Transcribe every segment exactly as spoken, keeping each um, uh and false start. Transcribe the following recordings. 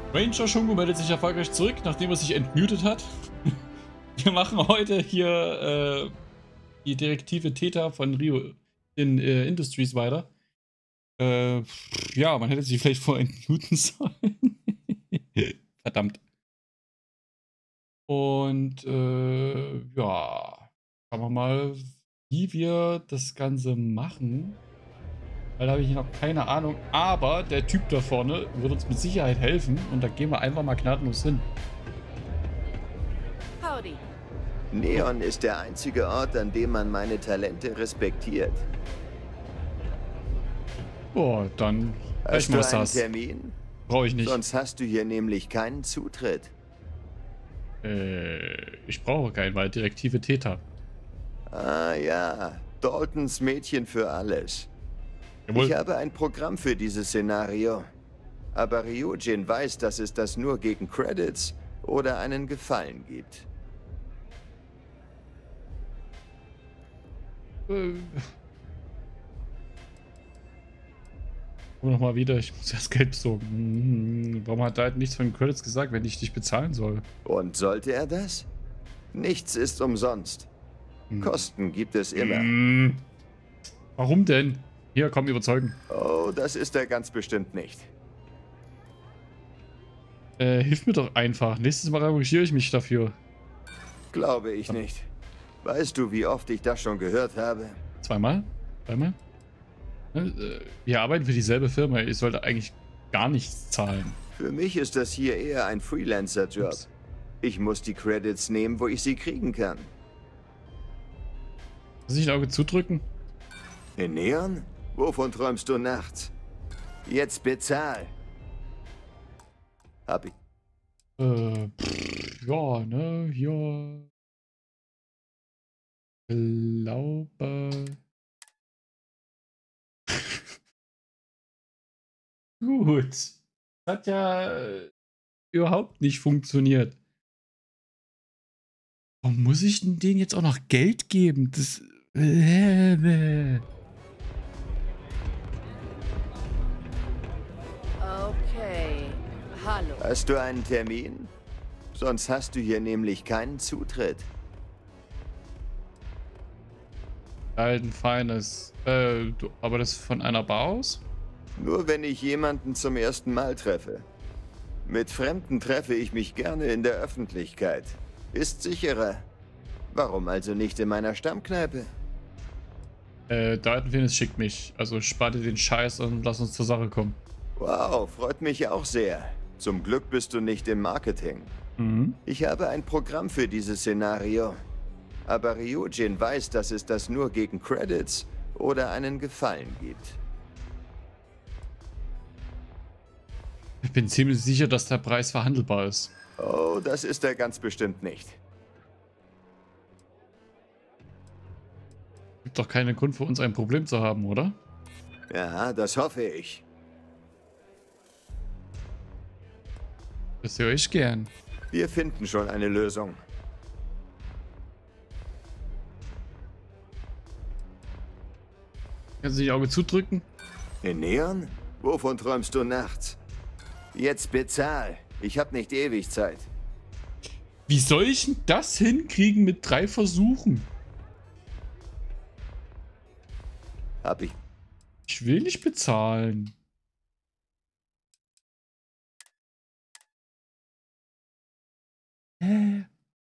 Ranger Shungu meldet sich erfolgreich zurück, nachdem er sich entmutet hat. Wir machen heute hier äh, die Direktive Theta von Rio in äh, Industries weiter. Äh, ja, man hätte sich vielleicht vorher entmuten sollen. Verdammt. Und äh, ja, schauen wir mal, wie wir das Ganze machen. Weil da habe ich noch keine Ahnung. Aber der Typ da vorne wird uns mit Sicherheit helfen. Und da gehen wir einfach mal gnadenlos hin. Howdy. Neon ist der einzige Ort, an dem man meine Talente respektiert. Boah, dann Hast du einen das. Termin? Brauche ich nicht. Sonst hast du hier nämlich keinen Zutritt. Äh, ich brauche keinen, weil Direktive Theta. Ah ja, Daltons Mädchen für alles. Jawohl. Ich habe ein Programm für dieses Szenario. Aber Ryujin weiß, dass es das nur gegen Credits oder einen Gefallen gibt. Äh. Komm nochmal wieder, ich muss erst Geld besorgen. Hm, warum hat er halt nichts von den Credits gesagt, wenn ich dich bezahlen soll? Und sollte er das? Nichts ist umsonst. Hm. Kosten gibt es immer. Hm. Warum denn? Hier, komm, überzeugen. Oh, das ist er ganz bestimmt nicht. Äh, hilf mir doch einfach. Nächstes Mal engagiere ich mich dafür. Glaube ich nicht. Weißt du, wie oft ich das schon gehört habe? Zweimal? Zweimal? Äh, wir arbeiten für dieselbe Firma. Ich sollte eigentlich gar nichts zahlen. Für mich ist das hier eher ein Freelancer-Job. Ich muss die Credits nehmen, wo ich sie kriegen kann. Muss ich ein Auge zudrücken? In Neon? Wovon träumst du nachts? Jetzt bezahl. Hab ich. Äh, pff, ja, ne, hier. Ich glaube. Gut. Das hat ja äh, überhaupt nicht funktioniert. Warum muss ich denn denen jetzt auch noch Geld geben? Das. Äh, äh. Okay. Hallo. Hast du einen Termin? Sonst hast du hier nämlich keinen Zutritt. Alten Feines. Äh, du, aber das von einer Bar aus? Nur wenn ich jemanden zum ersten Mal treffe. Mit Fremden treffe ich mich gerne in der Öffentlichkeit. Ist sicherer. Warum also nicht in meiner Stammkneipe? Äh, der Alten Feines schickt mich. Also spar dir den Scheiß und lass uns zur Sache kommen. Wow, freut mich auch sehr. Zum Glück bist du nicht im Marketing. Mhm. Ich habe ein Programm für dieses Szenario. Aber Ryujin weiß, dass es das nur gegen Credits oder einen Gefallen gibt. Ich bin ziemlich sicher, dass der Preis verhandelbar ist. Oh, das ist er ganz bestimmt nicht. Gibt doch keinen Grund für uns ein Problem zu haben, oder? Ja, das hoffe ich. Das höre ich gern. Wir finden schon eine Lösung. Kannst du die Auge zudrücken? In Neon? Wovon träumst du nachts? Jetzt bezahl. Ich hab nicht ewig Zeit. Wie soll ich denn das hinkriegen mit drei Versuchen? Hab ich. Ich will nicht bezahlen. Hä?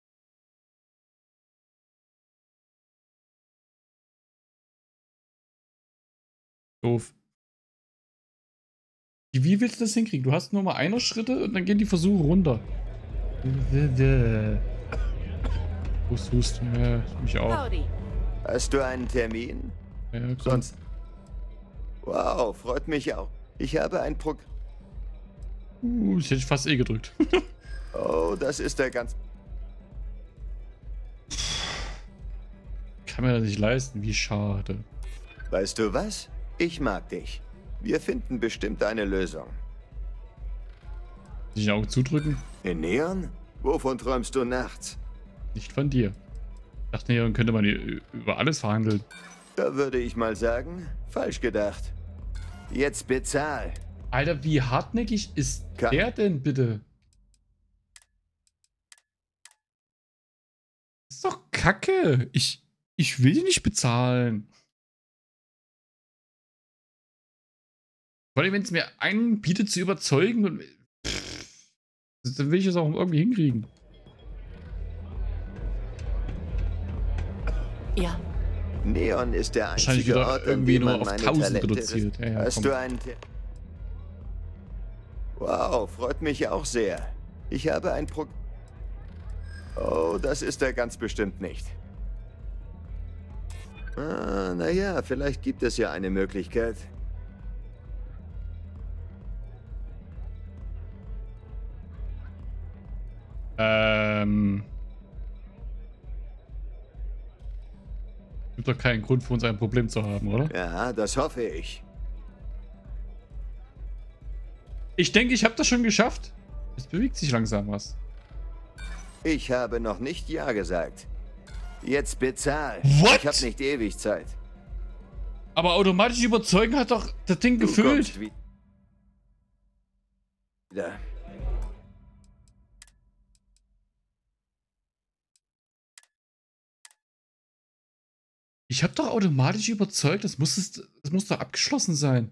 Doof. Wie willst du das hinkriegen? Du hast nur mal eine Schritte und dann gehen die Versuche runter. Hust, hust. Ja, mich auch. Howdy. Hast du einen Termin? Ja, komm. Sonst. Wow, freut mich auch. Ich habe ein Pro. Uh, ich hätte fast eh gedrückt. Oh, das ist der ganz. Kann mir das nicht leisten, wie schade. Weißt du was? Ich mag dich. Wir finden bestimmt eine Lösung. Sich ein Auge zudrücken? In Neon? Wovon träumst du nachts? Nicht von dir. Ich dachte, hier könnte man hier über alles verhandeln. Da würde ich mal sagen, falsch gedacht. Jetzt bezahl. Alter, wie hartnäckig ist Ka- der denn bitte? Das ist doch Kacke. Ich, ich will die nicht bezahlen. Vor allem, wenn es mir einen bietet zu überzeugen, und pff, dann will ich es auch irgendwie hinkriegen. Ja. Neon ist der Wahrscheinlich einzige wieder Ort, an irgendwie dem nur man auf meine tausend Talente reduziert. Ja, ja, Hast komm. du einen... Te- Wow, freut mich auch sehr. Ich habe ein Pro... Oh, das ist er ganz bestimmt nicht. Ah, naja, vielleicht gibt es ja eine Möglichkeit. Ähm. Gibt doch keinen Grund für uns ein Problem zu haben, oder? Ja, das hoffe ich. Ich denke, ich habe das schon geschafft. Es bewegt sich langsam was. Ich habe noch nicht Ja gesagt. Jetzt bezahl. What? Ich habe nicht ewig Zeit. Aber automatisch überzeugen hat doch das Ding Du gefüllt. kommst wie- wieder. Ich habe doch automatisch überzeugt. Das muss, es, das muss doch abgeschlossen sein.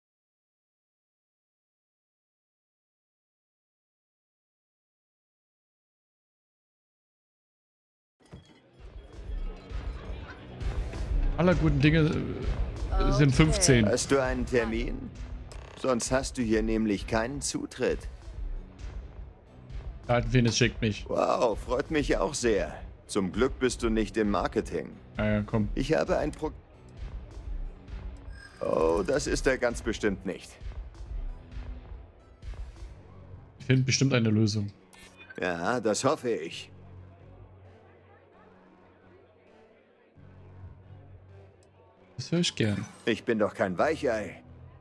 Aller guten Dinge äh, sind Okay. fünfzehn. Hast du einen Termin? Sonst hast du hier nämlich keinen Zutritt. Venus schickt mich. Wow, freut mich auch sehr. Zum Glück bist du nicht im Marketing. Naja, komm. Ich habe ein Pro... Oh, das ist er ganz bestimmt nicht. Ich finde bestimmt eine Lösung. Ja, das hoffe ich. Das höre ich gern. Ich bin doch kein Weichei.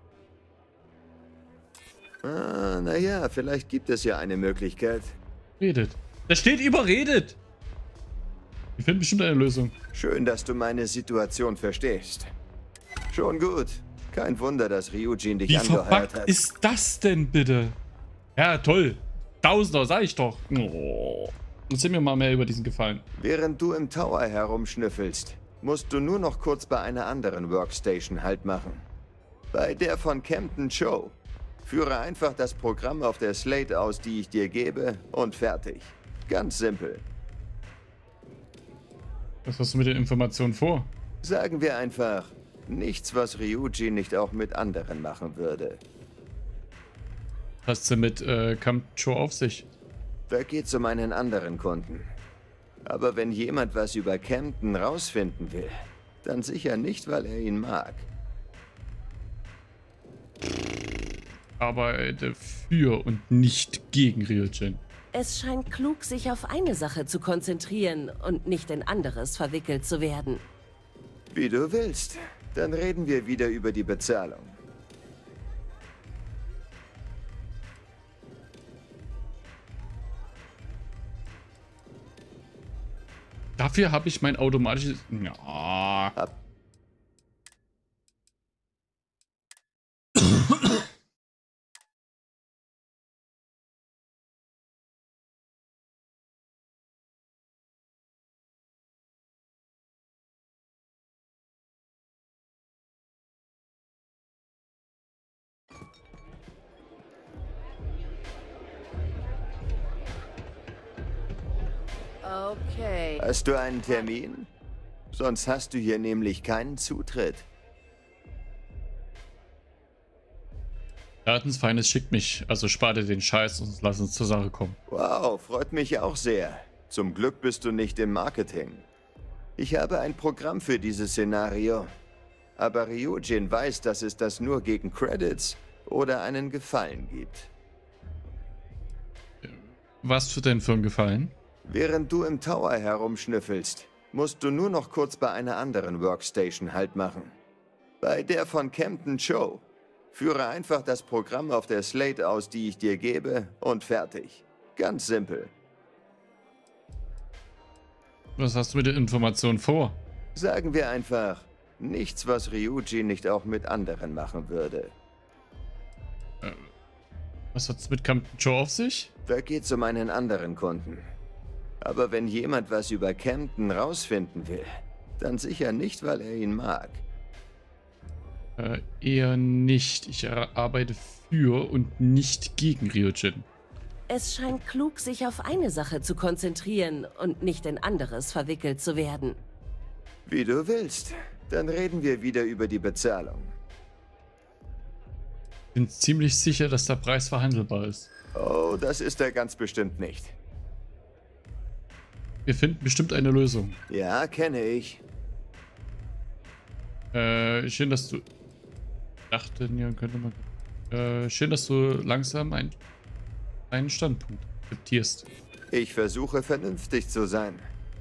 Ah, naja, vielleicht gibt es ja eine Möglichkeit. Redet. Da steht überredet. Ich finde bestimmt eine Lösung. Schön, dass du meine Situation verstehst. Schon gut. Kein Wunder, dass Ryujin dich Wie angeheuert verpackt hat. ist das denn bitte? Ja, toll. Tausender, sag ich doch. Oh. Erzähl mir mal mehr über diesen Gefallen. Während du im Tower herumschnüffelst, musst du nur noch kurz bei einer anderen Workstation Halt machen. Bei der von Captain Cho. Führe einfach das Programm auf der Slate aus, die ich dir gebe, und fertig. Ganz simpel. Was hast du mit den Informationen vor? Sagen wir einfach, nichts, was Ryujin nicht auch mit anderen machen würde. Hast du mit äh, Kamcho auf sich? Da geht's um einen anderen Kunden. Aber wenn jemand was über Camden rausfinden will, dann sicher nicht, weil er ihn mag. Arbeite für und nicht gegen Ryujin. Es scheint klug, sich auf eine Sache zu konzentrieren und nicht in anderes verwickelt zu werden. Wie du willst. Dann reden wir wieder über die Bezahlung. Dafür habe ich mein automatisches... Ja. Ab Okay. Hast du einen Termin? Sonst hast du hier nämlich keinen Zutritt. Datensfeindes schickt mich, also spart dir den Scheiß und lass uns zur Sache kommen. Wow, freut mich auch sehr. Zum Glück bist du nicht im Marketing. Ich habe ein Programm für dieses Szenario. Aber Ryujin weiß, dass es das nur gegen Credits oder einen Gefallen gibt. Was für denn für ein Gefallen? Während du im Tower herumschnüffelst, musst du nur noch kurz bei einer anderen Workstation Halt machen. Bei der von Captain Cho. Führe einfach das Programm auf der Slate aus, die ich dir gebe, und fertig. Ganz simpel. Was hast du mit den Informationen vor? Sagen wir einfach, nichts, was Ryujin nicht auch mit anderen machen würde. Äh, Was hat's mit Campton Joe auf sich? Da geht's um einen anderen Kunden. Aber wenn jemand was über Camden rausfinden will, dann sicher nicht, weil er ihn mag. Äh, eher nicht. Ich arbeite für und nicht gegen Ryujin. Es scheint klug, sich auf eine Sache zu konzentrieren und nicht in anderes verwickelt zu werden. Wie du willst. Dann reden wir wieder über die Bezahlung. Bin ziemlich sicher, dass der Preis verhandelbar ist. Oh, das ist er ganz bestimmt nicht. Wir finden bestimmt eine Lösung. Ja, kenne ich. Äh, schön, dass du... dachte, ja, könnte man... Äh, schön, dass du langsam ein, einen Standpunkt akzeptierst. Ich versuche vernünftig zu sein.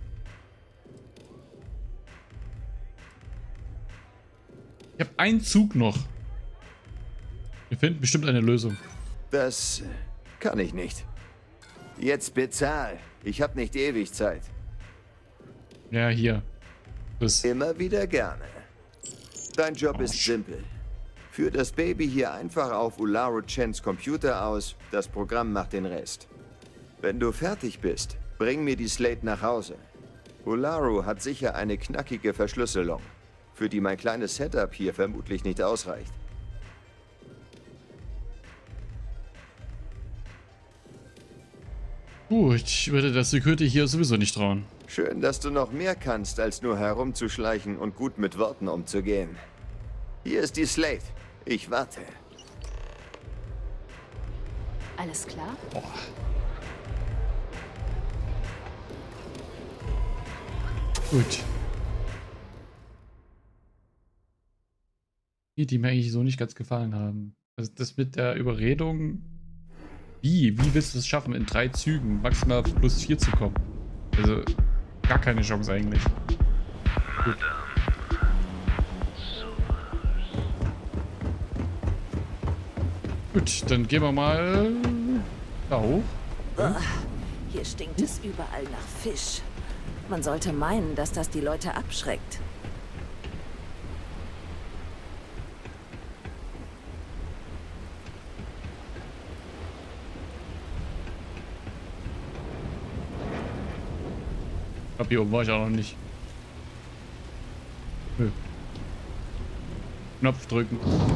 Ich habe einen Zug noch. Wir finden bestimmt eine Lösung. Das kann ich nicht. Jetzt bezahl. Ich habe nicht ewig Zeit. Ja, hier. Das. Immer wieder gerne. Dein Job ist simpel. Führ das Baby hier einfach auf Ularu Chens Computer aus. Das Programm macht den Rest. Wenn du fertig bist, bring mir die Slate nach Hause. Ularu hat sicher eine knackige Verschlüsselung, für die mein kleines Setup hier vermutlich nicht ausreicht. Gut, ich würde der Security hier sowieso nicht trauen. Schön, dass du noch mehr kannst, als nur herumzuschleichen und gut mit Worten umzugehen. Hier ist die Slate. Ich warte. Alles klar? Boah. Gut. Die, die mir eigentlich so nicht ganz gefallen haben. Also das mit der Überredung. Wie? Wie willst du es schaffen, in drei Zügen maximal auf plus vier zu kommen? Also, gar keine Chance eigentlich. Gut. Gut, dann gehen wir mal da hoch. Ugh, hier stinkt es überall nach Fisch. Man sollte meinen, dass das die Leute abschreckt. Ich glaube, hier oben war ich auch noch nicht. Nö. Knopf drücken.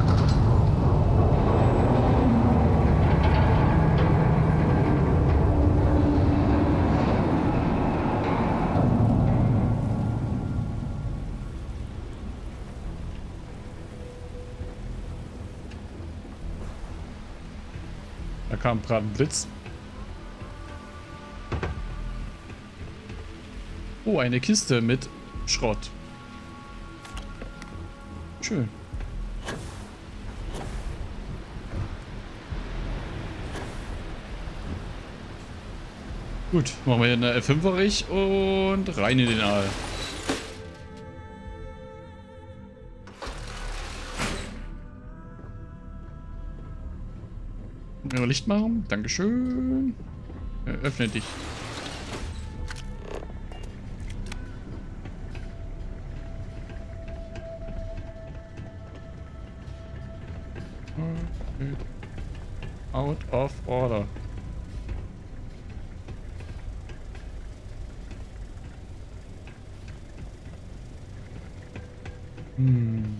Da kam gerade ein Blitz. Oh, eine Kiste mit Schrott. Schön. Gut, machen wir hier eine F fünfer-Rig und rein in den Aal. Licht machen. Dankeschön. Öffne dich. Okay. Out of order. Hm.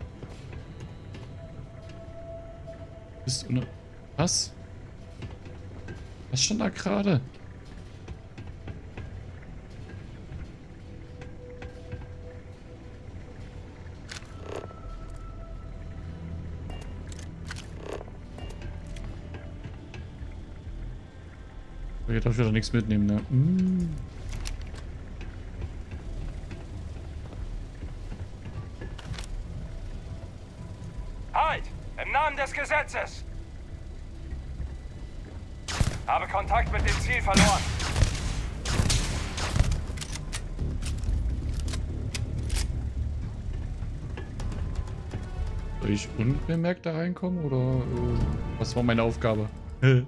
Ist ohne. Was? Was stand da gerade? Ich darf wieder nichts mitnehmen, ne? Mm. Halt! Im Namen des Gesetzes! Habe Kontakt mit dem Ziel verloren. Soll ich unbemerkt da reinkommen oder äh, was war meine Aufgabe? äh,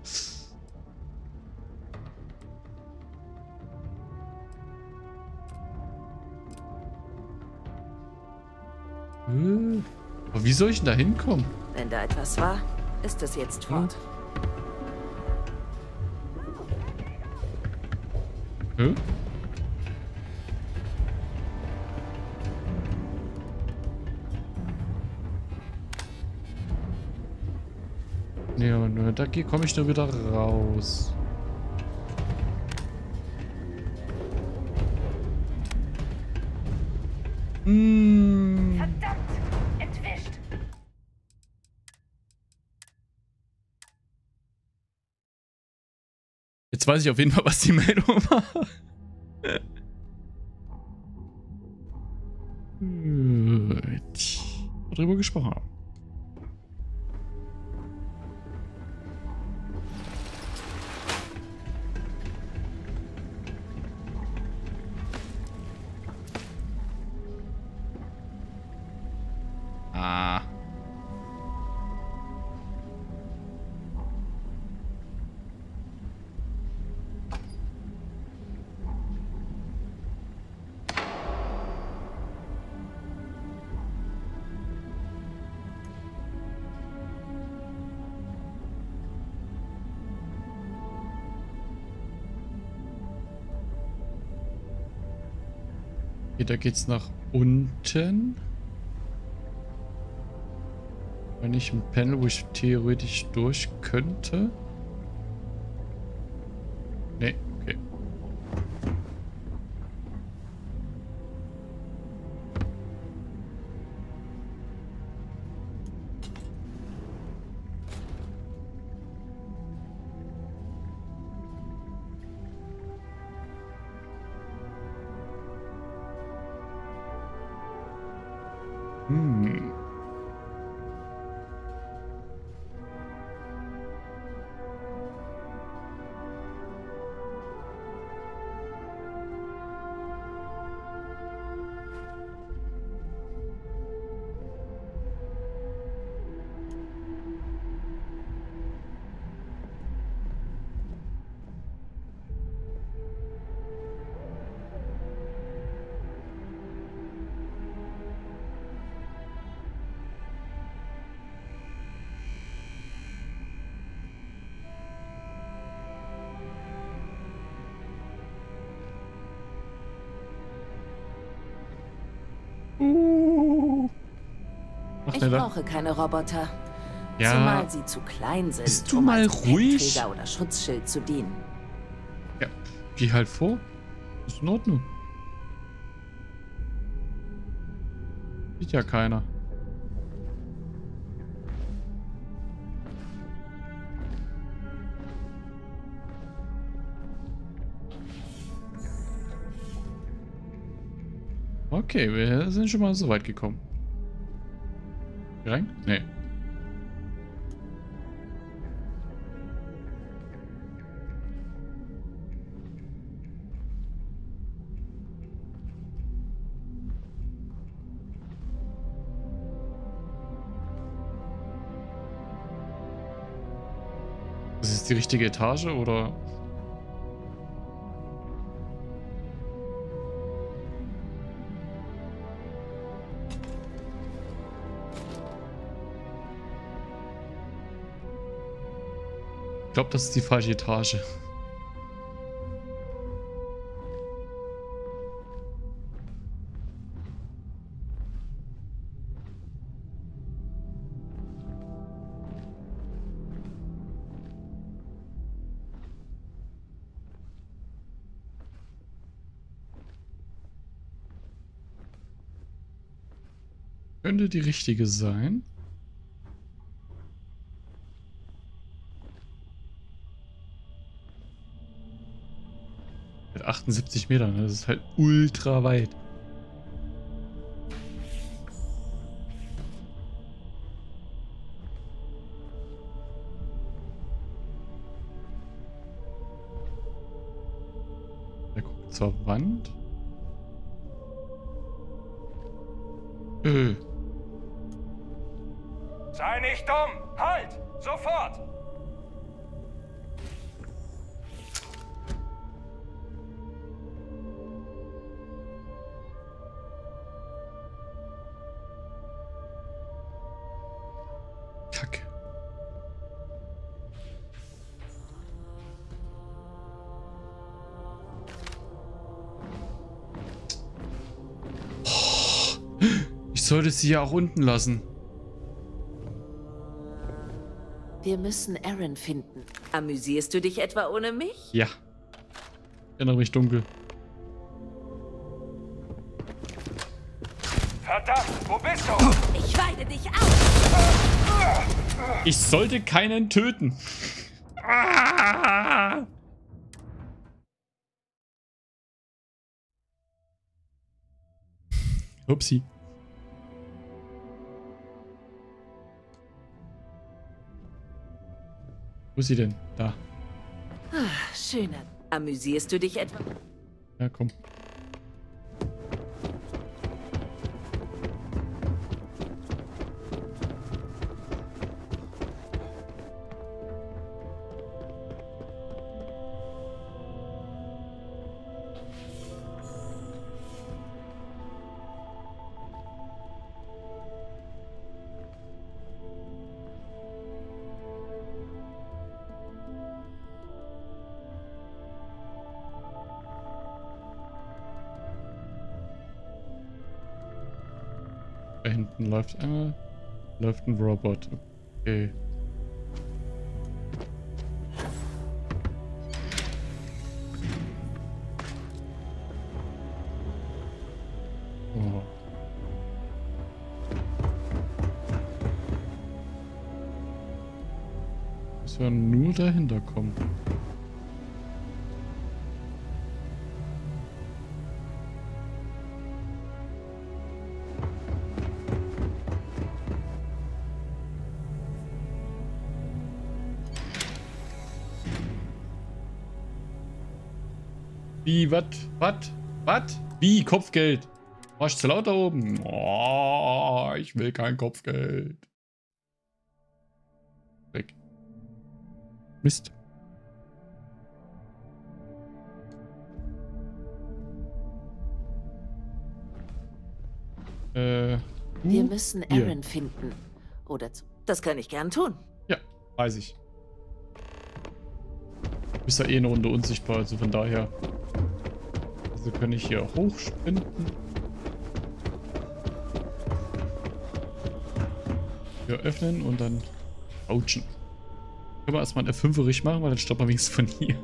aber wie soll ich denn da hinkommen? Wenn da etwas war, ist es jetzt fort. Hä? Ja, und da komme ich nur wieder raus. Mmh. Verdammt! Entwischt! Jetzt weiß ich auf jeden Fall, was die Meldung war. Gut. Darüber gesprochen haben. Ah. Okay, da geht's nach unten. Wenn ich ein Panel, wo ich theoretisch durch könnte. Nee, okay. Hm. Uh. Mach Ich schneller. brauche keine Roboter. Ja. Zumal sie zu klein sind, Bist du um mal als ruhig? Gepäckträger oder Schutzschild zu dienen. Ja, geh halt vor. Ist in Ordnung. Sieht ja keiner. Okay, wir sind schon mal so weit gekommen. Hier rein? Nee. Das ist die richtige Etage, oder? Ich glaube, das ist die falsche Etage. Könnte die richtige sein. Mit achtundsiebzig Metern, das ist halt ultra weit. Der guckt zur Wand. Äh. Sei nicht dumm! Halt! Sofort! Kacke. sollte sie ja auch unten lassen. Wir müssen Aaron finden. Amüsierst du dich etwa ohne mich? Ja. Ich erinnere mich dunkel. Verdammt, wo bist du? Ich weide dich auf! Ich sollte keinen töten. Ah! Upsi. Wo ist sie denn? Da. Ah, schöner. Amüsierst du dich etwa? Ja, komm. Da hinten läuft einmal. Läuft ein Robot. Okay. Oh. Muss ja nur dahinter kommen. Wie, wat, wat, wat? Wie, Kopfgeld? Warst du zu laut da oben? Oh, ich will kein Kopfgeld. Weg. Mist. Äh. Wir müssen hier. Aaron finden. Oder zu. Das kann ich gern tun. Ja, weiß ich. Du bist ja eh eine Runde unsichtbar, also von daher. Also kann ich hier hochsprinten. Hier öffnen und dann ouchen. Können wir erstmal ein F fünf-erig machen, weil dann stoppt man wenigstens von hier.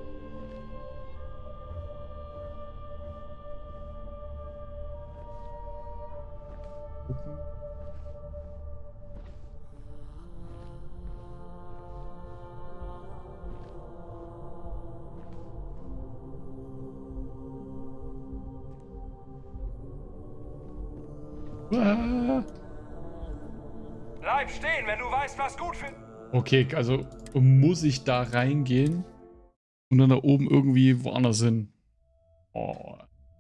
Ah. Bleib stehen, wenn du weißt, was gut für... Okay, also muss ich da reingehen und dann da oben irgendwie woanders hin. Oh.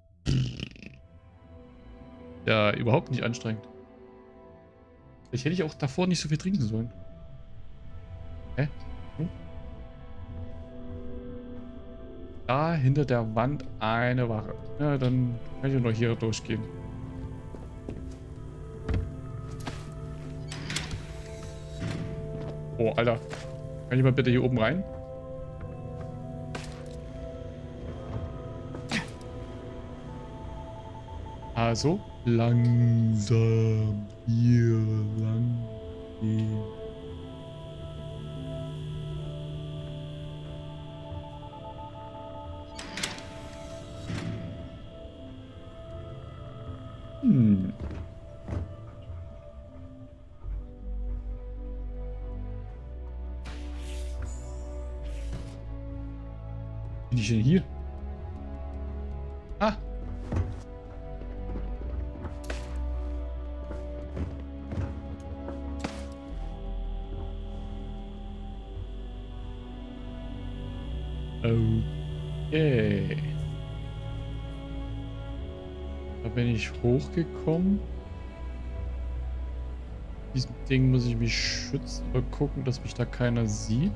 Ja, überhaupt nicht anstrengend. Vielleicht hätte ich auch davor nicht so viel trinken sollen. Hä? Hm? Da hinter der Wand eine Wache. Ja, dann kann ich ja noch hier durchgehen. Oh, Alter. Kann ich mal bitte hier oben rein? Also, langsam hier lang gehen. Hm. Bin ich denn hier? Ah. Okay. Da bin ich hochgekommen. Diesem Ding muss ich mich schützen oder gucken, dass mich da keiner sieht.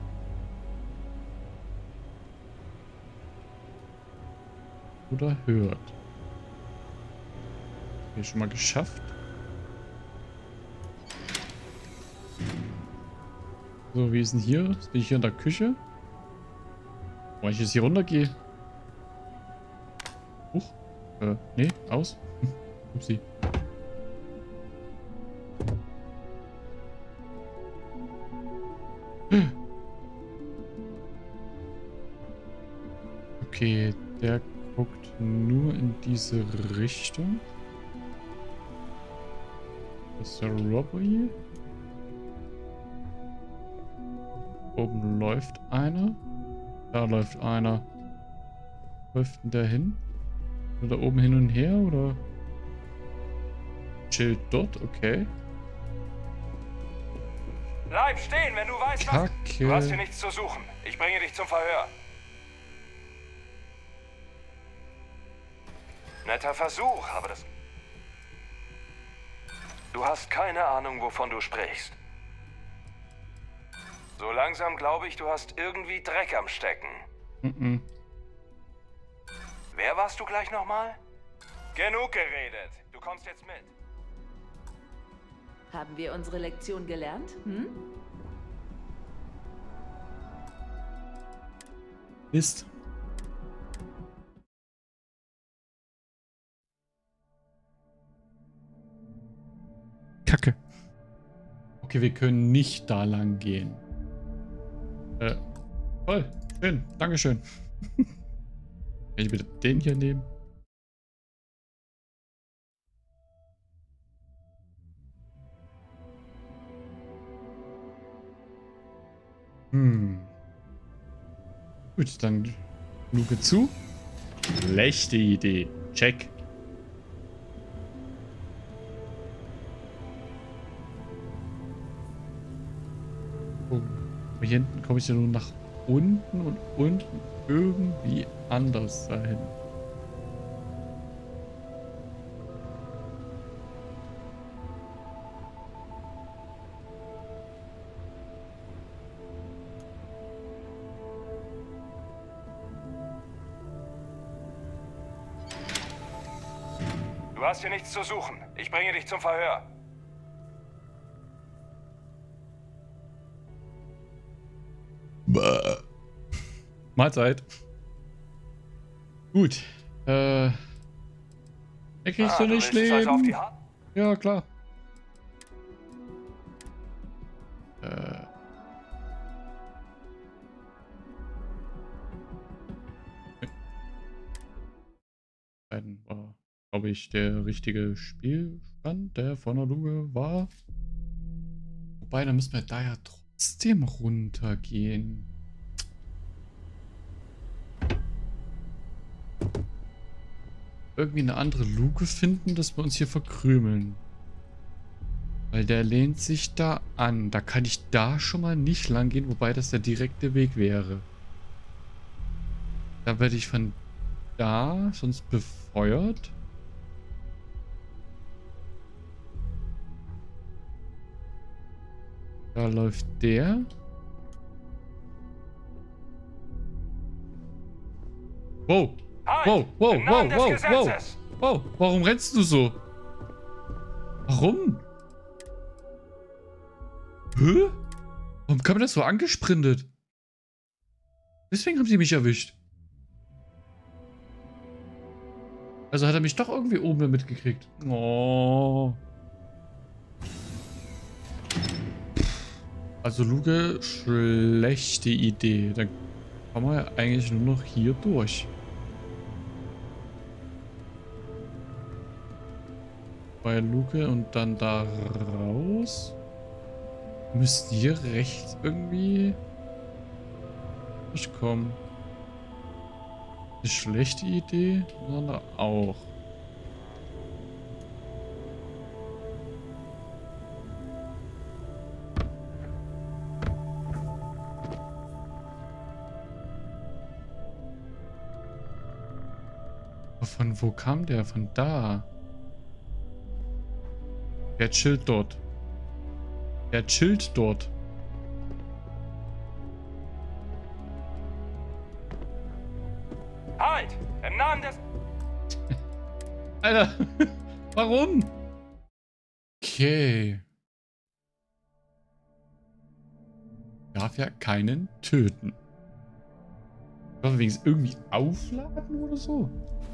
Oder hört. Okay, schon mal geschafft. So, wie ist denn hier? Jetzt bin ich hier in der Küche. Wo ich jetzt hier runtergehe. Huch. Äh, nee, aus. Upsi. Okay, der guckt nur in diese Richtung. Das ist der Robbery. Oben läuft einer. Da läuft einer. Läuft denn der hin? Oder oben hin und her, oder? Chillt dort, okay. Bleib stehen, wenn du weißt, Kacke. was... Du hast hier nichts zu suchen. Ich bringe dich zum Verhör. Netter Versuch, aber das... Du hast keine Ahnung, wovon du sprichst. So langsam glaube ich, du hast irgendwie Dreck am Stecken. Mhm. Wer warst du gleich nochmal? Genug geredet. Du kommst jetzt mit. Haben wir unsere Lektion gelernt? Hm? Mist. Kacke. Okay, wir können nicht da lang gehen. Äh, toll. Schön. Dankeschön. Kann ich bitte den hier nehmen? Hm. Gut, dann Luke zu. Schlechte Idee. Check. Oh. Hier hinten komme ich ja nur nach unten und unten irgendwie anders dahin. Du hast hier nichts zu suchen. Ich bringe dich zum Verhör. Bäh. Mahlzeit. Gut. Äh. Er kriegst Ah, du du nicht willst es also auf die leben. Hand? Ja, klar. Äh. War, glaube ich, der richtige Spielstand, der von der Luge war. Wobei, da müssen wir da ja trotzdem runtergehen. Irgendwie eine andere Luke finden, dass wir uns hier verkrümeln. Weil der lehnt sich da an. Da kann ich da schon mal nicht lang gehen, wobei das der direkte Weg wäre. Da werde ich von da sonst befeuert. Da läuft der. Wow. Wow, wow, Im wow, Namen des wow, wow. Gesetzes. Wow, warum rennst du so? Warum? Hä? Warum kam das so angesprintet? Deswegen haben sie mich erwischt. Also hat er mich doch irgendwie oben mitgekriegt. Oh. Also Luke, schlechte Idee. Dann kann man ja eigentlich nur noch hier durch. Bei Luke und dann da raus. Müsst ihr rechts irgendwie durchkommen. Eine schlechte Idee, sondern auch. Von wo kam der? Von da. Der chillt dort. Der chillt dort. Halt! Im Namen des... Alter, warum? Okay. Darf ja keinen töten. Darf er wenigstens irgendwie aufladen oder so?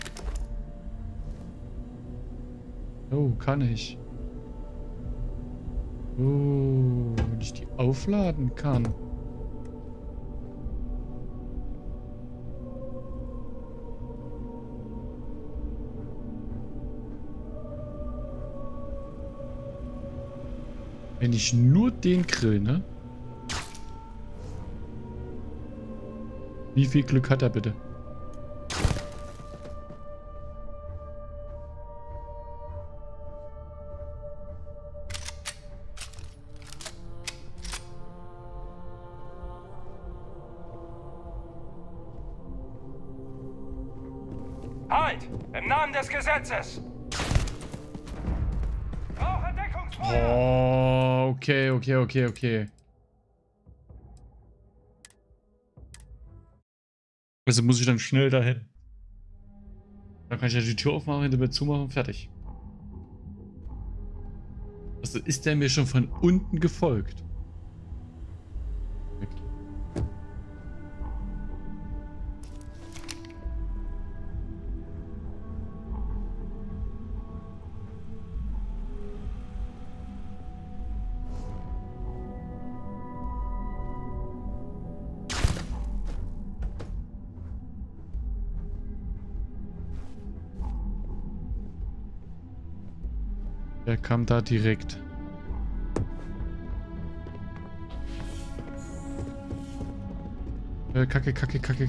Oh, kann ich. Oh, wenn ich die aufladen kann. Wenn ich nur den grill, ne? Wie viel Glück hat er bitte? Halt! Im Namen des Gesetzes! Brauche Deckungsfeuer! Oh, okay, okay, okay, okay. Also muss ich dann schnell dahin. Dann kann ich ja die Tür aufmachen, hinter mir zumachen, fertig. Also ist der mir schon von unten gefolgt? Der kam da direkt. Äh, Kacke, Kacke, Kacke.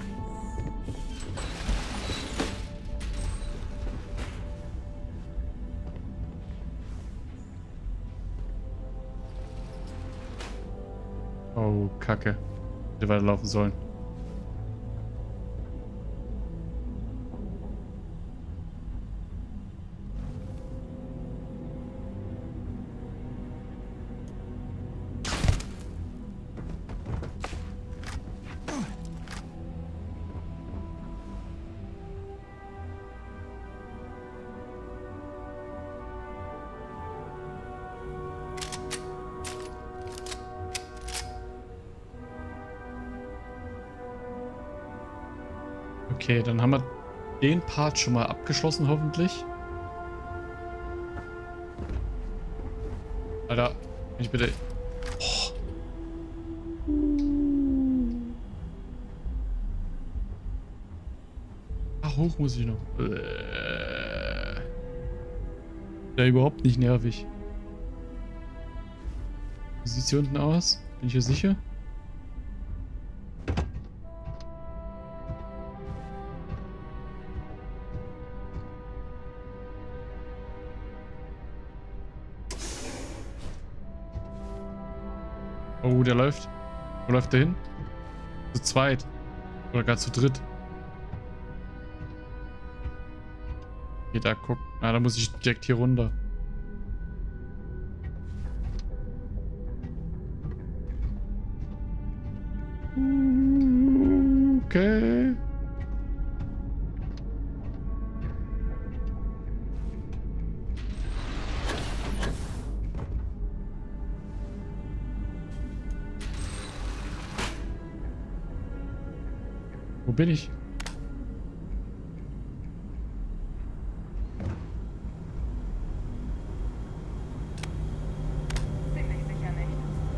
Oh, Kacke. Hätte weiterlaufen sollen. Okay, dann haben wir den Part schon mal abgeschlossen, hoffentlich. Alter, kann ich bitte... Oh. Ach, hoch muss ich noch. Äh. Ja, überhaupt nicht nervig. Wie sieht's hier unten aus? Bin ich hier sicher? Oh, der läuft. Wo läuft der hin? Zu zweit. Oder gar zu dritt. Geht da, guck. Ah, da muss ich direkt hier runter. Okay. Wo bin ich? Ziemlich sicher nicht.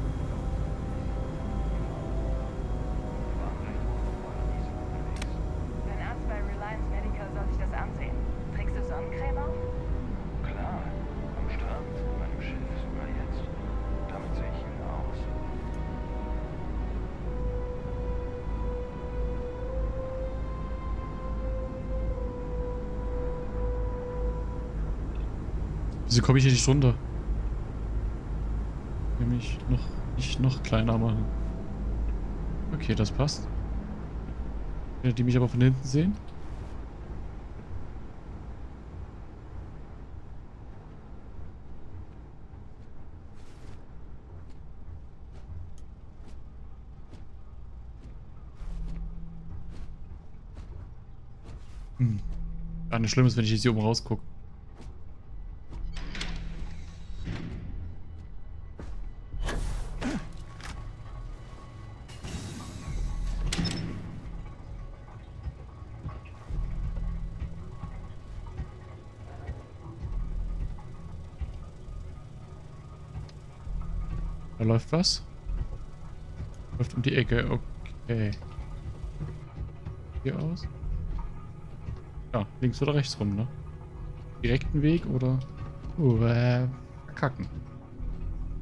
Dein Arzt bei Reliance Medical soll sich das ansehen. Trägst du Sonnencreme auf? Klar, am Strand, meinem Schiff, sogar jetzt. Damit sehe ich ihn aus. Wieso komme ich hier nicht runter? Ich will mich noch nicht noch kleiner machen. Okay, das passt. Werden die mich aber von hinten sehen? Hm. Gar nicht schlimm ist, wenn ich jetzt hier oben rausgucke. Da läuft was. Läuft um die Ecke. Okay. Hier aus. Ja, links oder rechts rum, ne? Direkten Weg oder... Oh, äh, verkacken.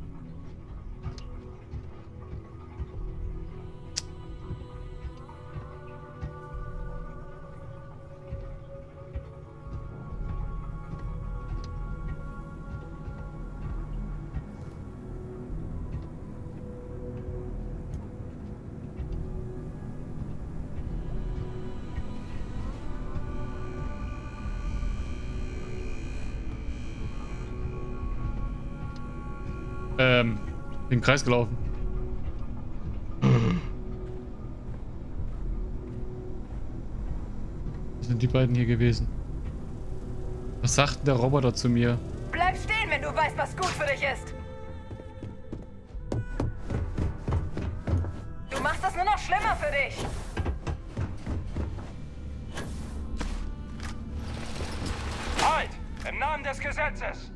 Ähm, bin im Kreis gelaufen. Was sind die beiden hier gewesen? Was sagt denn der Roboter zu mir? Bleib stehen, wenn du weißt, was gut für dich ist. Du machst das nur noch schlimmer für dich. Halt! Im Namen des Gesetzes!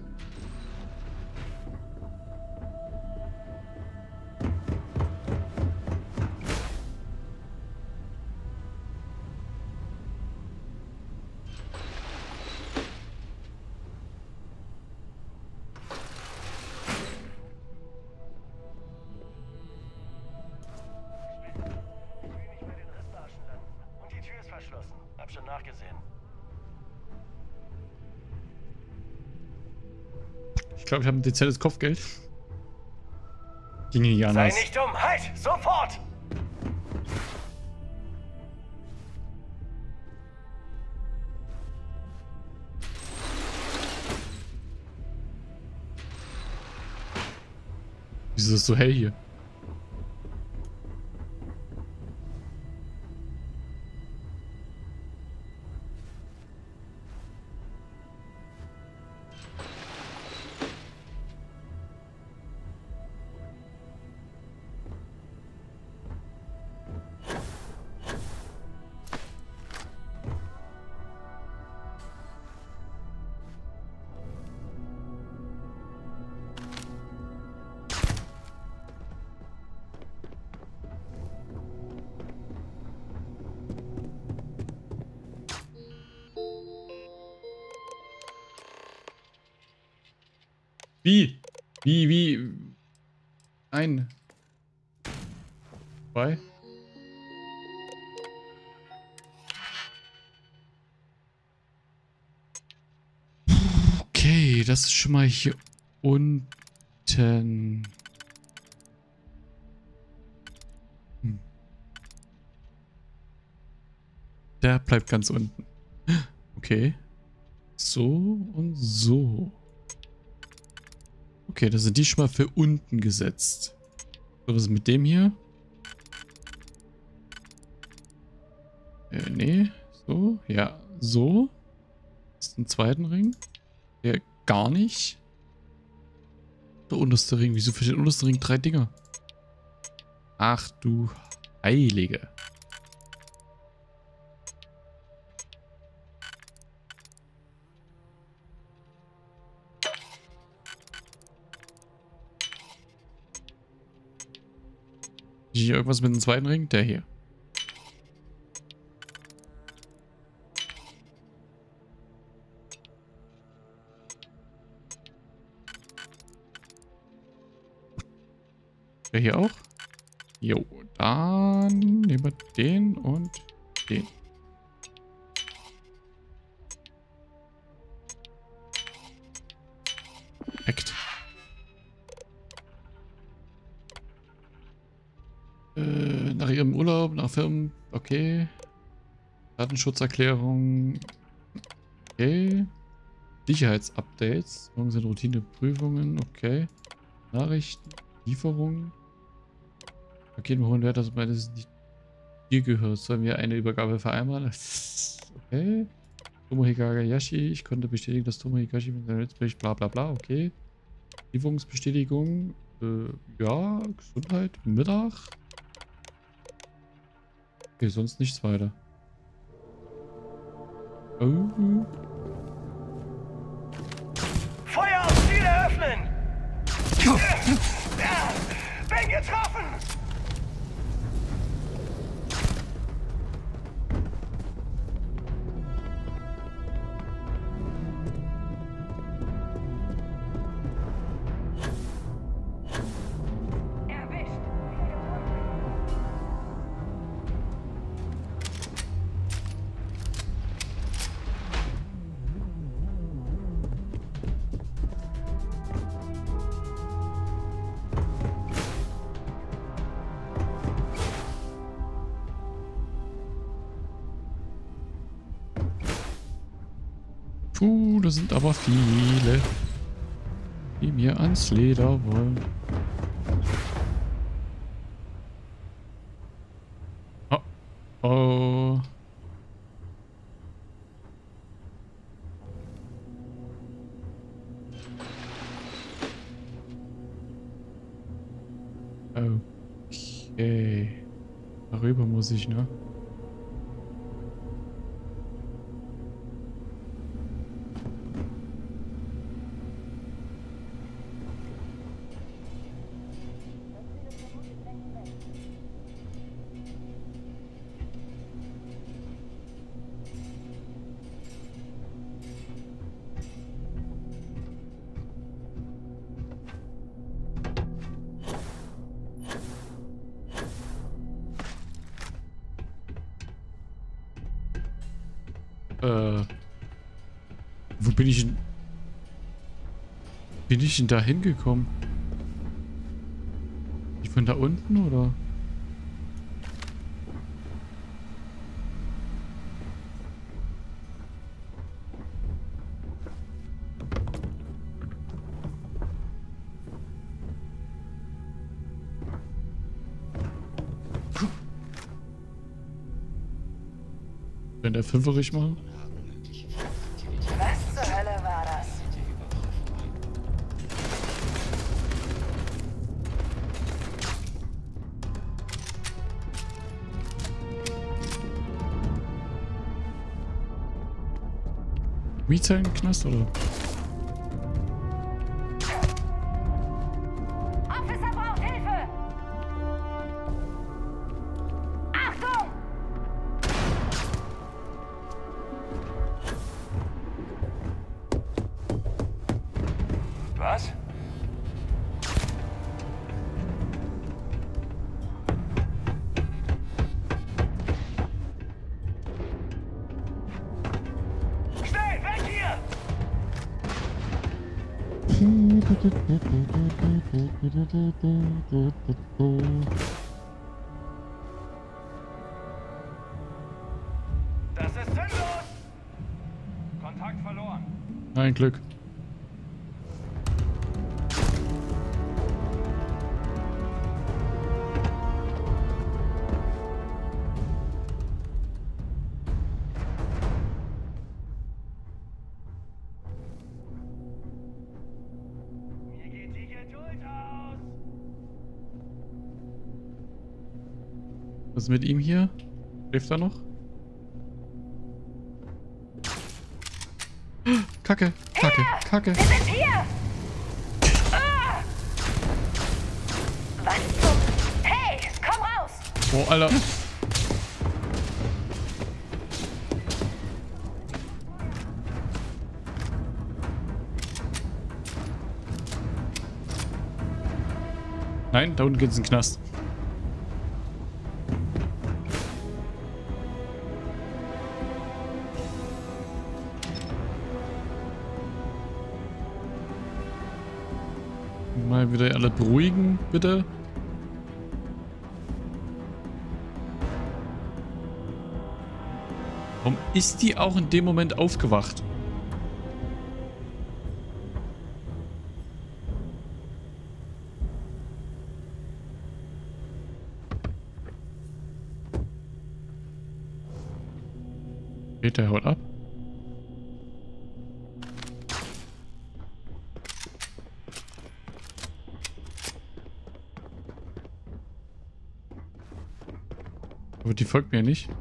Hab schon nachgesehen. Ich glaube, ich habe ein dezentes Kopfgeld. Ging nicht anders. Sei nicht dumm! Halt! Sofort! Wieso ist es so hell hier? Wie? Wie, wie? Ein. Zwei. Okay, das ist schon mal hier unten. Hm. Der bleibt ganz unten. Okay. So und so. Okay, da sind die schon mal für unten gesetzt. So, was ist mit dem hier? Äh, nee. So, ja, so. Das ist ein zweiten Ring. Der gar nicht. Der unterste Ring. Wieso für den untersten Ring drei Dinger? Ach du Heilige. Hier irgendwas mit dem zweiten Ring? Der hier. Der hier auch? Jo, dann nehmen wir den und den. Perfekt. Äh, nach ihrem Urlaub, nach Firmen, okay. Datenschutzerklärung, okay. Sicherheitsupdates, morgen sind Routineprüfungen, okay. Nachrichten, Lieferungen. Paket mit hohen Wert, dass beides nicht dir gehört. Sollen wir eine Übergabe vereinbaren? Okay. Tomohiko Hayashi, ich konnte bestätigen, dass Tomohiko Hayashi mit seinem Netzbericht bla bla bla, okay. Lieferungsbestätigung, äh, ja, Gesundheit, Mittag. Okay, sonst nichts weiter. Oh. Feuer auf Ziel eröffnen! Bin getroffen! Puh, das sind aber viele. die mir ans Leder wollen. Oh. Oh. Okay. Darüber muss ich, ne? Äh. Wo bin ich denn? Bin ich denn da hingekommen? Ich von da unten oder? Wenn der Fünferich machen? Was zur Hölle war das? Mietzellenknast oder? Officer braucht Hilfe! Achtung! Was? Schnell, weg hier! Das ist sinnlos! Kontakt verloren. Ein Glück. Mir geht die Geduld aus. Was ist mit ihm hier? Schläft er noch? Kacke, Kacke, Kacke. Wir sind hier! Ah! Was zum... Hey, komm raus! Oh, Alter. Nein, da unten geht's in den Knast. Mal wieder alle beruhigen, bitte. Warum ist die auch in dem Moment aufgewacht? Geht der haut ab? Aber die folgt mir nicht.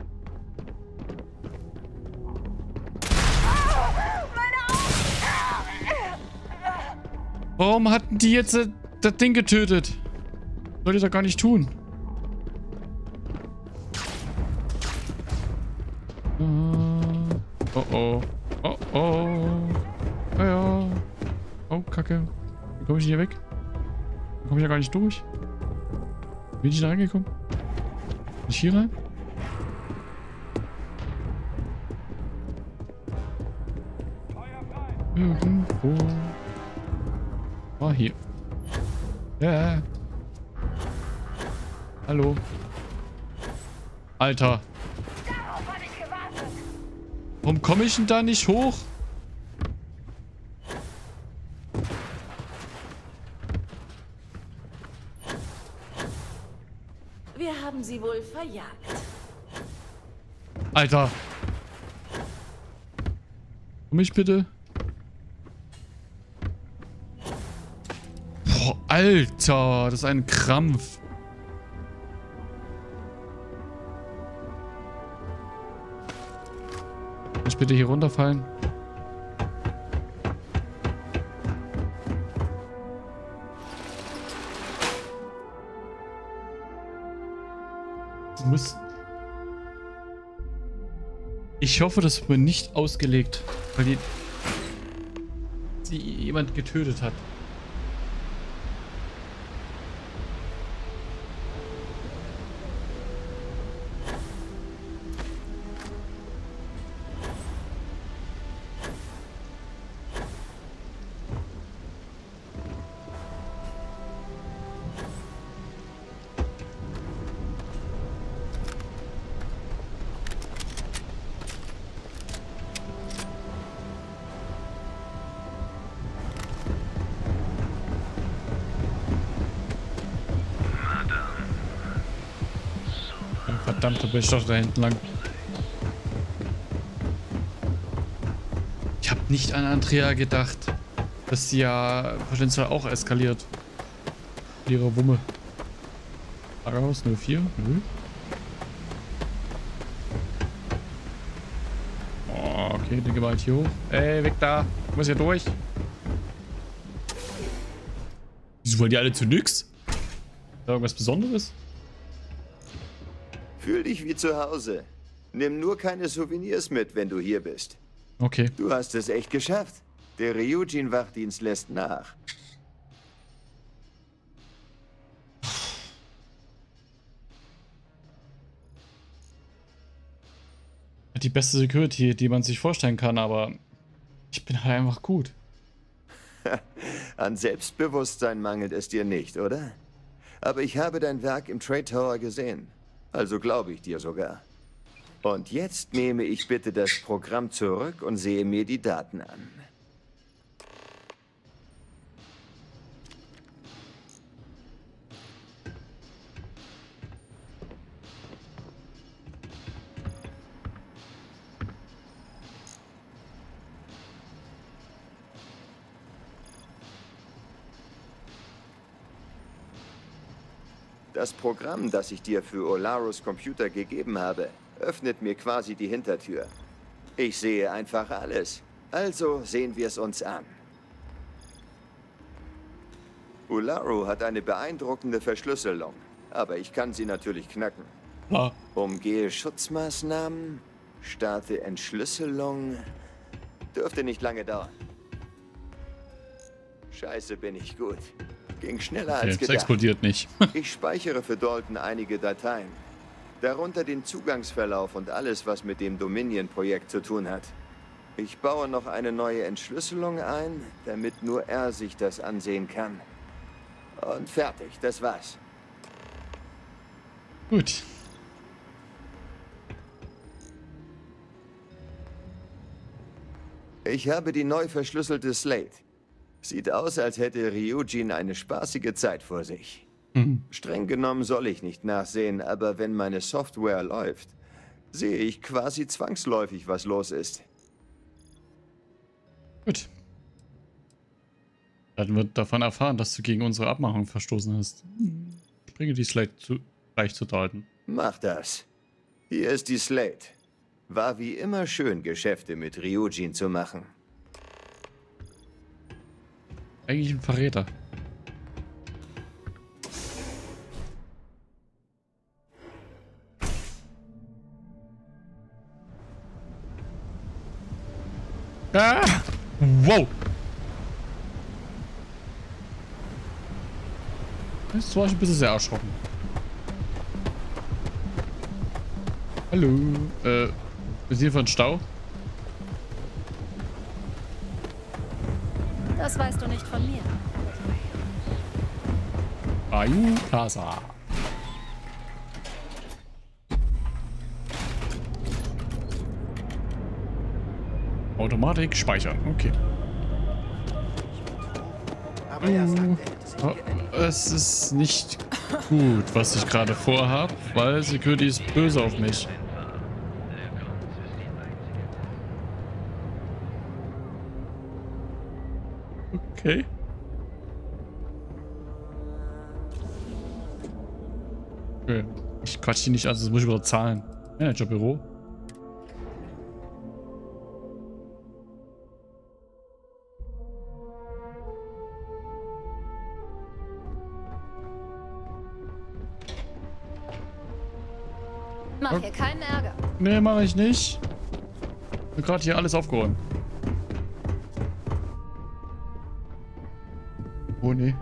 Warum hatten die jetzt äh, das Ding getötet? Sollte ich doch gar nicht tun. Oh oh. Oh oh. Ja, ja. Oh, Kacke. Wie komme ich hier weg? Da komme ich ja gar nicht durch. Wie bin ich da reingekommen? Bin ich hier rein? Irgendwo. Ah, hier. Ja. Hallo. Alter. Darauf hatte ich gewartet! Warum komme ich denn da nicht hoch? Wir haben sie wohl verjagt. Alter. Komm mich bitte. Boah, Alter. Das ist ein Krampf. Kann ich bitte hier runterfallen? Muss. Ich hoffe, das wird nicht ausgelegt, weil die, die jemand getötet hat. Verdammt, da bin ich doch da hinten lang. Ich habe nicht an Andrea gedacht, dass sie ja potenziell auch eskaliert. Ihre Wumme. Lagerhaus null vier. Nö. Oh, okay, den Gewalt hier hoch. Ey, weg da. Ich muss hier durch. Wieso wollen die alle zu nix? Ist da irgendwas Besonderes? Fühl dich wie zu Hause. Nimm nur keine Souvenirs mit, wenn du hier bist. Okay. Du hast es echt geschafft. Der Ryujin-Wachdienst lässt nach. Die beste Security, die man sich vorstellen kann, aber ich bin halt einfach gut. An Selbstbewusstsein mangelt es dir nicht, oder? Aber ich habe dein Werk im Trade Tower gesehen. Also glaube ich dir sogar. Und jetzt nehme ich bitte das Programm zurück und sehe mir die Daten an. Das Programm, das ich dir für Olaros Computer gegeben habe, öffnet mir quasi die Hintertür. Ich sehe einfach alles. Also sehen wir es uns an. Olaro hat eine beeindruckende Verschlüsselung, aber ich kann sie natürlich knacken. Ah. Umgehe Schutzmaßnahmen, starte Entschlüsselung. Dürfte nicht lange dauern. Scheiße, bin ich gut. Ging schneller als Okay, es gedacht. explodiert nicht. Ich speichere für Dalton einige Dateien. Darunter den Zugangsverlauf und alles, was mit dem Dominion-Projekt zu tun hat. Ich baue noch eine neue Entschlüsselung ein, damit nur er sich das ansehen kann. Und fertig, das war's. Gut. Ich habe die neu verschlüsselte Slate. Sieht aus, als hätte Ryujin eine spaßige Zeit vor sich. Mhm. Streng genommen soll ich nicht nachsehen, aber wenn meine Software läuft, sehe ich quasi zwangsläufig, was los ist. Gut. Dann wird davon erfahren, dass du gegen unsere Abmachung verstoßen hast. Ich bringe die Slate zu, gleich zu Dalton. Mach das. Hier ist die Slate. War wie immer schön, Geschäfte mit Ryujin zu machen. Eigentlich ein Verräter. Ah! Wow! Jetzt war ich ein bisschen sehr erschrocken. Hallo. Äh, wir sind hier von Stau. Das weißt du nicht von mir. Ayu Plaza. Automatik speichern. Okay. Oh, es ist nicht gut, was ich gerade vorhab, weil Security ist böse auf mich. Okay. Okay. Ich quatsch die nicht, also das muss ich wieder zahlen. Managerbüro. Mach hier keinen Ärger. Nee, mache ich nicht. Ich hab gerade hier alles aufgeräumt. Oh nee.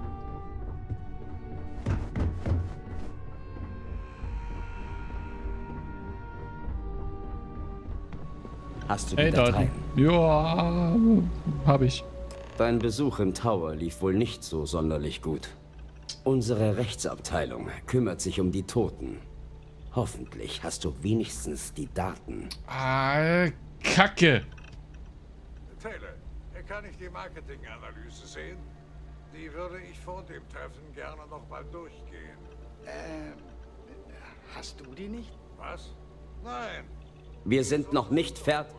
Hast du Hey, die Dateien? Ja, hab ich. Dein Besuch im Tower lief wohl nicht so sonderlich gut. Unsere Rechtsabteilung kümmert sich um die Toten. Hoffentlich hast du wenigstens die Daten. Ah, Kacke. Taylor, kann ich die Marketinganalyse sehen? Die würde ich vor dem Treffen gerne noch mal durchgehen. Ähm, hast du die nicht? Was? Nein. Wir sind noch nicht fertig.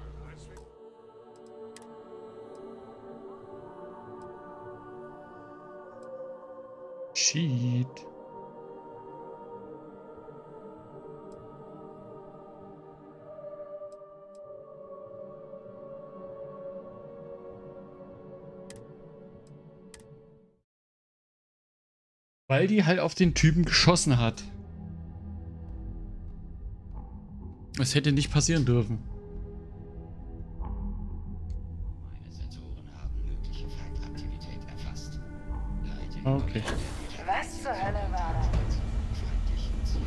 Cheat. Weil die halt auf den Typen geschossen hat. Es hätte nicht passieren dürfen. Meine Sensoren haben mögliche Feindaktivität erfasst. Okay. Was zur Hölle war das? Feindlichen Ziel.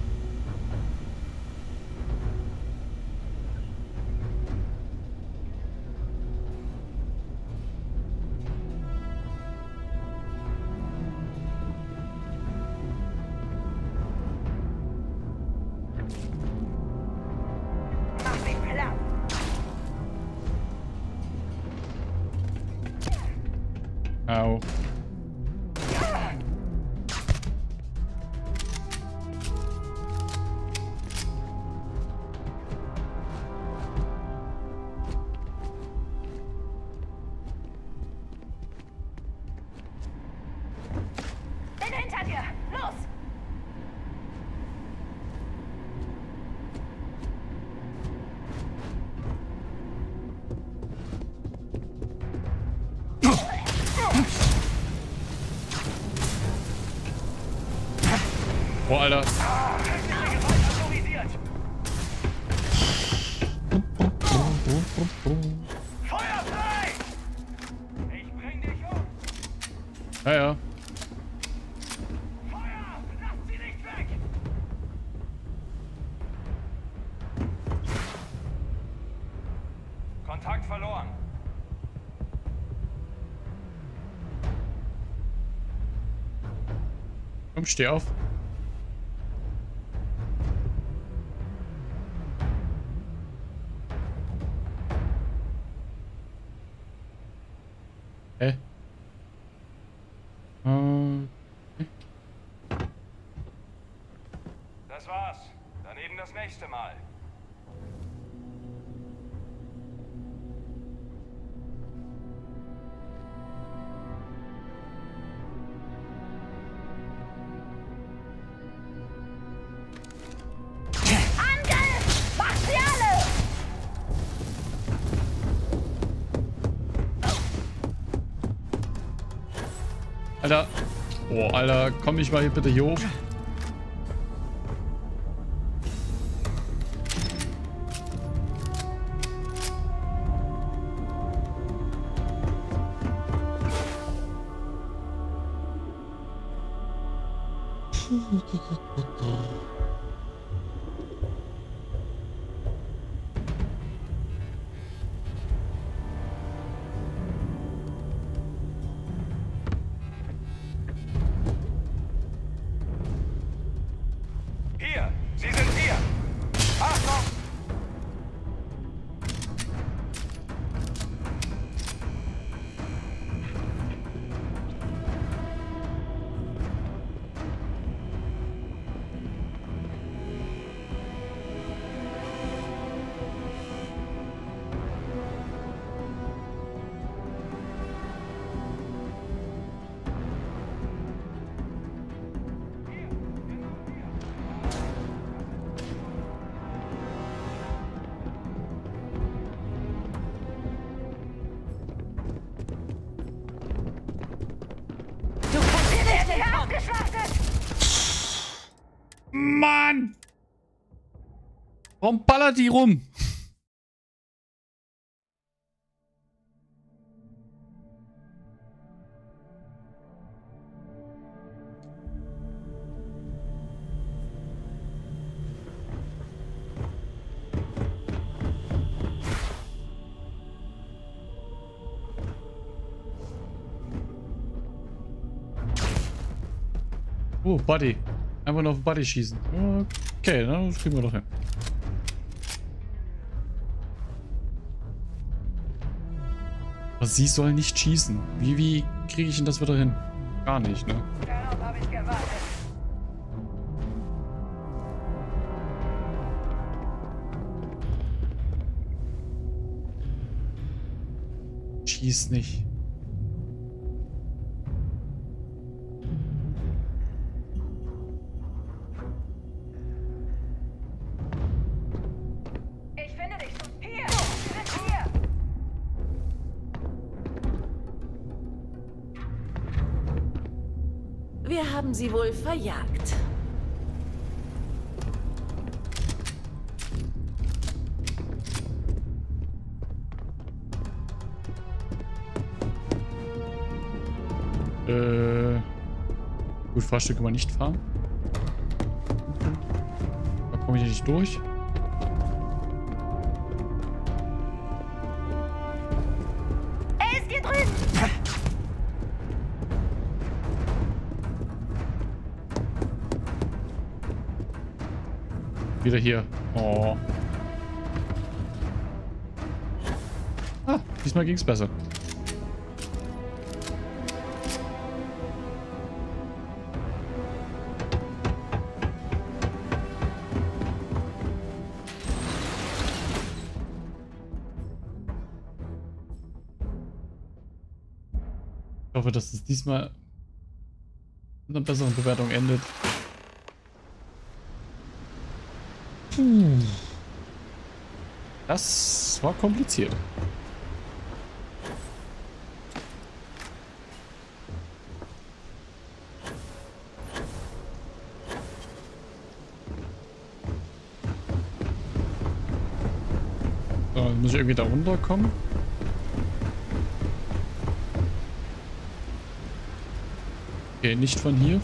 Mach mich platt. Au. Bin hinter dir. Los! Boah, Alter. Feuer frei! Ich bring dich um! Ja, ja. Feuer! Lasst sie nicht weg! Kontakt verloren. Komm, steh auf. Hä? Ähm. Das war's. Dann eben das nächste Mal. Angriff! Mach sie alle! Alter. Oh, Alter, komm ich mal hier bitte hier hoch. Hier! Sie sind hier! Achtung! Mann! Warum ballert die rum? Oh, Buddy. Einfach nur auf Buddy schießen. Okay, na, das kriegen wir doch hin. Aber sie soll nicht schießen. Wie, wie kriege ich denn das wieder hin? Gar nicht, ne? Darauf habe ich gewartet. Schieß nicht. Ich finde dich. Hier! Sie sind hier! Wir haben sie wohl verjagt. Äh. Gut, Fahrstück kann man nicht fahren. Da komme ich nicht durch. Er ist hier drüben! Wieder hier. Oh. Ah, diesmal ging es besser. Ich hoffe, dass es diesmal mit einer besseren Bewertung endet. Puh. Das war kompliziert. So, dann muss ich irgendwie da runterkommen. Okay, nicht von hier.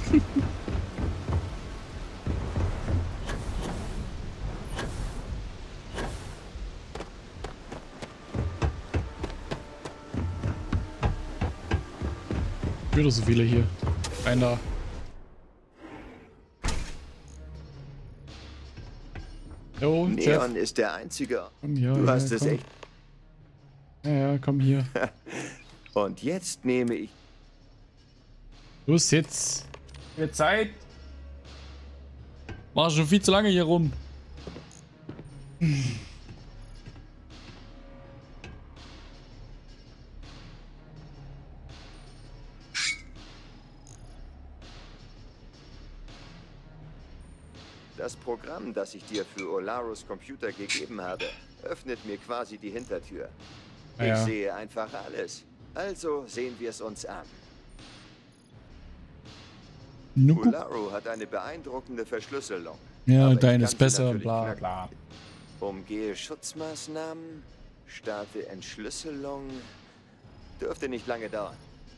Wieder so viele hier. Einer. Jo, Neon Jeff. ist der einzige. Komm hier, Du ja, hast es komm. echt. Ja, ja, komm hier. Und jetzt nehme ich. Los jetzt. Mehr Zeit. War schon viel zu lange hier rum. Das Programm, das ich dir für Olaros Computer gegeben habe, öffnet mir quasi die Hintertür. Ah, ich ja. sehe einfach alles. Also sehen wir es uns an. Nuku. Olaro hat eine beeindruckende Verschlüsselung. Ja, Aber ich dein kann ist sie besser, natürlich bla knacken. bla. Umgehe Schutzmaßnahmen, starte Entschlüsselung. Dürfte nicht lange dauern.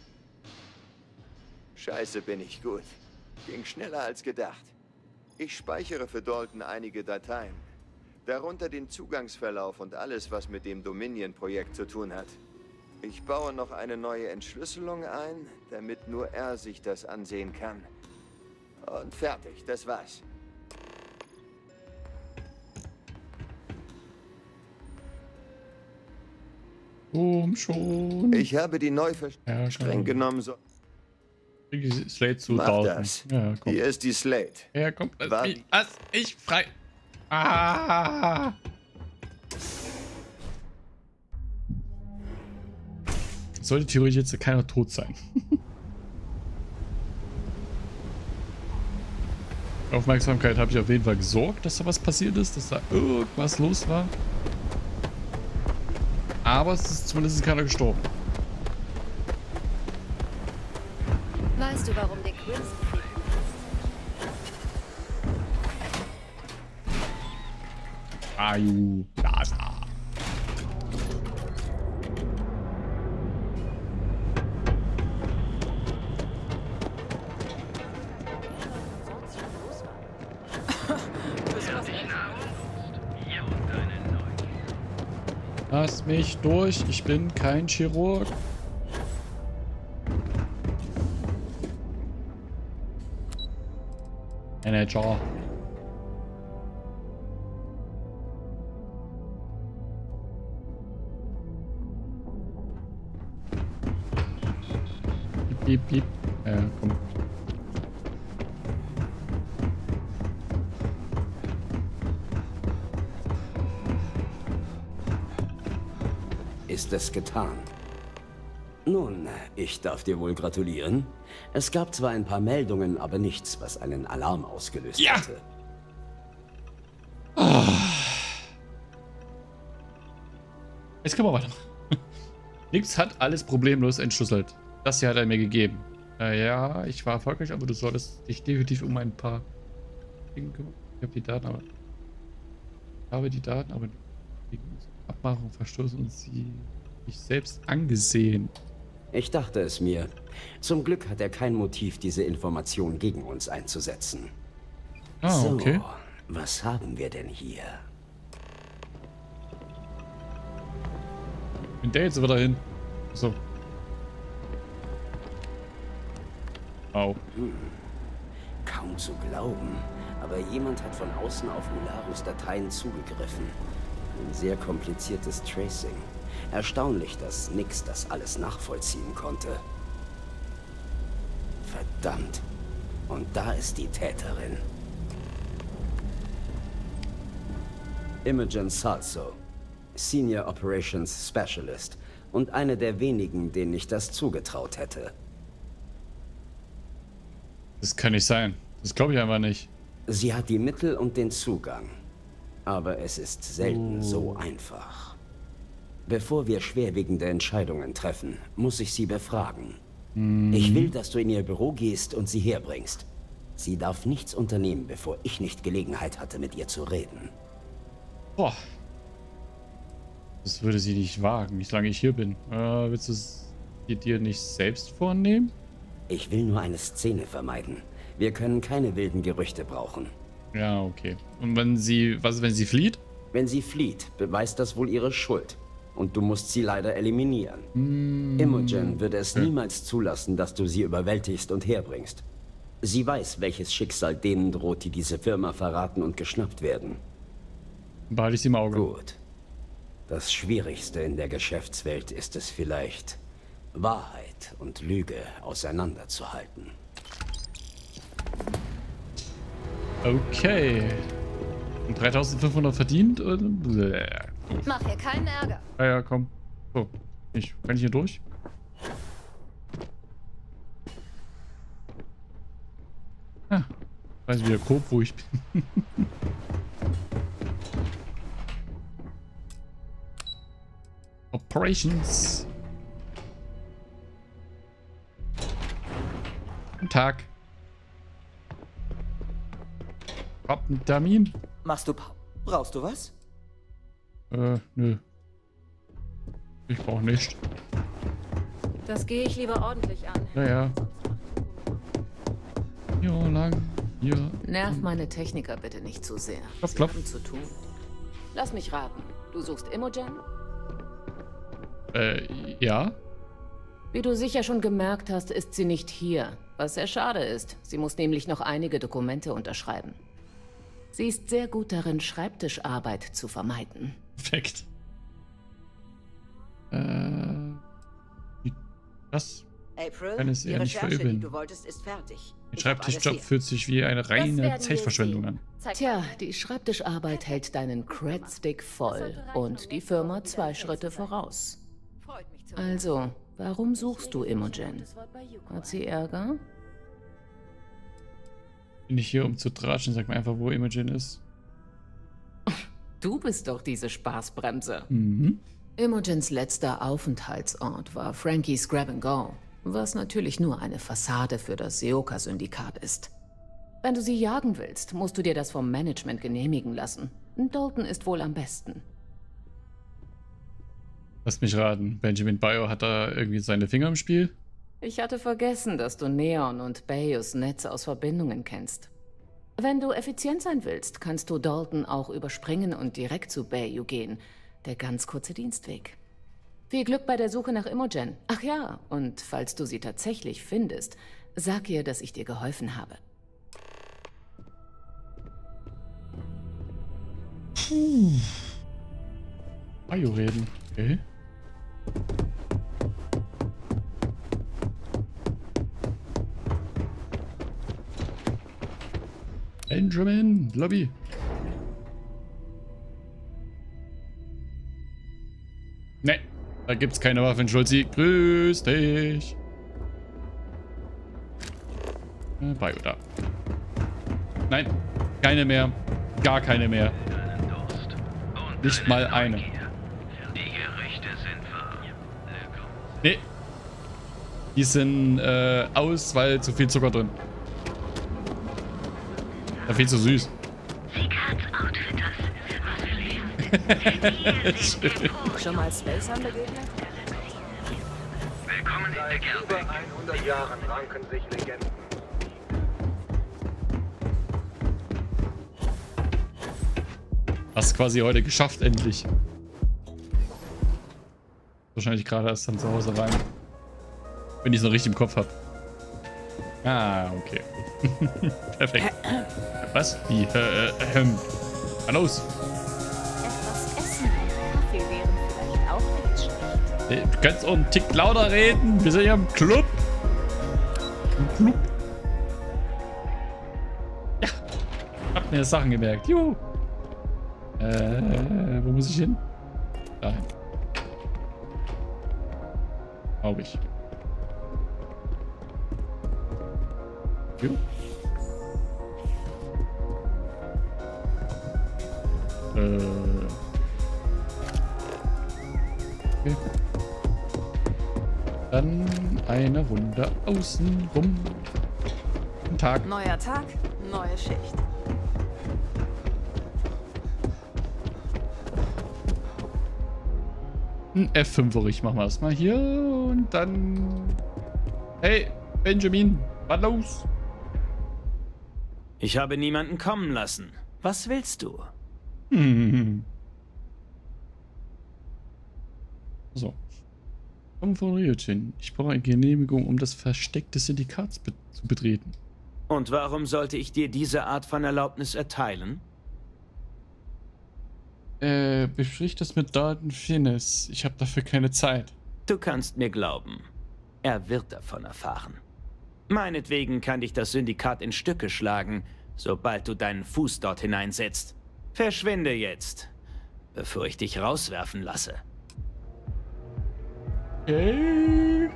Scheiße, bin ich gut. Ging schneller als gedacht. Ich speichere für Dalton einige Dateien. Darunter den Zugangsverlauf und alles, was mit dem Dominion-Projekt zu tun hat. Ich baue noch eine neue Entschlüsselung ein, damit nur er sich das ansehen kann. Und fertig, das war's. Komm schon. Ich habe die neu Ja, streng genommen so. Die Slate zu Mach Dalton. das. Ja, komm. Hier ist die Slate. Ja, komm. Lass War- mich, lass ich frei. Ah. Sollte theoretisch jetzt keiner tot sein. Aufmerksamkeit habe ich auf jeden Fall gesorgt, dass da was passiert ist, dass da irgendwas los war. Aber es ist zumindest keiner gestorben. Weißt du, warum Dick Wilson fliegt? Ayu, Plaza. Lass mich durch, ich bin kein Chirurg. Manager. Piep, piep, piep. Äh, komm. Ist es getan? Nun, ich darf dir wohl gratulieren. Es gab zwar ein paar Meldungen, aber nichts, was einen Alarm ausgelöst ja. hätte. Ah. Jetzt können wir weitermachen. Nix hat alles problemlos entschlüsselt. Das hier hat er mir gegeben. Äh, ja, ich war erfolgreich, aber du solltest dich definitiv um ein paar Dinge kümmern. Ich habe die Daten, aber ich habe die Daten, aber wegen Abmachung verstoßen und sie sich selbst angesehen. Ich dachte es mir. Zum Glück hat er kein Motiv, diese Information gegen uns einzusetzen. Ah, so, okay. Was haben wir denn hier? Bin der jetzt wieder hin? So. Au. Hm. Kaum zu glauben, aber jemand hat von außen auf Ularus Dateien zugegriffen. Ein sehr kompliziertes Tracing. Erstaunlich, dass Nix das alles nachvollziehen konnte. Verdammt. Und da ist die Täterin. Imogen Salso, Senior Operations Specialist und eine der wenigen, denen ich das zugetraut hätte. Das kann nicht sein. Das glaube ich einfach nicht. Sie hat die Mittel und den Zugang. Aber es ist selten oh. so einfach. Bevor wir schwerwiegende Entscheidungen treffen, muss ich sie befragen. Hm. Ich will, dass du in ihr Büro gehst und sie herbringst. Sie darf nichts unternehmen, bevor ich nicht Gelegenheit hatte, mit ihr zu reden. Boah. Das würde sie nicht wagen, solange ich hier bin. Äh, willst du es dir nicht selbst vornehmen? Ich will nur eine Szene vermeiden. Wir können keine wilden Gerüchte brauchen. Ja, okay. Und wenn sie, was, wenn sie flieht? Wenn sie flieht, beweist das wohl ihre Schuld. Und du musst sie leider eliminieren. Mm. Imogen würde es okay. niemals zulassen, dass du sie überwältigst und herbringst. Sie weiß, welches Schicksal denen droht, die diese Firma verraten und geschnappt werden. Behalte ich sie im Auge. Gut. Das Schwierigste in der Geschäftswelt ist es vielleicht, Wahrheit und Lüge auseinanderzuhalten. Okay. Und dreitausendfünfhundert verdient? Oder? Mach hier keinen Ärger. Ja, ja, komm. So. Ich, kann ich hier durch? Ah. Weiß wieder grob, wo ich bin. Operations. Guten Tag. Hab einen Termin? Machst du Pa- Brauchst du was? Äh, nö. Ich brauch nicht. Das gehe ich lieber ordentlich an. Naja. Hier lang. Hier. Nerv meine Techniker bitte nicht zu sehr. Klopf, Sie klopf. haben zu tun. Lass mich raten. Du suchst Imogen? Äh, ja. Wie du sicher schon gemerkt hast, ist sie nicht hier. Was sehr schade ist. Sie muss nämlich noch einige Dokumente unterschreiben. Sie ist sehr gut darin, Schreibtischarbeit zu vermeiden. Perfekt. Äh. Das April, kann es die eher nicht Recherche, verübeln. die du wolltest, ist fertig. Der Ich hab alles Schreibtischjob hier. fühlt sich wie eine reine wir Zeitverschwendung sehen. an. Tja, die Schreibtischarbeit hält deinen Cred-Stick voll und die Firma zwei Schritte voraus. Also, warum suchst du Imogen? Hat sie Ärger? Bin ich hier, um zu tratschen. Sag mir einfach, wo Imogen ist. Du bist doch diese Spaßbremse. Mhm. Imogens letzter Aufenthaltsort war Frankie's Grab and Go, was natürlich nur eine Fassade für das Seoka-Syndikat ist. Wenn du sie jagen willst, musst du dir das vom Management genehmigen lassen. Dalton ist wohl am besten. Lass mich raten, Benjamin Bio hat da irgendwie seine Finger im Spiel? Ich hatte vergessen, dass du Neon und Bayous Netz aus Verbindungen kennst. Wenn du effizient sein willst, kannst du Dalton auch überspringen und direkt zu Bayou gehen. Der ganz kurze Dienstweg. Viel Glück bei der Suche nach Imogen. Ach ja, und falls du sie tatsächlich findest, sag ihr, dass ich dir geholfen habe. Puh. Bio reden, okay. Benjamin, Lobby. Ne, da gibt's keine Waffen, Schulzi. Grüß dich. Äh, Bio da. Nein, keine mehr. Gar keine mehr. Nicht mal eine. Nee. Die sind äh, aus, weil zu viel Zucker drin. Da viel zu süß. Schon mal Spacern begegnet? Willkommen in der Gelbe. Über hundert Jahren ranken sich Legenden. Hast quasi heute geschafft, endlich. Wahrscheinlich gerade erst dann zu Hause rein. Wenn ich es noch richtig im Kopf habe. Ah, okay. Perfekt. Was? Wie? Äh, äh, ähm. Na los. Etwas essen und Kaffee wären vielleicht auch nicht schlecht. Äh, Du kannst auch einen Tick lauter reden. Wir sind ja im Club. Im Club. Ja. Hab mir Sachen gemerkt. Juhu. Äh, wo muss ich hin? Dahin. Glaube ich. Jo. Äh. Okay. Dann eine Runde außen rum. Guten Tag. Neuer Tag, neue Schicht. Ein F fünf-erig machen wir erstmal hier und dann... Hey, Benjamin, was los? Ich habe niemanden kommen lassen. Was willst du? Hm. So. Komm von Ryujin. Ich brauche eine Genehmigung, um das Versteck des Syndikats be zu betreten. Und warum sollte ich dir diese Art von Erlaubnis erteilen? Äh, besprich das mit Dalton Finnis. Ich habe dafür keine Zeit. Du kannst mir glauben. Er wird davon erfahren. Meinetwegen kann dich das Syndikat in Stücke schlagen, sobald du deinen Fuß dort hineinsetzt. Verschwinde jetzt, bevor ich dich rauswerfen lasse. Okay.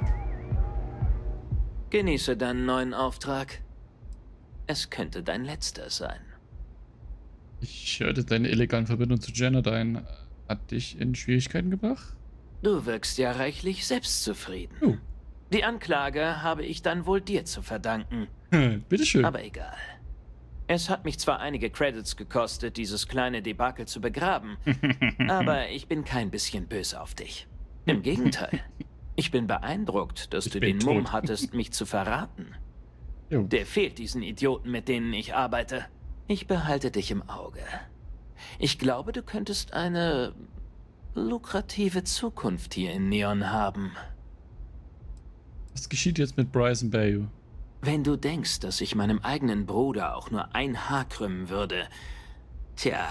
Genieße deinen neuen Auftrag. Es könnte dein letzter sein. Ich hörte, deine illegalen Verbindung zu Genodyne hat dich in Schwierigkeiten gebracht? Du wirkst ja reichlich selbstzufrieden. Oh. Die Anklage habe ich dann wohl dir zu verdanken. Hm, bitteschön. Aber egal. Es hat mich zwar einige Credits gekostet, dieses kleine Debakel zu begraben, aber ich bin kein bisschen böse auf dich. Im Gegenteil. Ich bin beeindruckt, dass Ich du bin den Mumm tot. hattest, mich zu verraten. Jo. Der fehlt diesen Idioten, mit denen ich arbeite. Ich behalte dich im Auge. Ich glaube, du könntest eine lukrative Zukunft hier in Neon haben. Was geschieht jetzt mit Bryson Bayou? Wenn du denkst, dass ich meinem eigenen Bruder auch nur ein Haar krümmen würde, tja,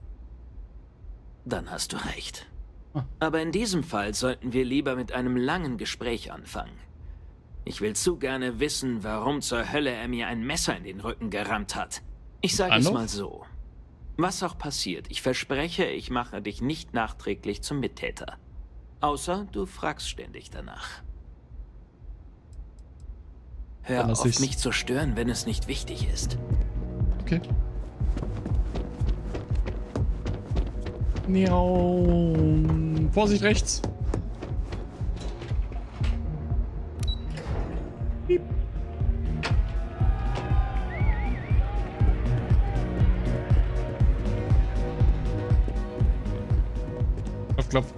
dann hast du recht. Ah. Aber in diesem Fall sollten wir lieber mit einem langen Gespräch anfangen. Ich will zu gerne wissen, warum zur Hölle er mir ein Messer in den Rücken gerammt hat. Ich sage es Hallo? mal so. Was auch passiert, ich verspreche, ich mache dich nicht nachträglich zum Mittäter. Außer du fragst ständig danach. Hör Dann lass auf, ich's. mich zu stören, wenn es nicht wichtig ist. Okay. Miau. Vorsicht rechts. Piep. klopf.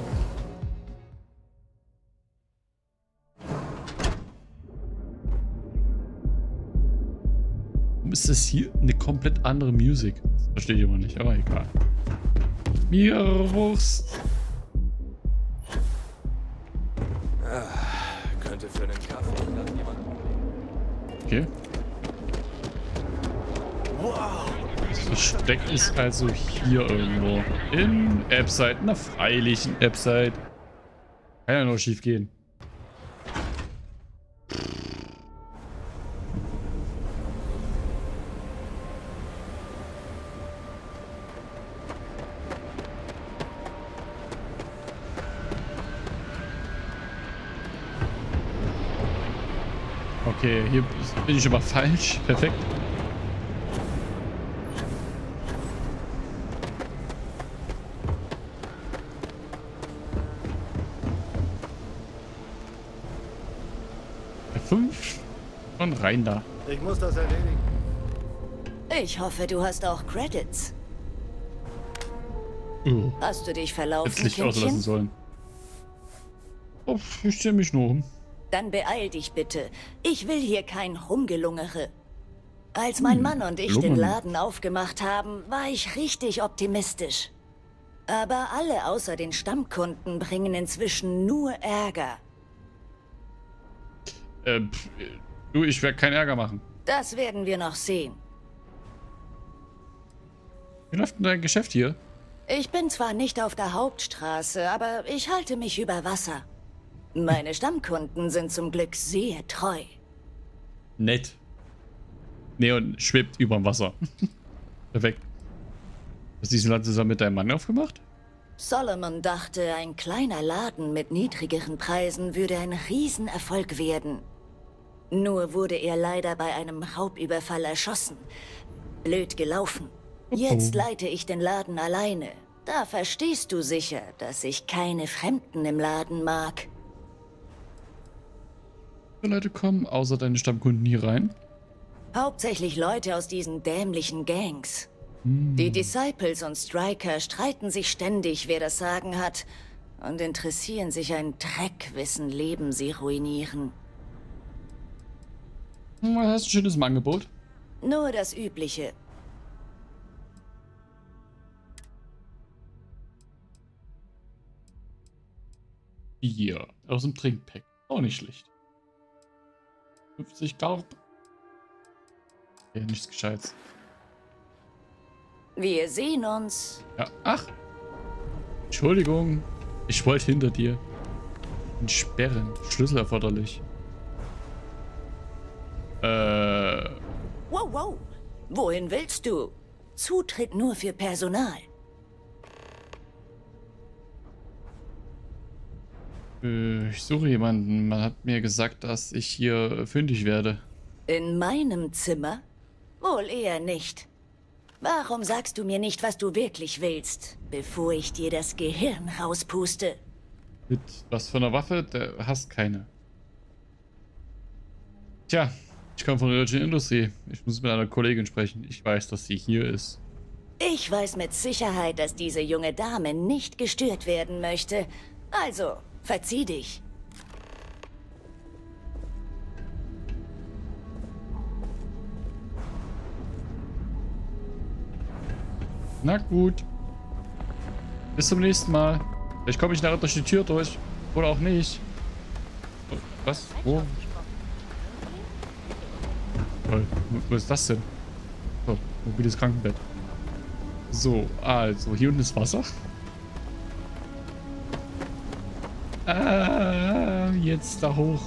Warum ist das hier eine komplett andere Musik? Das verstehe ich immer nicht, aber egal. Mirwurst. Ah, könnte für einen Kaffee jemand umlegen. Okay. Wow. Das Versteck ist also hier irgendwo. In Appside. Na freilich, in Appside. Kann ja nur schief gehen. Okay, hier bin ich aber falsch. Perfekt. Fünf und rein da. Ich muss das erledigen. Ich hoffe, du hast auch Credits. Uh, Hast du dich verlaufen, jetzt Licht Kindchen? auslassen sollen. Oh, ich stelle mich nur um. Dann beeil dich bitte. Ich will hier kein Rumgelungere. Als mein Hm, Mann und ich Lungern. den Laden aufgemacht haben, war ich richtig optimistisch. Aber alle außer den Stammkunden bringen inzwischen nur Ärger. Äh, pff, du, ich werde keinen Ärger machen. Das werden wir noch sehen. Wie läuft denn dein Geschäft hier? Ich bin zwar nicht auf der Hauptstraße, aber ich halte mich über Wasser. Meine Stammkunden sind zum Glück sehr treu. Nett. Neon schwebt über dem Wasser. Perfekt. Hast du diesen Laden zusammen mit deinem Mann aufgemacht? Solomon dachte, ein kleiner Laden mit niedrigeren Preisen würde ein Riesenerfolg werden. Nur wurde er leider bei einem Raubüberfall erschossen. Blöd gelaufen. Jetzt leite ich den Laden alleine. Da verstehst du sicher, dass ich keine Fremden im Laden mag. Wie viele Leute kommen außer deine Stammkunden hier rein? Hauptsächlich Leute aus diesen dämlichen Gangs. Hm. Die Disciples und Striker streiten sich ständig, wer das Sagen hat, und interessieren sich ein Dreck, wessen Leben sie ruinieren. Hm, hast du ein schönes Angebot? Nur das Übliche. Bier aus dem Trinkpack. Auch nicht schlecht. fünfzig Garb. Ja, nichts Gescheites. Wir sehen uns. Ja, ach. Entschuldigung. Ich wollte hinter dir. Entsperren. Schlüssel erforderlich. Äh. Wow, wow. Wohin willst du? Zutritt nur für Personal. Äh, ich suche jemanden. Man hat mir gesagt, dass ich hier fündig werde. In meinem Zimmer? Wohl eher nicht. Warum sagst du mir nicht, was du wirklich willst, bevor ich dir das Gehirn rauspuste? Mit was für einer Waffe? Der hast keine. Tja, ich komme von der deutschen Industrie. Ich muss mit einer Kollegin sprechen. Ich weiß, dass sie hier ist. Ich weiß mit Sicherheit, dass diese junge Dame nicht gestört werden möchte. Also, verzieh dich. Na gut. Bis zum nächsten Mal. Vielleicht komme ich nachher durch die Tür durch. Oder auch nicht. Oh, was? Wo? Toll. Wo ist das denn? Oh, mobiles Krankenbett. So, also, hier unten ist Wasser. Ah, jetzt da hoch.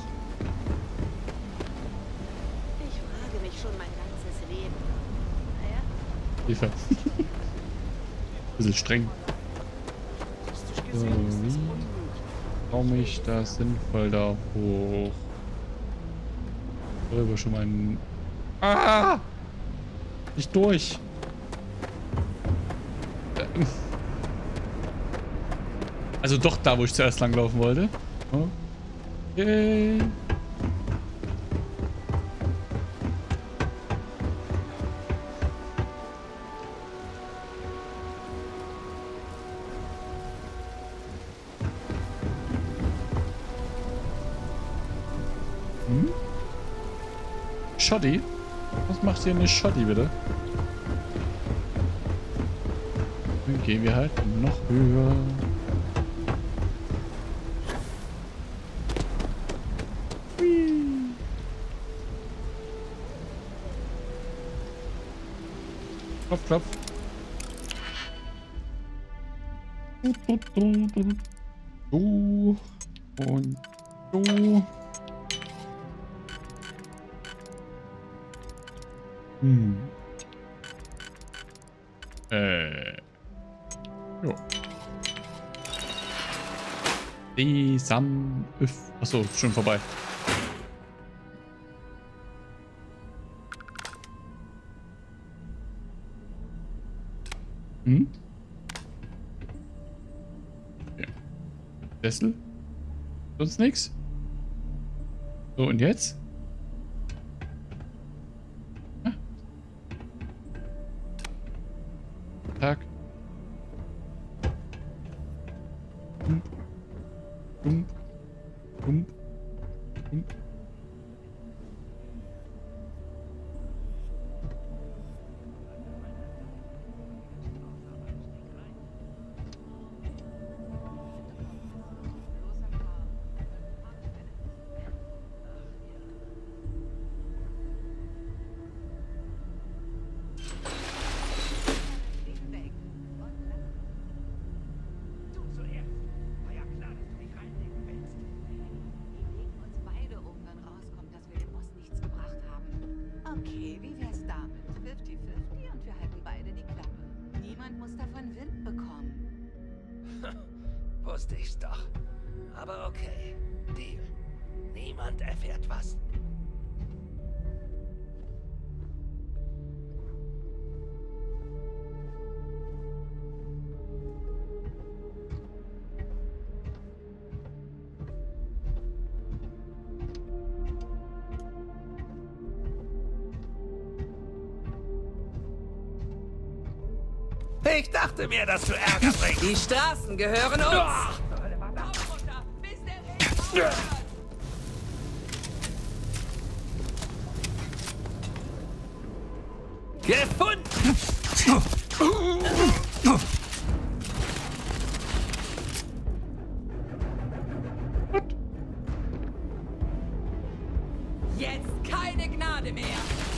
Ich frage mich schon mein ganzes Leben. Naja. Hilfe. Bisschen streng. So, wie komme ich da sinnvoll da hoch? Darüber schon mal ein... Ah! Nicht durch. Also doch da, wo ich zuerst langlaufen wollte. Okay. Hm? Shoddy? Was macht hier eine Shoddy, bitte? Dann gehen wir halt noch höher. Hui. Klopf, klopf. So. Und so. Hm. Äh. Jo. Sesam. Öff. Achso, schon vorbei. Hm? Ja. Sessel? Sonst nichts? So, und jetzt? Ah. Tag. Dump. Dump. Dump. Dump. Okay, wie wär's damit? fünfzig fünfzig und wir halten beide die Klappe. Niemand muss davon Wind bekommen. Wusste ich's doch. Aber okay. Deal. Niemand erfährt was. Ich dachte mir, dass du Ärger bringst. Die Straßen gehören uns. Gefunden! Jetzt keine Gnade mehr.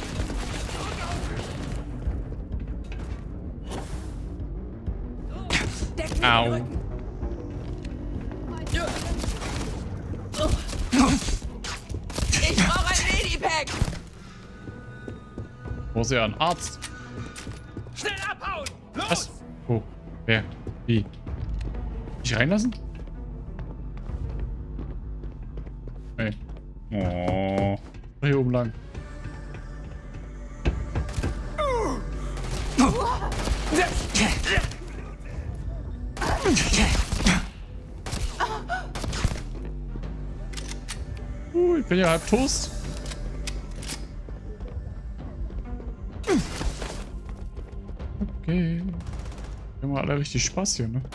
Au. Ich brauche ein Medipack. Wo ist ja ein Arzt? Schnell abhauen! Los! Was? Wo? Wer? Wie? Mich reinlassen? Hey. Oh. Hier oben lang. Uh, ich bin ja halb Toast. Okay. Wir haben alle richtig Spaß hier, ne?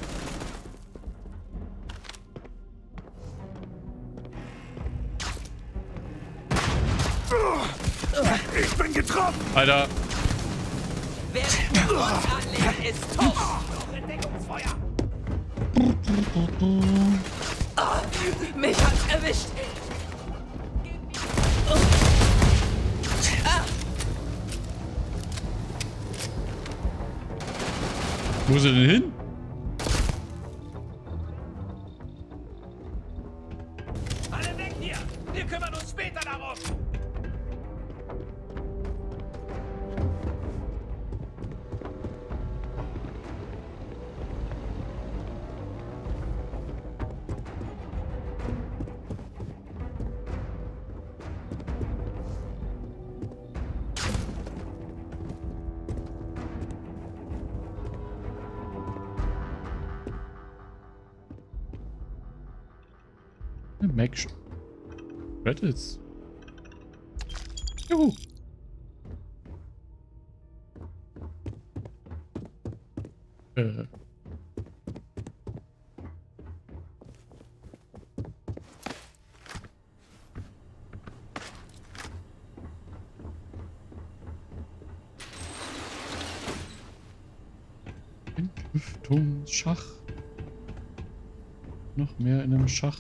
Ich bin getroffen! Alter. Wer den Blut anlegt, ist tot. Entdeckungsfeuer! Oh, mich hat's erwischt. Wo ist er denn hin? Alle weg hier! Wir kümmern uns später darum! Mac Credits. Juhu. Äh. Atomschach. Noch mehr in einem Schacht.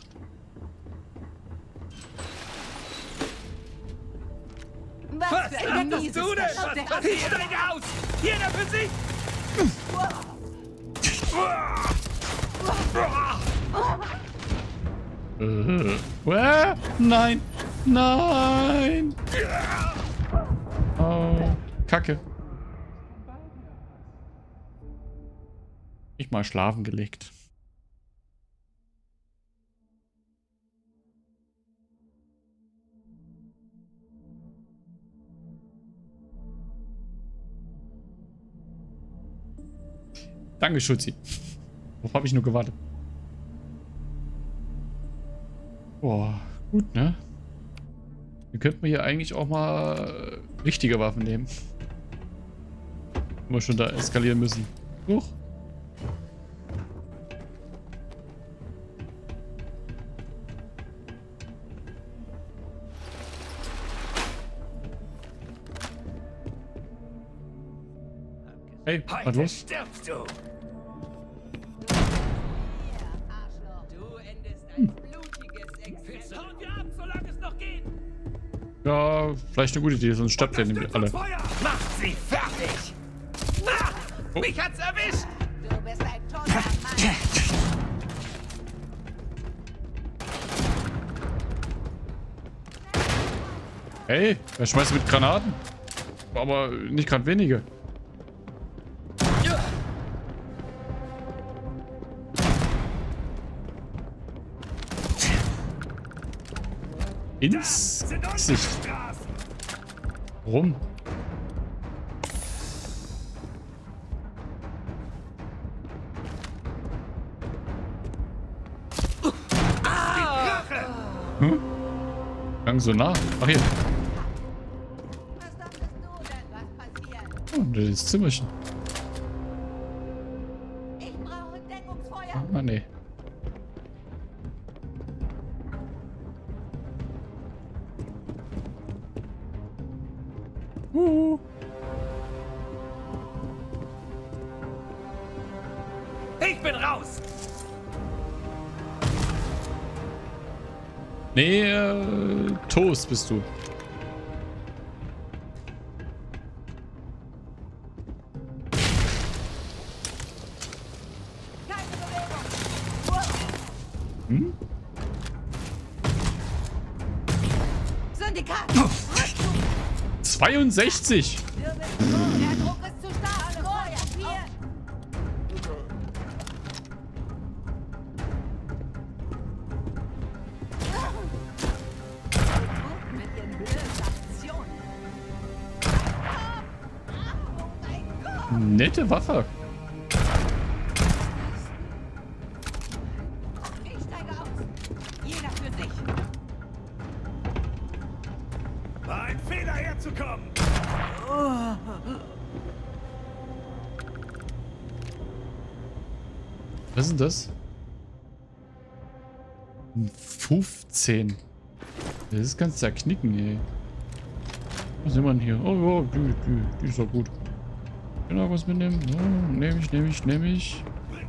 Was, Was für ein machst du denn? Was passiert? Steige aus! Jeder für sich! Äh, nein! Nein! Oh, Kacke. Ich mal schlafen gelegt. Danke, Schulzi. Worauf habe ich nur gewartet? Boah, gut, ne? Wir könnten hier eigentlich auch mal richtige Waffen nehmen. Wenn wir schon da eskalieren müssen. Huch. Hey, was los? Stirbst du. Hm. Ja, vielleicht eine gute Idee, sonst stirbt ihr nämlich alle. Macht sie fertig! Ah, oh. Mich hat's erwischt! Du bist ein toller Mann. Hey, wer schmeißt mit Granaten? Aber nicht gerade wenige. Ins Gesicht. Warum? Hm? Gang so nah. Ach hier. Oh, das Zimmerchen. Ich brauche Deckungsfeuer. Ah, nee. Uh. Ich bin raus! Nee, äh, Toast bist du. Hm? Syndikat! zweiundsechzig! Der Druck ist zu stark! Feuer! Hier! Mit den blöden Aktionen! Oh mein Gott! Nette Waffe. Ich steige aus! Jeder für sich! War ein Fehler herzukommen! Was ist denn das? fünfzehn. Das ist ganz zerknicken, ey. Was nimmt man hier? Oh, oh die, die, die ist doch gut. Genau, was mitnehmen? Oh, nehme ich, nehme ich, nehme ich.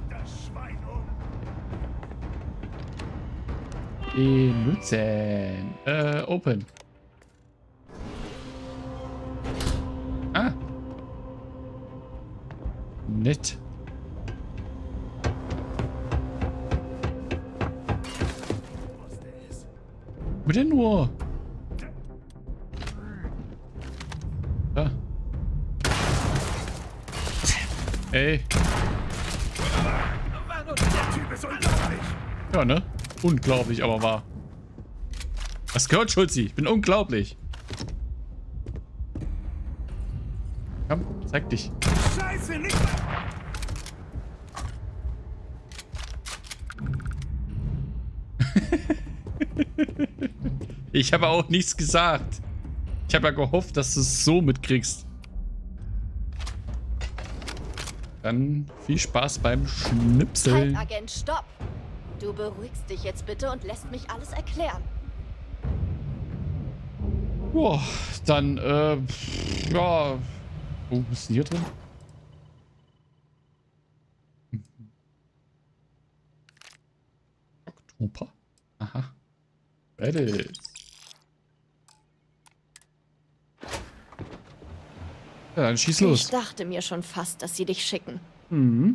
Benutzen. Äh, open. Ah. Nett. Wo denn nur? Da. Ey. Ja, ne? Unglaublich, aber wahr. Was gehört, Schulzi? Ich bin unglaublich. Komm, zeig dich. Scheiße, nicht! Ich habe auch nichts gesagt. Ich habe ja gehofft, dass du es so mitkriegst. Dann viel Spaß beim Schnipseln. Halt, Agent, stopp! Du beruhigst dich jetzt bitte und lässt mich alles erklären. Boah, dann, äh, ja. Oh, was ist denn hier drin? Opa. Aha. Reddit. Ja, dann schieß los. Ich dachte mir schon fast, dass sie dich schicken. Mhm.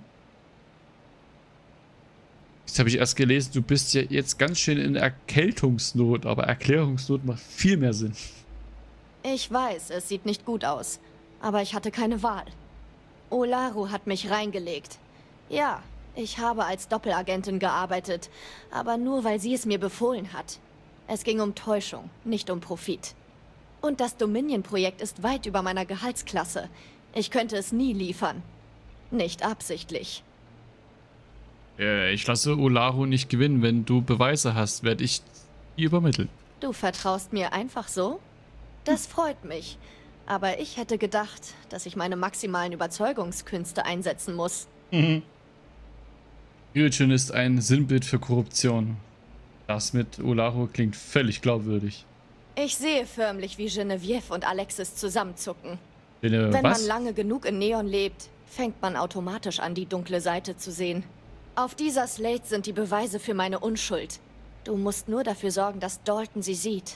Jetzt habe ich erst gelesen, du bist ja jetzt ganz schön in Erkältungsnot, aber Erklärungsnot macht viel mehr Sinn. Ich weiß, es sieht nicht gut aus, aber ich hatte keine Wahl. Olaru hat mich reingelegt. Ja, ich habe als Doppelagentin gearbeitet, aber nur, weil sie es mir befohlen hat. Es ging um Täuschung, nicht um Profit. Und das Dominion-Projekt ist weit über meiner Gehaltsklasse. Ich könnte es nie liefern. Nicht absichtlich. Äh, ich lasse Olaru nicht gewinnen. Wenn du Beweise hast, werde ich die übermitteln. Du vertraust mir einfach so? Das freut mich. Aber ich hätte gedacht, dass ich meine maximalen Überzeugungskünste einsetzen muss. Mhm. Ryujin ist ein Sinnbild für Korruption. Das mit Olaru klingt völlig glaubwürdig. Ich sehe förmlich, wie Genevieve und Alexis zusammenzucken. Gene, Wenn was? man lange genug in Neon lebt, fängt man automatisch an, die dunkle Seite zu sehen. Auf dieser Slate sind die Beweise für meine Unschuld. Du musst nur dafür sorgen, dass Dalton sie sieht.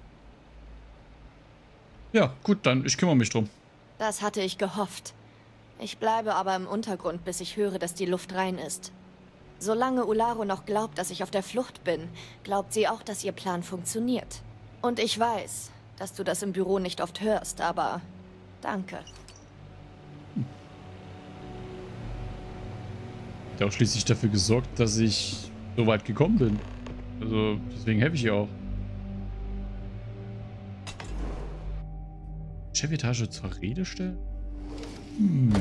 Ja, gut, dann ich kümmere mich drum. Das hatte ich gehofft. Ich bleibe aber im Untergrund, bis ich höre, dass die Luft rein ist. Solange Olaru noch glaubt, dass ich auf der Flucht bin, glaubt sie auch, dass ihr Plan funktioniert. Und ich weiß, dass du das im Büro nicht oft hörst, aber danke. Ich habe auch schließlich dafür gesorgt, dass ich so weit gekommen bin. Also, deswegen helfe ich ihr auch. Chefetage zur Rede stellen? Hm.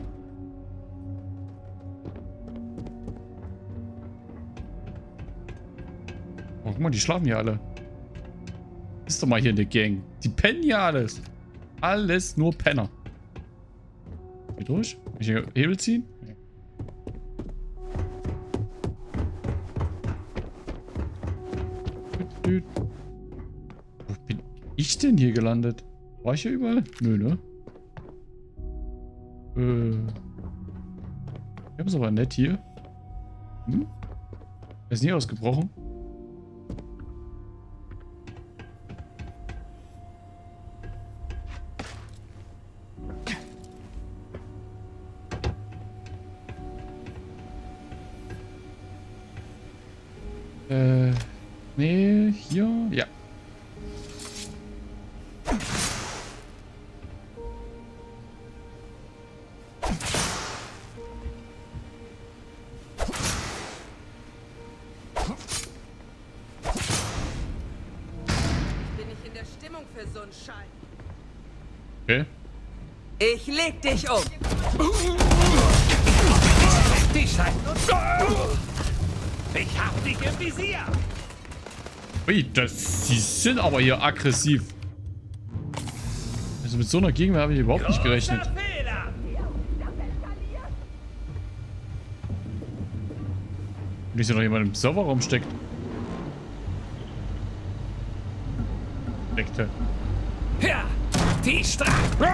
Oh, guck mal, die schlafen hier alle. Ist doch mal hier eine Gang. Die pennen hier alles. Alles nur Penner. Geh durch. Kann ich hier Hebel ziehen? Nee. Wo bin ich denn hier gelandet? War ich hier überall? Nö, ne? Äh. Wir haben es aber nett hier. Hm? Er ist nie ausgebrochen. Äh, nee, hier, ja. Bin ich in der Stimmung für so einen Scheiß. Okay. Ich leg dich um. Die Scheiße. Ich hab dich im Visier. Ui, das, die sind aber hier aggressiv. Also mit so einer Gegenwehr habe ich überhaupt nicht gerechnet. Nicht, dass noch jemand im Serverraum steckt. Steckte. Ja, die Straße.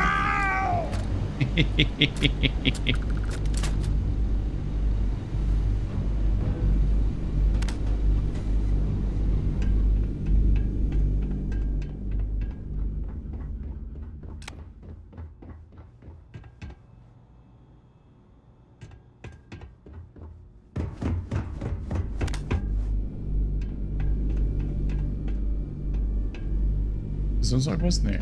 Ist sonst irgendwas? Nee.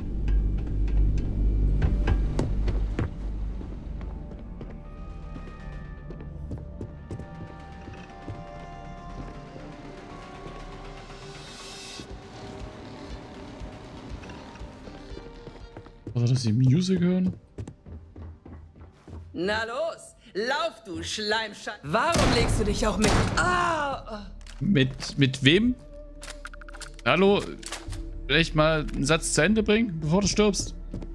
Oder dass sie Musik hören? Na los, lauf du Schleimscheiß. Warum legst du dich auch mit... Ah! Mit, mit wem? Hallo? Vielleicht mal einen Satz zu Ende bringen, bevor du stirbst?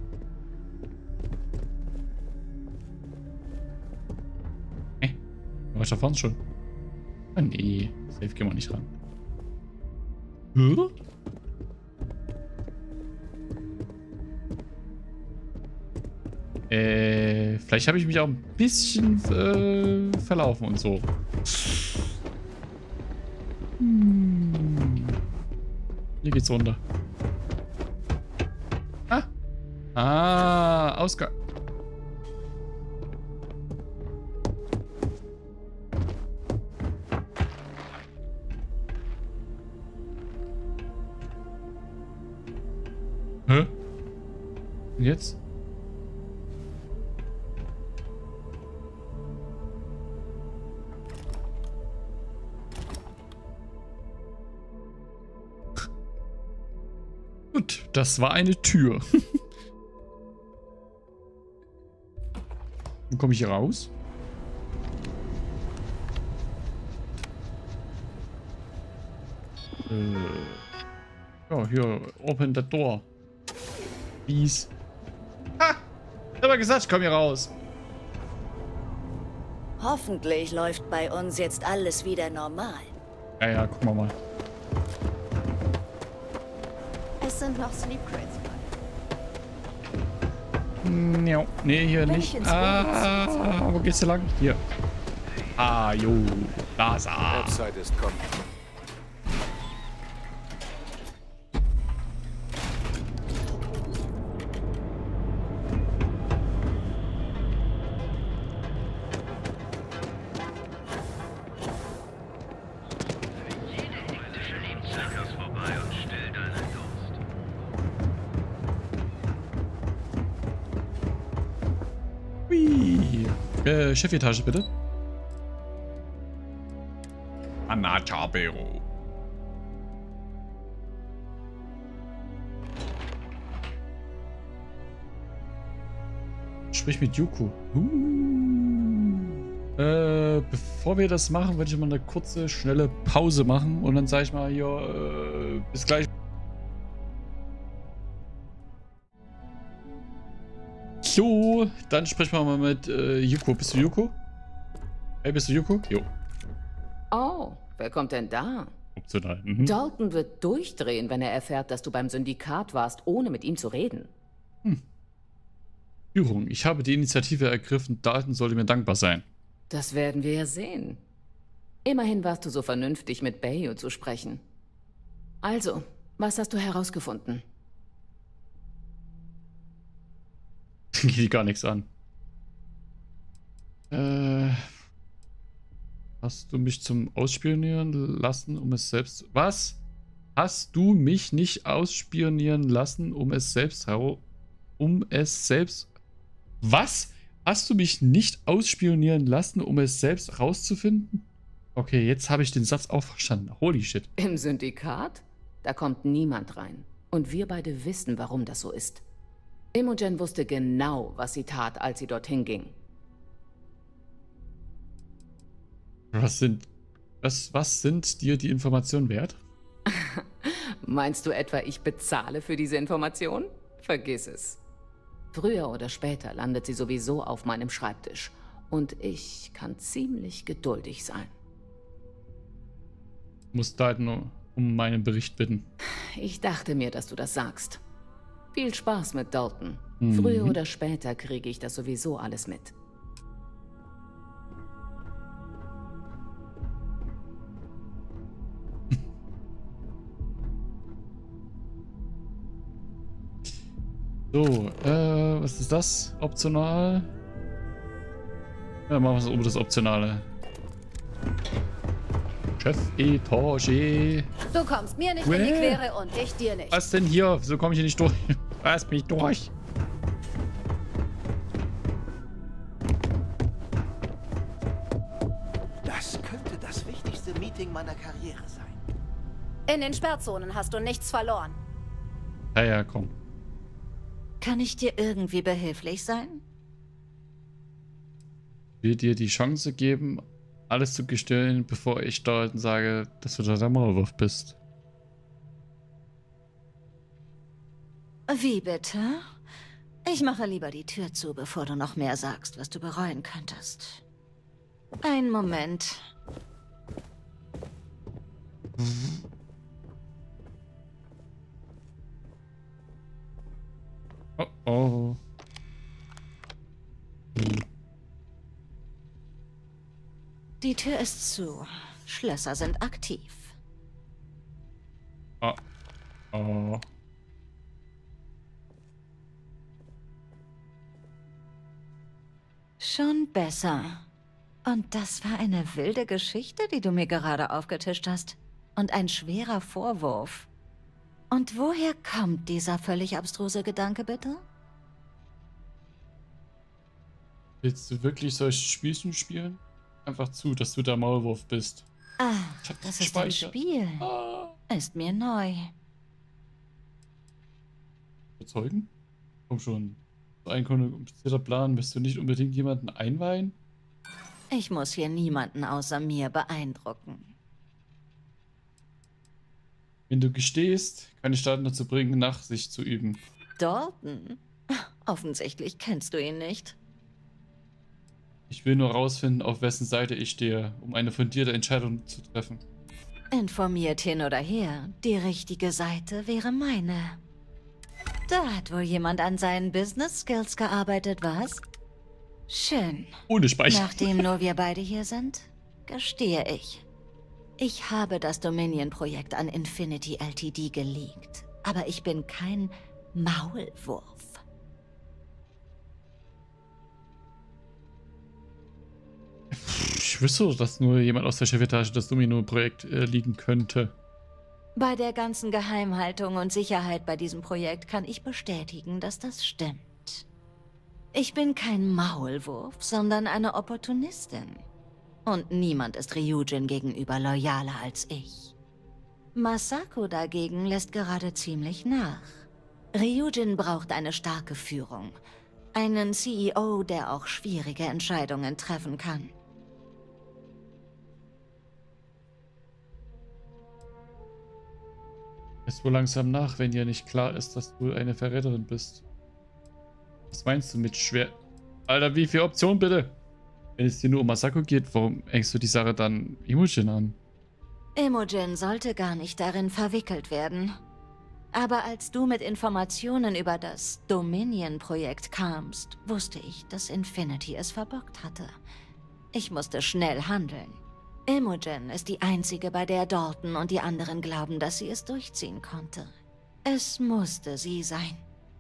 Hä? Äh, weiter fahren schon. Ah nee, safe gehen wir nicht ran. Hä? Äh, vielleicht habe ich mich auch ein bisschen äh, verlaufen und so. geht's runter. Ah. Ah, Ausgang. Hä? Und jetzt? Gut, das war eine Tür. Wo komme ich hier raus? Äh. Ja, hier, open the door. Peace. Ha! Ich hab aber gesagt, ich komme hier raus. Hoffentlich läuft bei uns jetzt alles wieder normal. Ja, ja, gucken wir mal. Es sind noch Sleep Crates bei. No. Nee, hier Wenn nicht. ich ins Ah, wo geht's hier lang? Hier. Ah, jo. Plaza. Website ist kommen. Hui. Äh, Chefetage, bitte. Anachabero. Sprich mit Yuko. Uh. Äh, bevor wir das machen, würde ich mal eine kurze, schnelle Pause machen. Und dann sage ich mal hier, äh, bis gleich. So, dann sprechen wir mal mit äh, Yuko. Bist du Yuko? Hey, bist du Yuko? Jo. Oh, wer kommt denn da? Optional. Mhm. Dalton wird durchdrehen, wenn er erfährt, dass du beim Syndikat warst, ohne mit ihm zu reden. Hm. Führung. Ich habe die Initiative ergriffen. Dalton sollte mir dankbar sein. Das werden wir ja sehen. Immerhin warst du so vernünftig, mit Bayo zu sprechen. Also, was hast du herausgefunden? Geht die gar nichts an. Äh, hast du mich zum Ausspionieren lassen, um es selbst... Was? Hast du mich nicht ausspionieren lassen, um es selbst heraus... Um es selbst... Was? Hast du mich nicht ausspionieren lassen, um es selbst rauszufinden? Okay, jetzt habe ich den Satz auch verstanden. Holy shit. Im Syndikat? Da kommt niemand rein. Und wir beide wissen, warum das so ist. Imogen wusste genau, was sie tat, als sie dorthin ging. Was sind... Was, was sind dir die Informationen wert? Meinst du etwa, ich bezahle für diese Information? Vergiss es. Früher oder später landet sie sowieso auf meinem Schreibtisch. Und ich kann ziemlich geduldig sein. Ich muss da halt nur um meinen Bericht bitten. Ich dachte mir, dass du das sagst. Viel Spaß mit Dalton. Mhm. Früher oder später kriege ich das sowieso alles mit. So, äh, was ist das? Optional? Ja, machen wir es oben das Optionale. Chefetage. Du kommst mir nicht in die Quere und ich dir nicht. Was denn hier? Wieso komme ich hier nicht durch? Lass mich durch. Das könnte das wichtigste Meeting meiner Karriere sein. In den Sperrzonen hast du nichts verloren. Ja, ja, komm. Kann ich dir irgendwie behilflich sein? Ich will dir die Chance geben, alles zu gestehen, bevor ich Dalton sage, dass du da der Maulwurf bist. Wie bitte? Ich mache lieber die Tür zu, bevor du noch mehr sagst, was du bereuen könntest. Einen Moment. Oh oh. Die Tür ist zu. Schlösser sind aktiv. Oh Oh. Schon besser. Und das war eine wilde Geschichte, die du mir gerade aufgetischt hast. Und ein schwerer Vorwurf. Und woher kommt dieser völlig abstruse Gedanke, bitte? Willst du wirklich solche Spielchen spielen? Einfach zu, dass du der Maulwurf bist. Ah, das ist ein Spiel. Ah. Ist mir neu. Überzeugen? Komm schon. So ein komplizierter Plan. Willst du nicht unbedingt jemanden einweihen? Ich muss hier niemanden außer mir beeindrucken. Wenn du gestehst, kann ich Staaten dazu bringen, Nachsicht zu üben. Dalton? Offensichtlich kennst du ihn nicht. Ich will nur rausfinden, auf wessen Seite ich stehe, um eine fundierte Entscheidung zu treffen. Informiert hin oder her, die richtige Seite wäre meine. Da hat wohl jemand an seinen Business Skills gearbeitet, was? Schön. Ohne Speicher. Nachdem nur wir beide hier sind, gestehe ich. Ich habe das Dominion-Projekt an Infinity L T D geleakt. Aber ich bin kein Maulwurf. Ich wüsste doch, dass nur jemand aus der Chefetage das Domino-Projekt äh, liegen könnte. Bei der ganzen Geheimhaltung und Sicherheit bei diesem Projekt kann ich bestätigen, dass das stimmt. Ich bin kein Maulwurf, sondern eine Opportunistin. Und niemand ist Ryujin gegenüber loyaler als ich. Masako dagegen lässt gerade ziemlich nach. Ryujin braucht eine starke Führung. Einen C E O, der auch schwierige Entscheidungen treffen kann. Es wohl langsam nach, wenn dir nicht klar ist, dass du eine Verräterin bist. Was meinst du mit schwer... Alter, wie viele Optionen bitte? Wenn es dir nur um Masako geht, warum hängst du die Sache dann Imogen an? Imogen sollte gar nicht darin verwickelt werden. Aber als du mit Informationen über das Dominion-Projekt kamst, wusste ich, dass Infinity es verbockt hatte. Ich musste schnell handeln. Imogen ist die einzige, bei der Dalton und die anderen glauben, dass sie es durchziehen konnte. Es musste sie sein.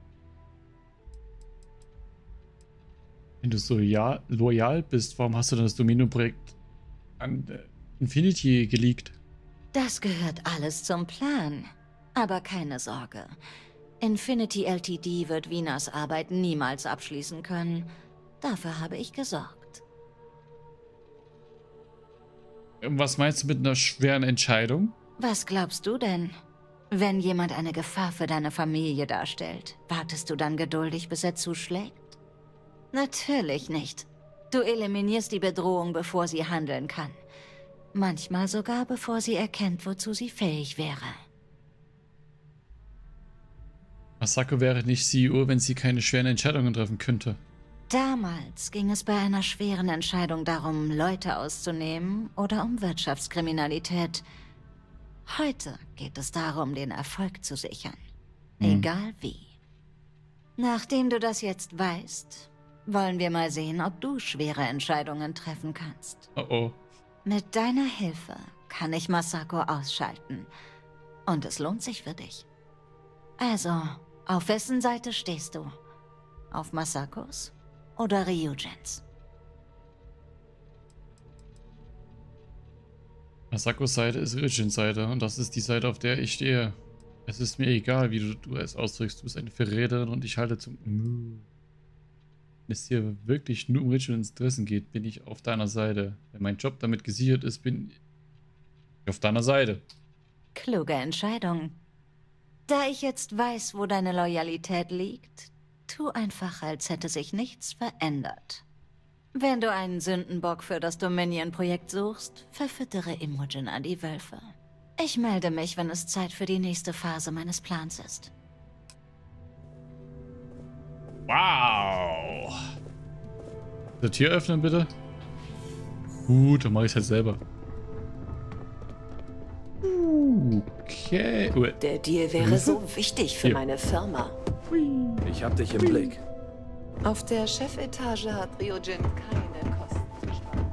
Wenn du so ja, loyal bist, warum hast du dann das Domino-Projekt an äh, Infinity geleakt? Das gehört alles zum Plan. Aber keine Sorge. Infinity L T D wird Wieners Arbeit niemals abschließen können. Dafür habe ich gesorgt. Was meinst du mit einer schweren Entscheidung? Was glaubst du denn? Wenn jemand eine Gefahr für deine Familie darstellt, wartest du dann geduldig, bis er zuschlägt? Natürlich nicht. Du eliminierst die Bedrohung, bevor sie handeln kann. Manchmal sogar, bevor sie erkennt, wozu sie fähig wäre. Masako wäre nicht C E O, wenn sie keine schweren Entscheidungen treffen könnte. Damals ging es bei einer schweren Entscheidung darum, Leute auszunehmen oder um Wirtschaftskriminalität. Heute geht es darum, den Erfolg zu sichern. Hm. Egal wie. Nachdem du das jetzt weißt, wollen wir mal sehen, ob du schwere Entscheidungen treffen kannst. Oh oh. Mit deiner Hilfe kann ich Masako ausschalten. Und es lohnt sich für dich. Also, auf wessen Seite stehst du? Auf Masakos oder Ryujins? Masakos Seite ist Ryujins Seite und das ist die Seite, auf der ich stehe. Es ist mir egal, wie du, du es ausdrückst. Du bist eine Verräterin und ich halte zum... Wenn es hier wirklich nur um Ryujins Interessen geht, bin ich auf deiner Seite. Wenn mein Job damit gesichert ist, bin ich auf deiner Seite. Kluge Entscheidung. Da ich jetzt weiß, wo deine Loyalität liegt, tu einfach, als hätte sich nichts verändert. Wenn du einen Sündenbock für das Dominion-Projekt suchst, verfüttere Imogen an die Wölfe. Ich melde mich, wenn es Zeit für die nächste Phase meines Plans ist. Wow! Die Tür öffnen, bitte. Gut, dann mache ich es halt selber. Okay. Uh. Der Deal wäre so wichtig für Hier. meine Firma. Ich hab dich im Blick. Auf der Chefetage hat Ryujin keine Kosten zu sparen.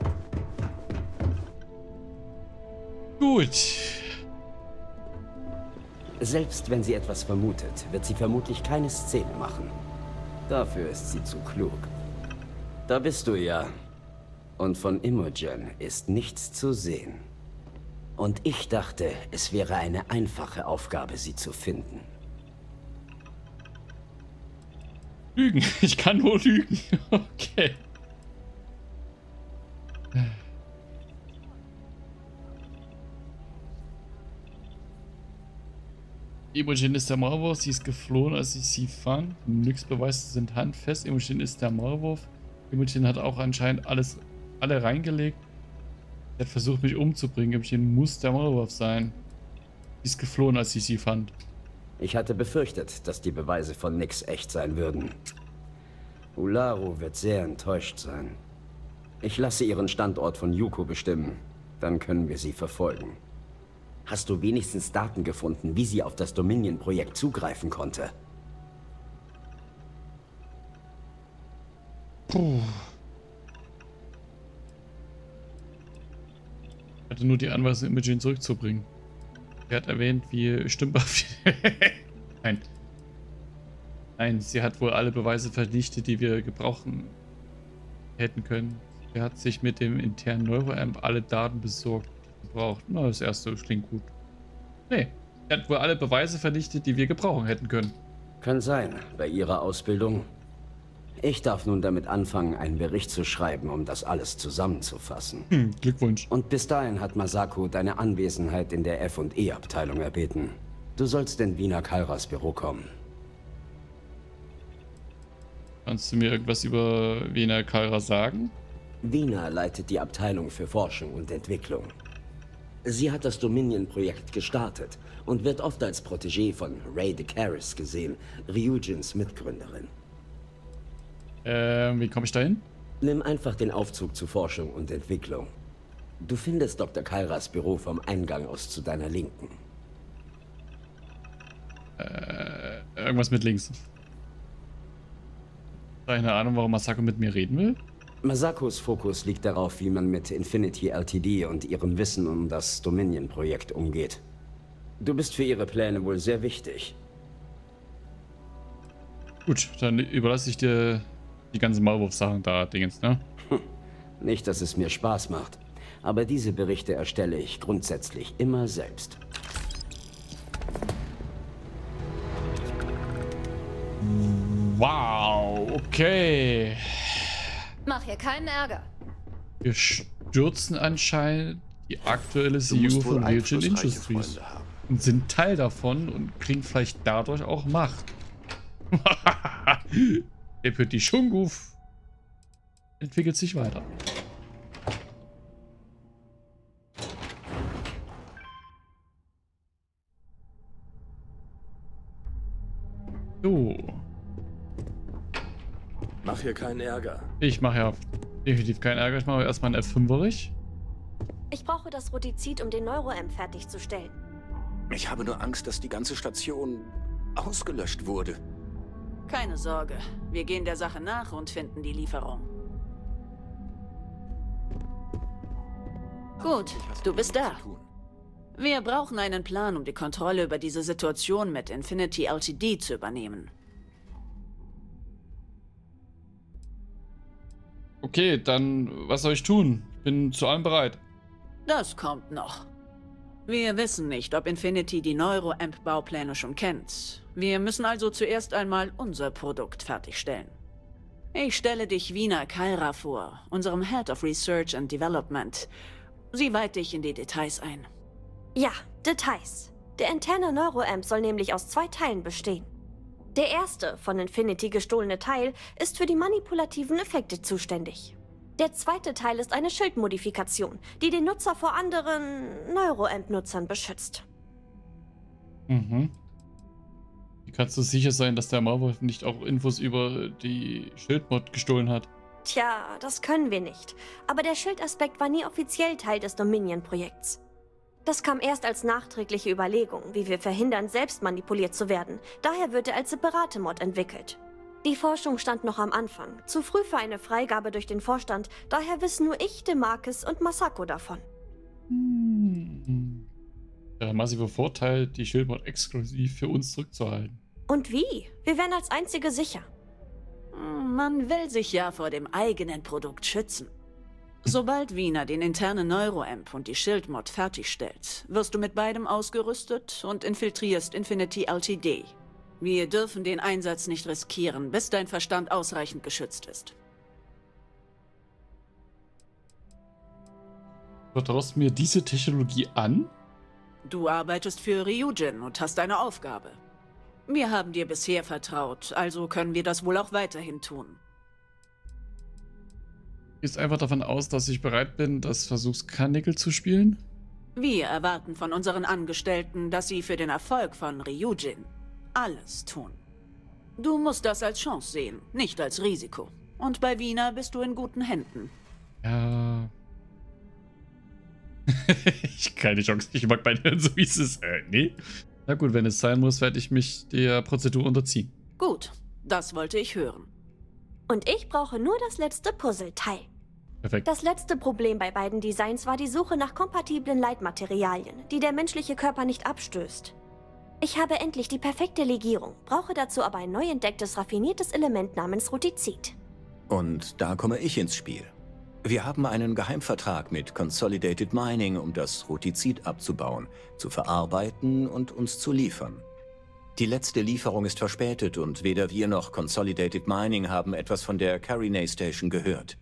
Gut. Selbst wenn sie etwas vermutet, wird sie vermutlich keine Szene machen. Dafür ist sie zu klug. Da bist du ja. Und von Imogen ist nichts zu sehen. Und ich dachte, es wäre eine einfache Aufgabe, sie zu finden. Lügen. Ich kann nur lügen. Okay. Imogen ist der Maulwurf. Sie ist geflohen, als ich sie fand. Nix Beweise sind handfest. Imogen ist der Maulwurf. Imogen hat auch anscheinend alles, alle reingelegt. Sie hat versucht, mich umzubringen. Imogen muss der Maulwurf sein. Sie ist geflohen, als ich sie fand. Ich hatte befürchtet, dass die Beweise von Nix echt sein würden. Ularu wird sehr enttäuscht sein. Ich lasse ihren Standort von Yuko bestimmen. Dann können wir sie verfolgen. Hast du wenigstens Daten gefunden, wie sie auf das Dominion-Projekt zugreifen konnte? Puh. Ich hatte nur die Anweisung, Imogen zurückzubringen. Er hat erwähnt, wie stümperhaft... Nein. Nein, sie hat wohl alle Beweise vernichtet, die wir gebrauchen hätten können. Sie hat sich mit dem internen Neuroamp alle Daten besorgt, die sie braucht. Na, das erste klingt gut. Nee, sie hat wohl alle Beweise vernichtet, die wir gebrauchen hätten können. Kann sein, bei ihrer Ausbildung. Ich darf nun damit anfangen, einen Bericht zu schreiben, um das alles zusammenzufassen. Hm, Glückwunsch. Und bis dahin hat Masako deine Anwesenheit in der F und E-Abteilung erbeten. Du sollst in Wiener Kalras Büro kommen. Kannst du mir irgendwas über Wiener Kalra sagen? Wiener leitet die Abteilung für Forschung und Entwicklung. Sie hat das Dominion-Projekt gestartet und wird oft als Protégé von Ray DeCaris gesehen, Ryujins Mitgründerin. Ähm, wie komme ich da hin? Nimm einfach den Aufzug zu Forschung und Entwicklung. Du findest Doktor Kalras Büro vom Eingang aus zu deiner Linken. Äh, irgendwas mit links. Keine Ahnung, warum Masako mit mir reden will? Masakos Fokus liegt darauf, wie man mit Infinity Ltd und ihrem Wissen um das Dominion-Projekt umgeht. Du bist für ihre Pläne wohl sehr wichtig. Gut, dann überlasse ich dir die ganzen Maulwurf-Sachen da, Dingens, ne? Nicht, dass es mir Spaß macht, aber diese Berichte erstelle ich grundsätzlich immer selbst. Wow, okay. Mach hier keinen Ärger. Wir stürzen anscheinend die aktuelle C E O von Ryujin Industries und sind Teil davon und kriegen vielleicht dadurch auch Macht. Der Petit Shunguf entwickelt sich weiter. So. Mach hier keinen Ärger. Ich mache ja definitiv keinen Ärger. Ich mache erstmal einen F fünferig. Ich brauche das Rotizid, um den Neuroamp fertigzustellen. Ich habe nur Angst, dass die ganze Station ausgelöscht wurde. Keine Sorge. Wir gehen der Sache nach und finden die Lieferung. Gut, du bist da. Wir brauchen einen Plan, um die Kontrolle über diese Situation mit Infinity Ltd zu übernehmen. Okay, dann was soll ich tun? Bin zu allem bereit. Das kommt noch. Wir wissen nicht, ob Infinity die Neuroamp-Baupläne schon kennt. Wir müssen also zuerst einmal unser Produkt fertigstellen. Ich stelle dich Wiener Kalra vor, unserem Head of Research and Development. Sie weiht dich in die Details ein. Ja, Details. Der interne Neuroamp soll nämlich aus zwei Teilen bestehen. Der erste, von Infinity gestohlene Teil, ist für die manipulativen Effekte zuständig. Der zweite Teil ist eine Schildmodifikation, die den Nutzer vor anderen Neuroamp-Nutzern beschützt. Mhm. Wie kannst du sicher sein, dass der Maulwurf nicht auch Infos über die Schildmod gestohlen hat? Tja, das können wir nicht. Aber der Schildaspekt war nie offiziell Teil des Dominion-Projekts. Das kam erst als nachträgliche Überlegung, wie wir verhindern, selbst manipuliert zu werden. Daher wird er als separate Mod entwickelt. Die Forschung stand noch am Anfang. Zu früh für eine Freigabe durch den Vorstand. Daher wissen nur ich, DeMarcus und Masako davon. Hm. Der massive Vorteil, die Schildmod exklusiv für uns zurückzuhalten. Und wie? Wir wären als Einzige sicher. Man will sich ja vor dem eigenen Produkt schützen. Sobald Wiener den internen Neuroamp und die Schildmod fertigstellt, wirst du mit beidem ausgerüstet und infiltrierst Infinity Ltd. Wir dürfen den Einsatz nicht riskieren, bis dein Verstand ausreichend geschützt ist. Du vertraust mir diese Technologie an? Du arbeitest für Ryujin und hast eine Aufgabe. Wir haben dir bisher vertraut, also können wir das wohl auch weiterhin tun. Gehst einfach davon aus, dass ich bereit bin, das Versuchskanickel zu spielen? Wir erwarten von unseren Angestellten, dass sie für den Erfolg von Ryujin alles tun. Du musst das als Chance sehen, nicht als Risiko. Und bei Wiener bist du in guten Händen. Ja. Ich keine Chance, ich mag mein Hirn so wie es ist. Äh, nee. Na gut, wenn es sein muss, werde ich mich der Prozedur unterziehen. Gut, das wollte ich hören. Und ich brauche nur das letzte Puzzleteil. Perfekt. Das letzte Problem bei beiden Designs war die Suche nach kompatiblen Leitmaterialien, die der menschliche Körper nicht abstößt. Ich habe endlich die perfekte Legierung, brauche dazu aber ein neu entdecktes, raffiniertes Element namens Rutizid. Und da komme ich ins Spiel. Wir haben einen Geheimvertrag mit Consolidated Mining, um das Rutizid abzubauen, zu verarbeiten und uns zu liefern. Die letzte Lieferung ist verspätet und weder wir noch Consolidated Mining haben etwas von der Carinae Station gehört.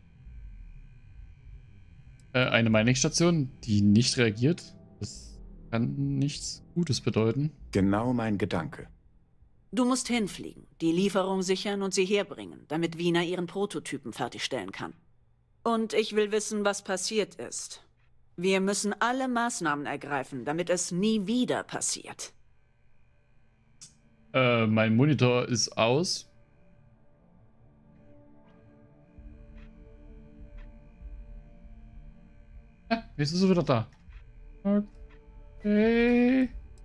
Äh, eine Mining-Station, die nicht reagiert? Das kann nichts Gutes bedeuten. Genau mein Gedanke. Du musst hinfliegen, die Lieferung sichern und sie herbringen, damit Wiener ihren Prototypen fertigstellen kann. Und ich will wissen, was passiert ist. Wir müssen alle Maßnahmen ergreifen, damit es nie wieder passiert. Äh, mein Monitor ist aus. Ja, jetzt ist er wieder da. Okay.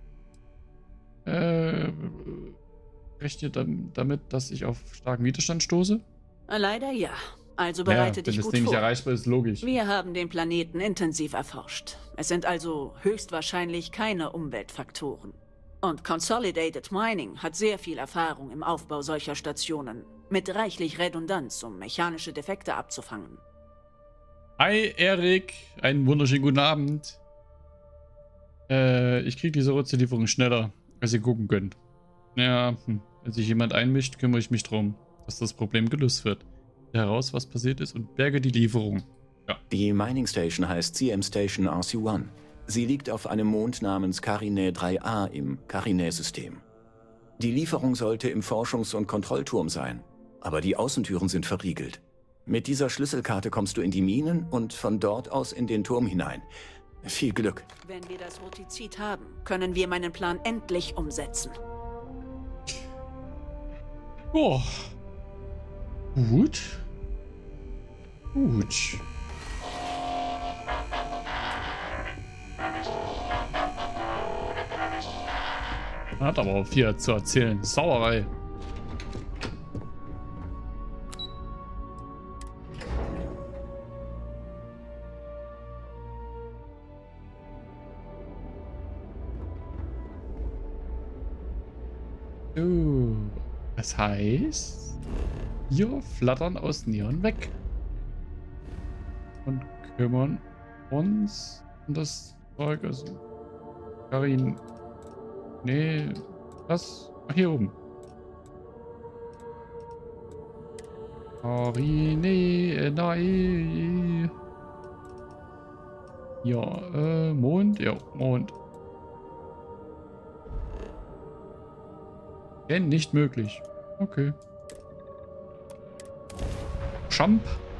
Äh, rechnet damit, dass ich auf starken Widerstand stoße? Leider ja. Also bereite ja, dich gut vor. Wenn das Ding nicht erreichbar ist, logisch. Wir haben den Planeten intensiv erforscht. Es sind also höchstwahrscheinlich keine Umweltfaktoren. Und Consolidated Mining hat sehr viel Erfahrung im Aufbau solcher Stationen, mit reichlich Redundanz, um mechanische Defekte abzufangen. Hi Erik, einen wunderschönen guten Abend. Äh, ich kriege diese Rutzelieferung schneller, als ihr gucken könnt. Ja, hm. Wenn sich jemand einmischt, kümmere ich mich darum, dass das Problem gelöst wird. Heraus, was passiert ist und berge die Lieferung. Ja. Die Mining Station heißt C M Station R C eins. Sie liegt auf einem Mond namens Carinae drei a im Carinae-System. Die Lieferung sollte im Forschungs- und Kontrollturm sein, aber die Außentüren sind verriegelt. Mit dieser Schlüsselkarte kommst du in die Minen und von dort aus in den Turm hinein. Viel Glück. Wenn wir das Rutizid haben, können wir meinen Plan endlich umsetzen. Boah. Gut. Gut. Hat aber auch viel zu erzählen. Sauerei. So. Das heißt, wir flattern aus Neon weg. Und kümmern uns um das Zeug. Also, Karin. Nee, das. Ach, hier oben. Karine, nein. Ja, äh, Mond. Ja, Mond. Denn nicht möglich. Okay. Champ.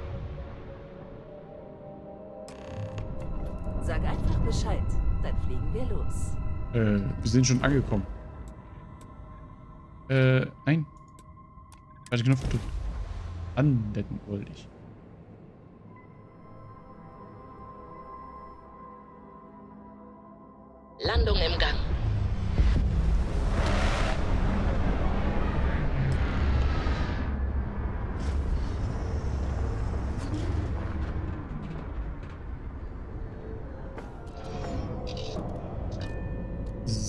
Sag einfach Bescheid, dann fliegen wir los. Äh, wir sind schon angekommen. Äh, nein. Falscher Knopf gedrückt. Anleiten wollte ich. Landung im Gang.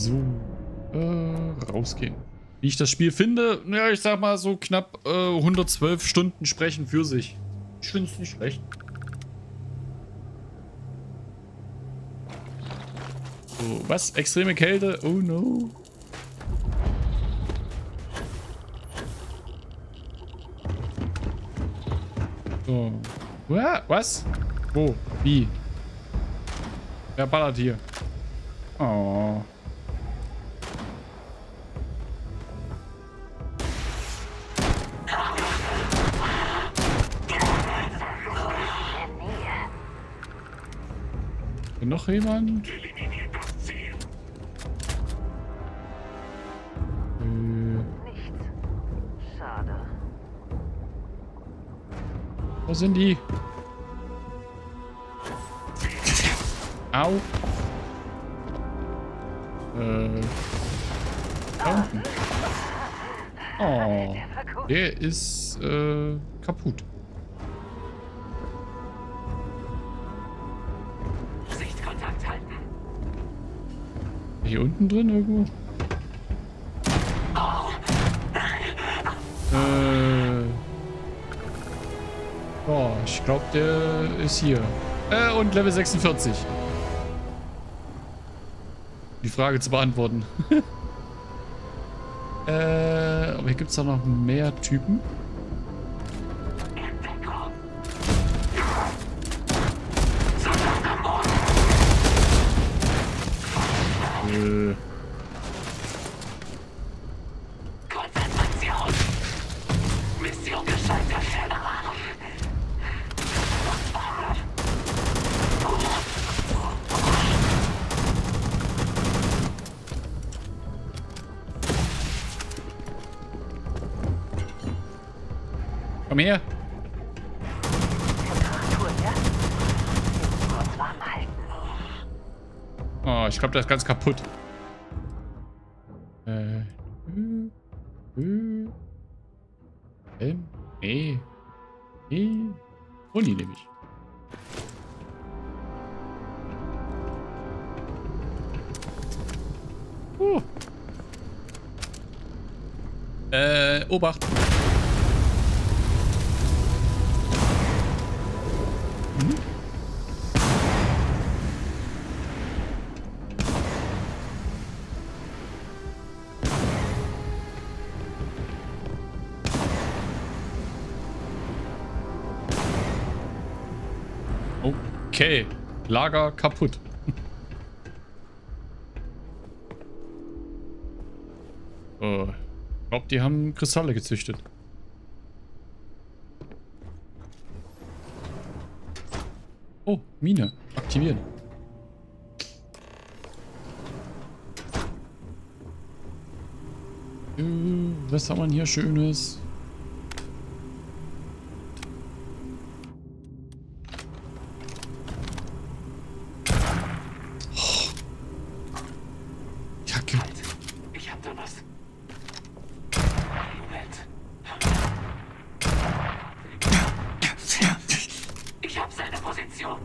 So. Äh, rausgehen. Wie ich das Spiel finde, ja, ich sag mal so knapp äh, hundertzwölf Stunden sprechen für sich. Ich finde es nicht schlecht. So, was? Extreme Kälte? Oh no. So. Was? Wo? Wie? Wer ballert hier? Oh. Noch jemand? Schade. Wo sind die? Au. Äh. Da unten. Oh. Der ist äh, kaputt. Sichtkontakt halten. Hier unten drin irgendwo? Äh. Oh, ich glaube, der ist hier. Äh, und Level sechsundvierzig. Die Frage zu beantworten. äh, aber hier gibt es da noch mehr Typen. Äh. Konzentration. Mission gescheitert. Komm her. Oh, ich glaube, der ist ganz kaputt. Äh. Helm? Nee. Nee. Uni nehme ich. Uh. Äh, Obacht. Mhm. Okay, Lager kaputt. Oh, ich glaube, die haben Kristalle gezüchtet. Oh, Mine. Aktivieren. Äh, was haben wir hier Schönes? Ich hab da was. Moment. Ich hab seine Position.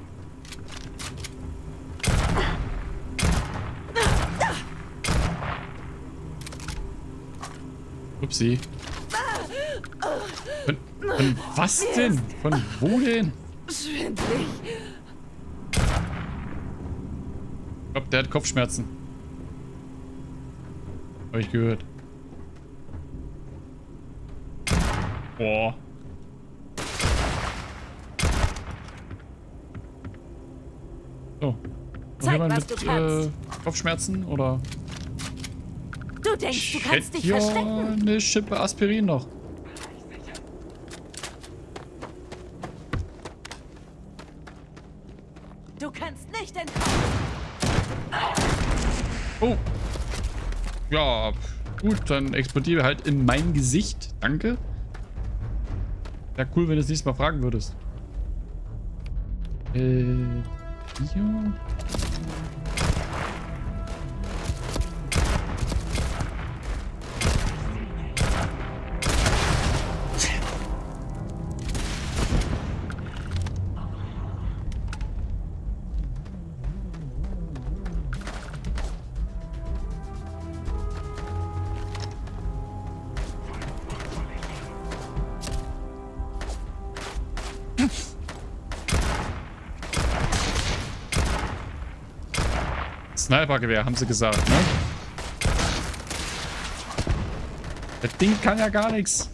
Upsi. Von, von was denn? Von wo denn? Schwindlig. Ich glaube, der hat Kopfschmerzen. Habe ich gehört. Boah. So. Noch Zeig, jemand was mit du kannst. äh, Kopfschmerzen oder? Du denkst, du Ich kannst hätte dich ja verstecken? eine Schippe Aspirin noch. Du kannst nicht entkommen. Oh. Ja, gut, dann explodiere halt in mein Gesicht. Danke. Wäre cool, wenn du das nächste Mal fragen würdest. Äh, hier. Snipergewehr, haben sie gesagt, ne? Das Ding kann ja gar nichts.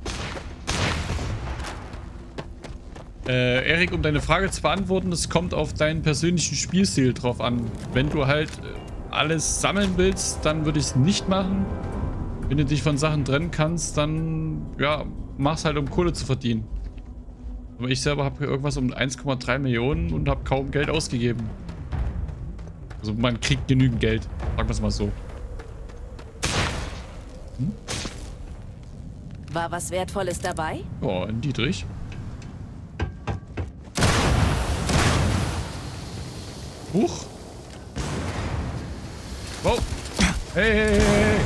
Äh, Erik, um deine Frage zu beantworten, es kommt auf deinen persönlichen Spielstil drauf an. Wenn du halt alles sammeln willst, dann würde ich es nicht machen. Wenn du dich von Sachen trennen kannst, dann, ja, mach's halt, um Kohle zu verdienen. Aber ich selber habe irgendwas um eins Komma drei Millionen und habe kaum Geld ausgegeben. Also man kriegt genügend Geld, sagen wir es mal so. Hm? War was Wertvolles dabei? Oh, ein Dietrich. Huch. Wow. Hey, hey, hey, hey.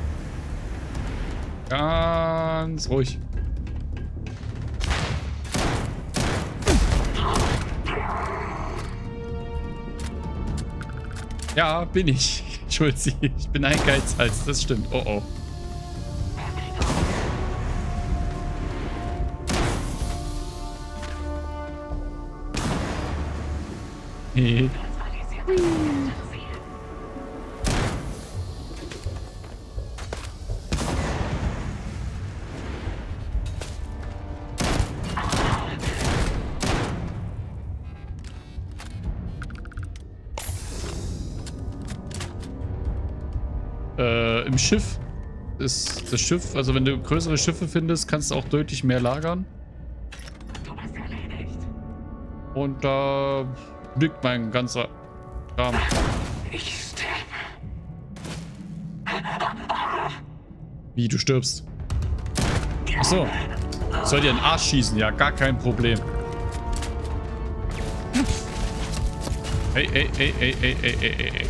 Ganz ruhig. Ja, bin ich. Schulzi, ich bin ein Geizhals, das stimmt. Oh oh. Hey. Äh, im Schiff ist das Schiff, also wenn du größere Schiffe findest, kannst du auch deutlich mehr lagern. Und da liegt mein ganzer Kram. Ich sterbe. Wie, du stirbst? Achso. Soll dir in den Arsch schießen? Ja, gar kein Problem. Ey, ey, ey, ey, ey, ey, ey, ey.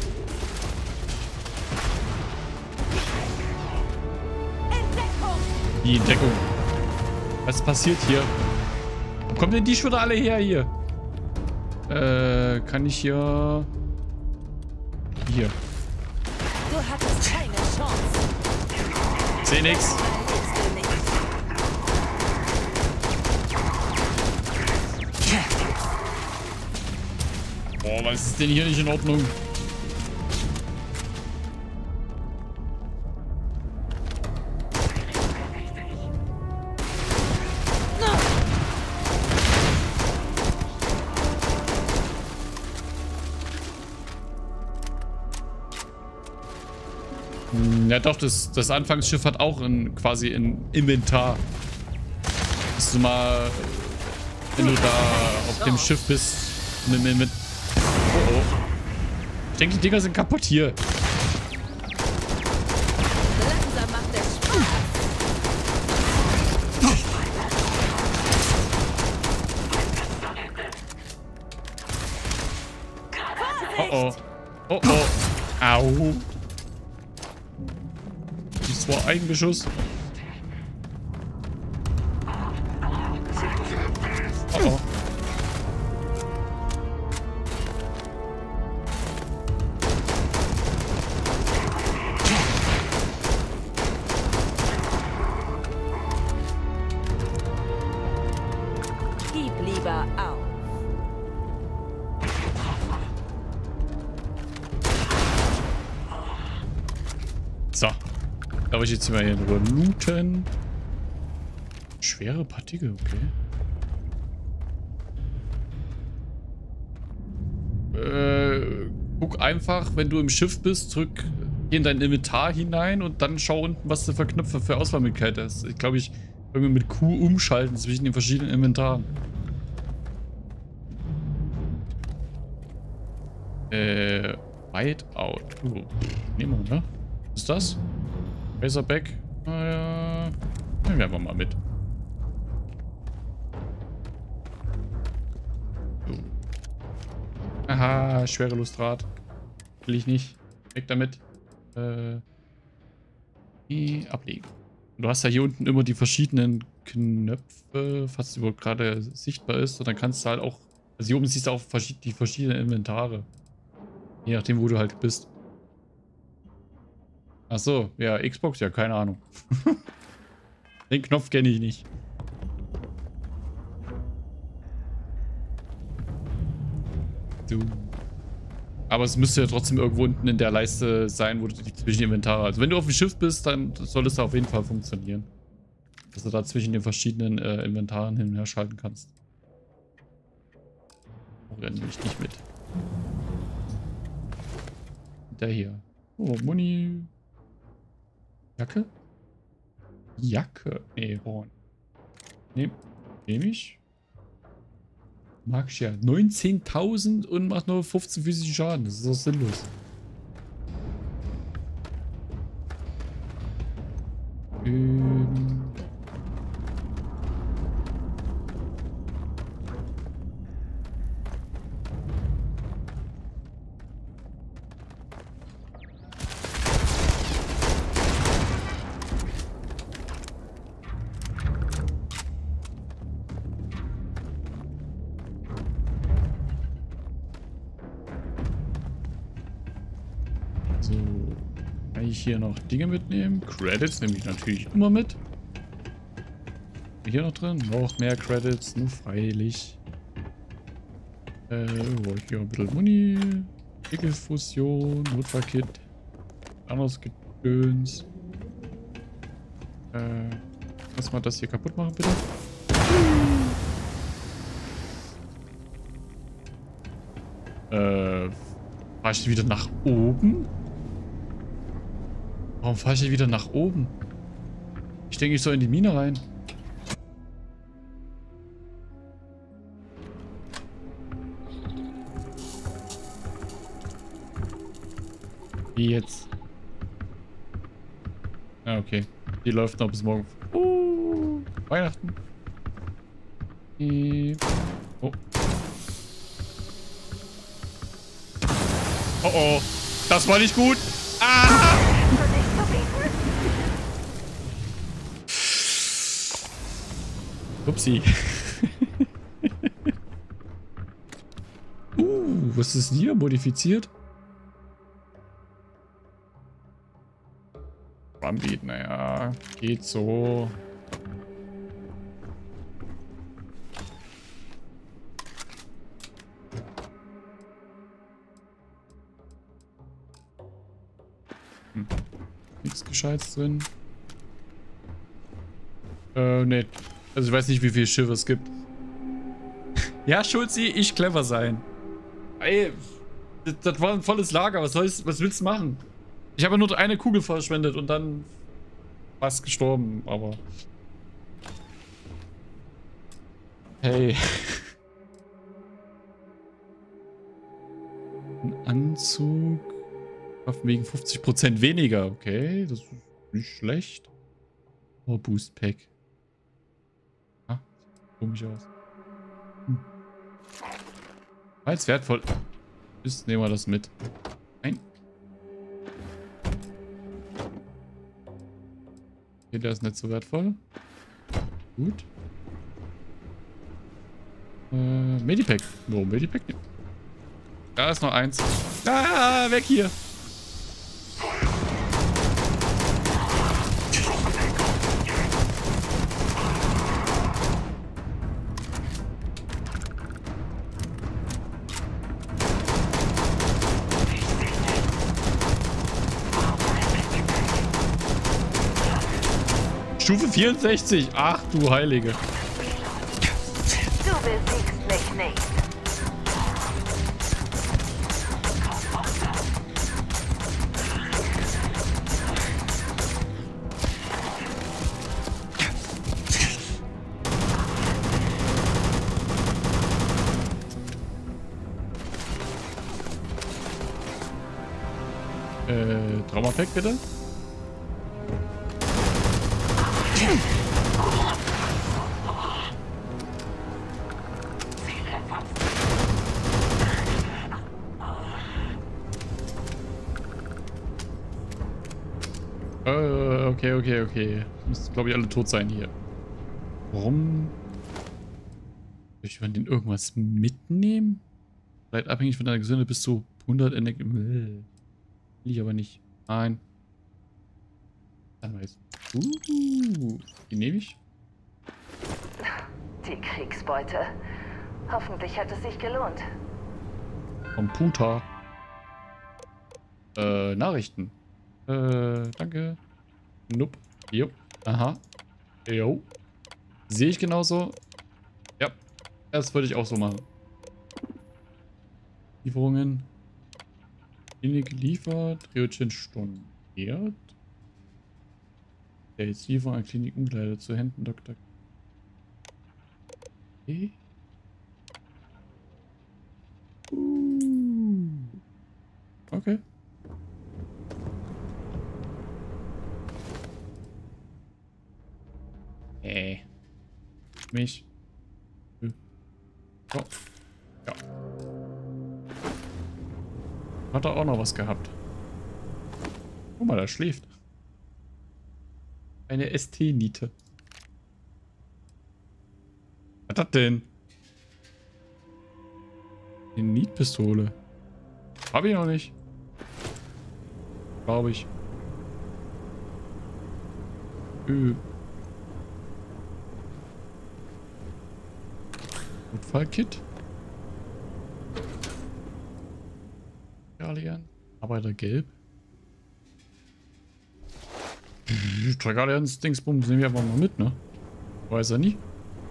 Die Entdeckung. Was passiert hier? Wo kommen denn die schon alle her hier? Äh, kann ich hier... Hier. Du hattest keine Chance. Seh nix. Boah, was ist denn hier nicht in Ordnung? Ja doch, das, das Anfangsschiff hat auch ein, quasi ein Inventar. Dass du mal, wenn du da auf dem Schiff bist, mit, mit, mit oh oh. Ich denke, die Dinger sind kaputt hier. Langsam macht es Spaß. Oh oh. Oh oh. Au. Das war ein Beschuss. Oh oh. Gib lieber auf. So. Darf ich jetzt mal hier drüber looten? Schwere Partikel, okay. Äh, guck einfach, wenn du im Schiff bist, drück in dein Inventar hinein und dann schau unten, was du für Knöpfe für Auswahlmöglichkeit hast. Ich glaube, ich irgendwie mit Q umschalten zwischen den verschiedenen Inventaren. Äh, Whiteout. Uh, nehmen wir, ne? Was ist das? Razorback. Naja. Nehmen wir einfach mal mit. So. Aha, Schwerelustrat. Will ich nicht. Weg damit. Äh. Die ablegen. Du hast ja hier unten immer die verschiedenen Knöpfe, falls überhaupt gerade sichtbar ist. Und dann kannst du halt auch. Also hier oben siehst du auch die verschiedenen Inventare. Je nachdem, wo du halt bist. Ach so, ja, Xbox, ja, keine Ahnung. Den Knopf kenne ich nicht. So. Aber es müsste ja trotzdem irgendwo unten in der Leiste sein, wo du die zwischen Inventare. Also wenn du auf dem Schiff bist, dann soll es da auf jeden Fall funktionieren. Dass du da zwischen den verschiedenen äh, Inventaren hin und her schalten kannst. Oder nehme ich nicht mit. Der hier. Oh, Muni. Jacke? Jacke. Nee, Horn. Nehm, nehm ich. Mag ich ja. neunzehntausend und macht nur fünfzehn physischen Schaden. Das ist doch sinnlos. Ähm. So, kann ich hier noch Dinge mitnehmen? Credits nehme ich natürlich immer mit. Hier noch drin? Noch mehr Credits, nur freilich. Äh, oh, hier ein bisschen Muni. Nickelfusion, Notfallkit. Anderes Gedöns. Äh, lass mal das hier kaputt machen, bitte. Äh, fahr ich wieder nach oben? Warum fahre ich wieder nach oben? Ich denke, ich soll in die Mine rein. Wie jetzt? Ah, okay. Die läuft noch bis morgen. Uh, Weihnachten. Oh. Oh oh. Das war nicht gut. Ah! Upsi. uh, was ist hier? Modifiziert? Anbieten, naja. Geht so. Hm. Nichts Gescheites drin. Äh, ne. Also ich weiß nicht, wie viele Schiffe es gibt. Ja, Schulzi, ich clever sein. Ey, das, das war ein volles Lager. Was soll's, was willst du machen? Ich habe nur eine Kugel verschwendet und dann fast gestorben, aber... Hey. Ein Anzug. Waffen wegen fünfzig Prozent weniger. Okay, das ist nicht schlecht. Oh, Boost Pack. Ah, sieht komisch aus. Hm. Weil es wertvoll ist, nehmen wir das mit. Nein. Okay, der ist nicht so wertvoll. Gut. Äh, Medipack. Warum Medipack? Da ist noch eins. Ah, weg hier. Stufe vierundsechzig. Ach du Heilige. Du besiegst mich nicht. Äh, Traumapack bitte. Äh, okay, okay, okay. Müssen, glaube ich, alle tot sein hier. Warum? Ich will den irgendwas mitnehmen? Vielleicht abhängig von deiner Gesundheit bis zu hundert Energie. Will ich aber nicht. Nein. Dann weiß. Uh, die nehme ich. Die Kriegsbeute. Hoffentlich hat es sich gelohnt. Computer. Äh, Nachrichten. Äh, danke. Nope. Jo. Aha. Jo. Sehe ich genauso. Ja. Das würde ich auch so machen. Lieferungen. Klinik geliefert. Ryojin storniert. Ja, jetzt Lieferung an Klinik umgeleitet zu Händen Doktor. Okay. Uh. Okay. Äh. Mich. So. Ja. Hat er auch noch was gehabt. Guck mal, da schläft. Eine S T-Niete. Was ist das denn? Eine Nietpistole. Hab ich noch nicht. Glaube ich. Ö. Notfallkit. Allianz. Arbeiter gelb. Track Allianz Dingsbums nehmen wir einfach mal mit, ne? Weiß er nie.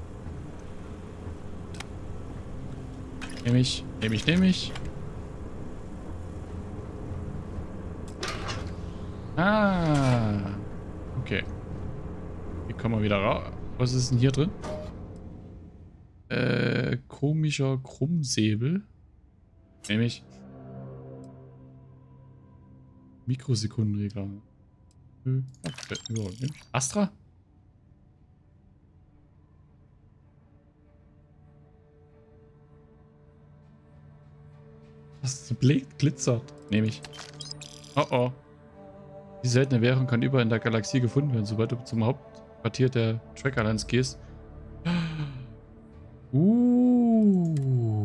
Nehme ich, nehme ich, nehme ich. Ah. Okay. Hier kommen wir wieder raus. Was ist denn hier drin? Äh, komischer Krummsäbel. Nehme ich. Mikrosekundenregler. Okay. Astra? Das blinkt, glitzert. Nehme ich. Oh oh. Die seltene Währung kann überall in der Galaxie gefunden werden, sobald du zum Hauptquartier der Track Alliance gehst. Uh.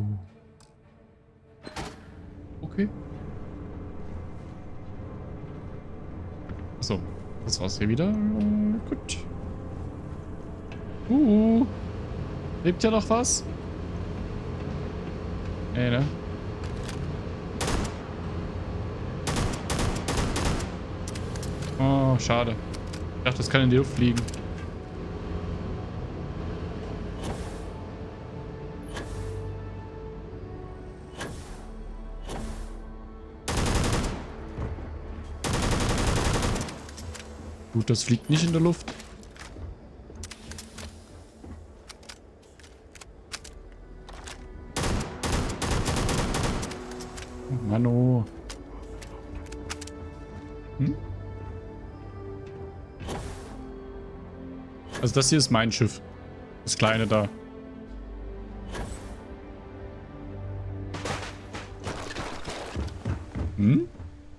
Okay. So, das war's hier wieder. Gut. Uh. Lebt ja noch was? Nee, ne? Oh, schade. Ich dachte, das kann in die Luft fliegen. Gut, das fliegt nicht in der Luft. Oh, Mano. Hm? Also das hier ist mein Schiff. Das kleine da. Hm?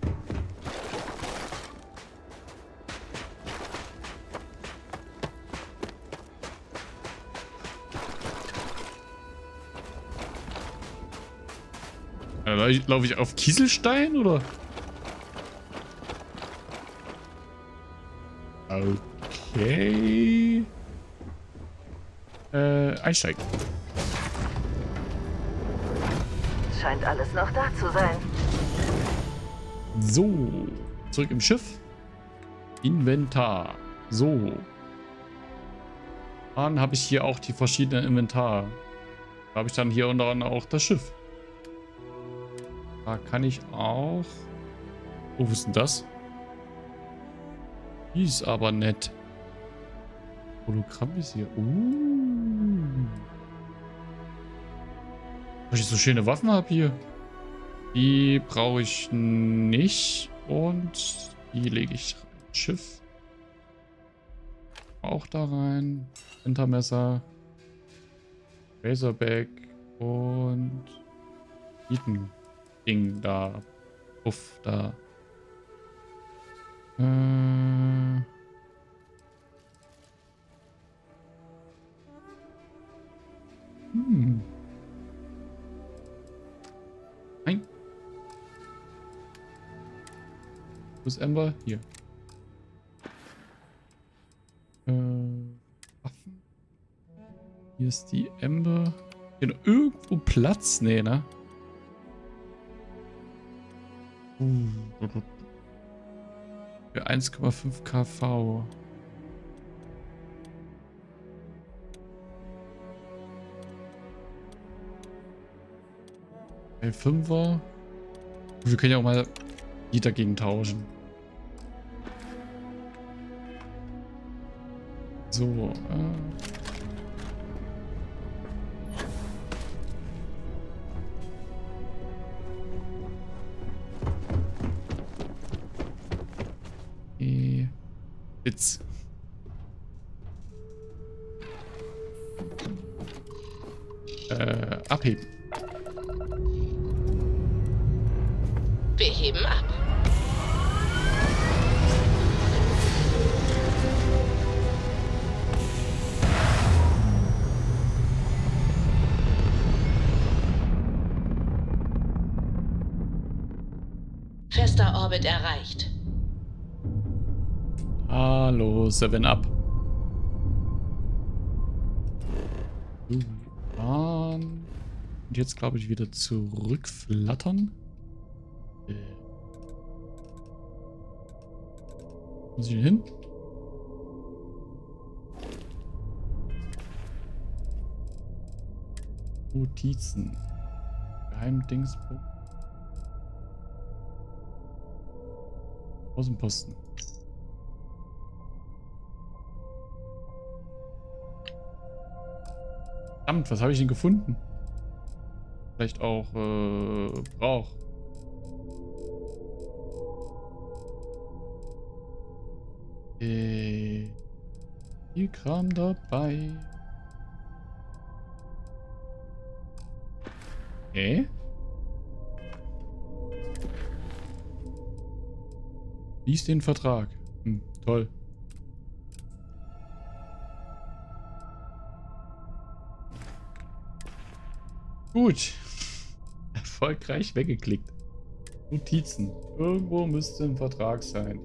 Laufe ich auf Kieselstein, oder? Okay. Äh, einsteigen. Scheint alles noch da zu sein. So. Zurück im Schiff. Inventar. So. Dann habe ich hier auch die verschiedenen Inventar. Da habe ich dann hier unter anderem auch das Schiff. Da kann ich auch... Oh, was ist denn das? Die ist aber nett. Hologramm ist hier. Uh. Dass ich so schöne Waffen habe hier. Die brauche ich nicht. Und die lege ich rein. Schiff. Auch da rein. Hintermesser. Razorback. Und... Eaton. Ding da. Puff da. Äh. Hm. Nein. Wo ist Amber? Hier. Äh. Waffen. Hier ist die Amber. Hier noch irgendwo Platz? Nee, ne? Uh. Für eins Komma fünf Kv. Ein Fünfer. Wir können ja auch mal die dagegen tauschen. So. Äh. E Witz. Äh, abheben. Wir heben ab. Fester Orbit erreicht. Hallo, Seven Up. Und jetzt glaube ich wieder zurückflattern. Äh. Wo muss ich denn hin? Notizen. Geheimdingsbuch. Außenposten. Verdammt, was habe ich denn gefunden? Vielleicht auch äh, Brauch. Äh, viel Kram dabei. Okay. Lies den Vertrag. Hm, toll. Gut. Erfolgreich weggeklickt. Notizen. Irgendwo müsste ein Vertrag sein.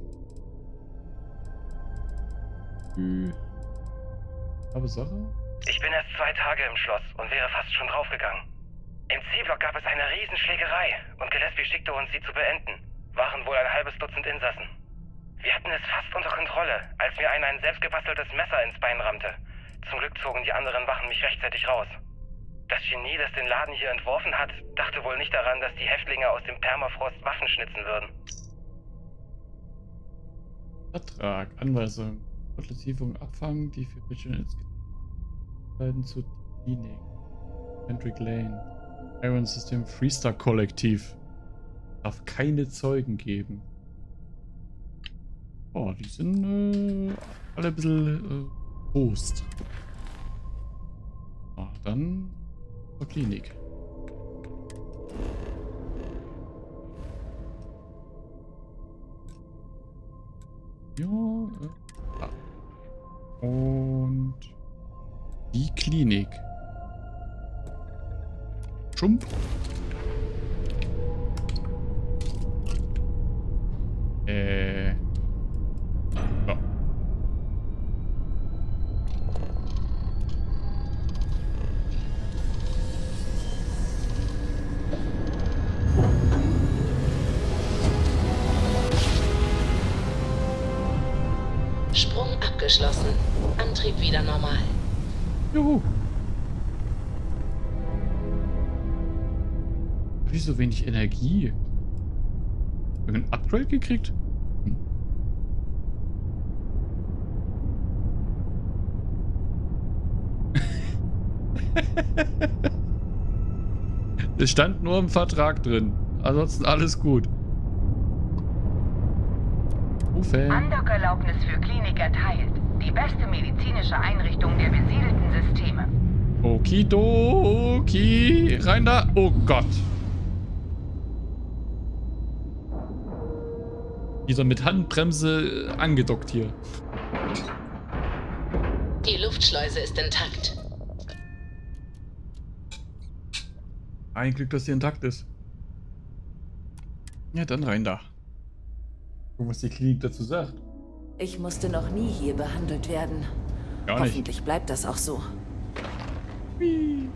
Hm. Aber Sache? Ich bin erst zwei Tage im Schloss und wäre fast schon draufgegangen. Im C-Block gab es eine Riesenschlägerei und Gillespie schickte uns, sie zu beenden. Waren wohl ein halbes Dutzend Insassen. Wir hatten es fast unter Kontrolle, als mir einer ein selbstgebasteltes Messer ins Bein rammte. Zum Glück zogen die anderen Wachen mich rechtzeitig raus. Das Genie, das den Laden hier entworfen hat, dachte wohl nicht daran, dass die Häftlinge aus dem Permafrost Waffen schnitzen würden. Vertrag, Anweisung, Portlativung, Abfangen, die für Vigilance Zeiten zu Klinik. Hendrick Lane. Iron System Freestar Kollektiv. Darf keine Zeugen geben. Oh, die sind äh, alle ein bisschen äh, Post. Ah, dann zur Klinik. Ja. Äh, ah. Und die Klinik. Schumpf. Äh. Ja. Sprung abgeschlossen. Antrieb wieder normal. Juhu. Hab ich so wenig Energie? Ein Upgrade gekriegt? Hm. Es stand nur im Vertrag drin. Ansonsten alles gut. Rufe. Andockerlaubnis für Klinik erteilt. Die beste medizinische Einrichtung der besiedelten Systeme. Okidoki. Rein da. Oh Gott. Wieder mit Handbremse angedockt hier. Die Luftschleuse ist intakt. Ein Glück, dass sie intakt ist. Ja, dann rein da. Gucken, was die Klinik dazu sagt. Ich musste noch nie hier behandelt werden. Gar nicht. Hoffentlich bleibt das auch so.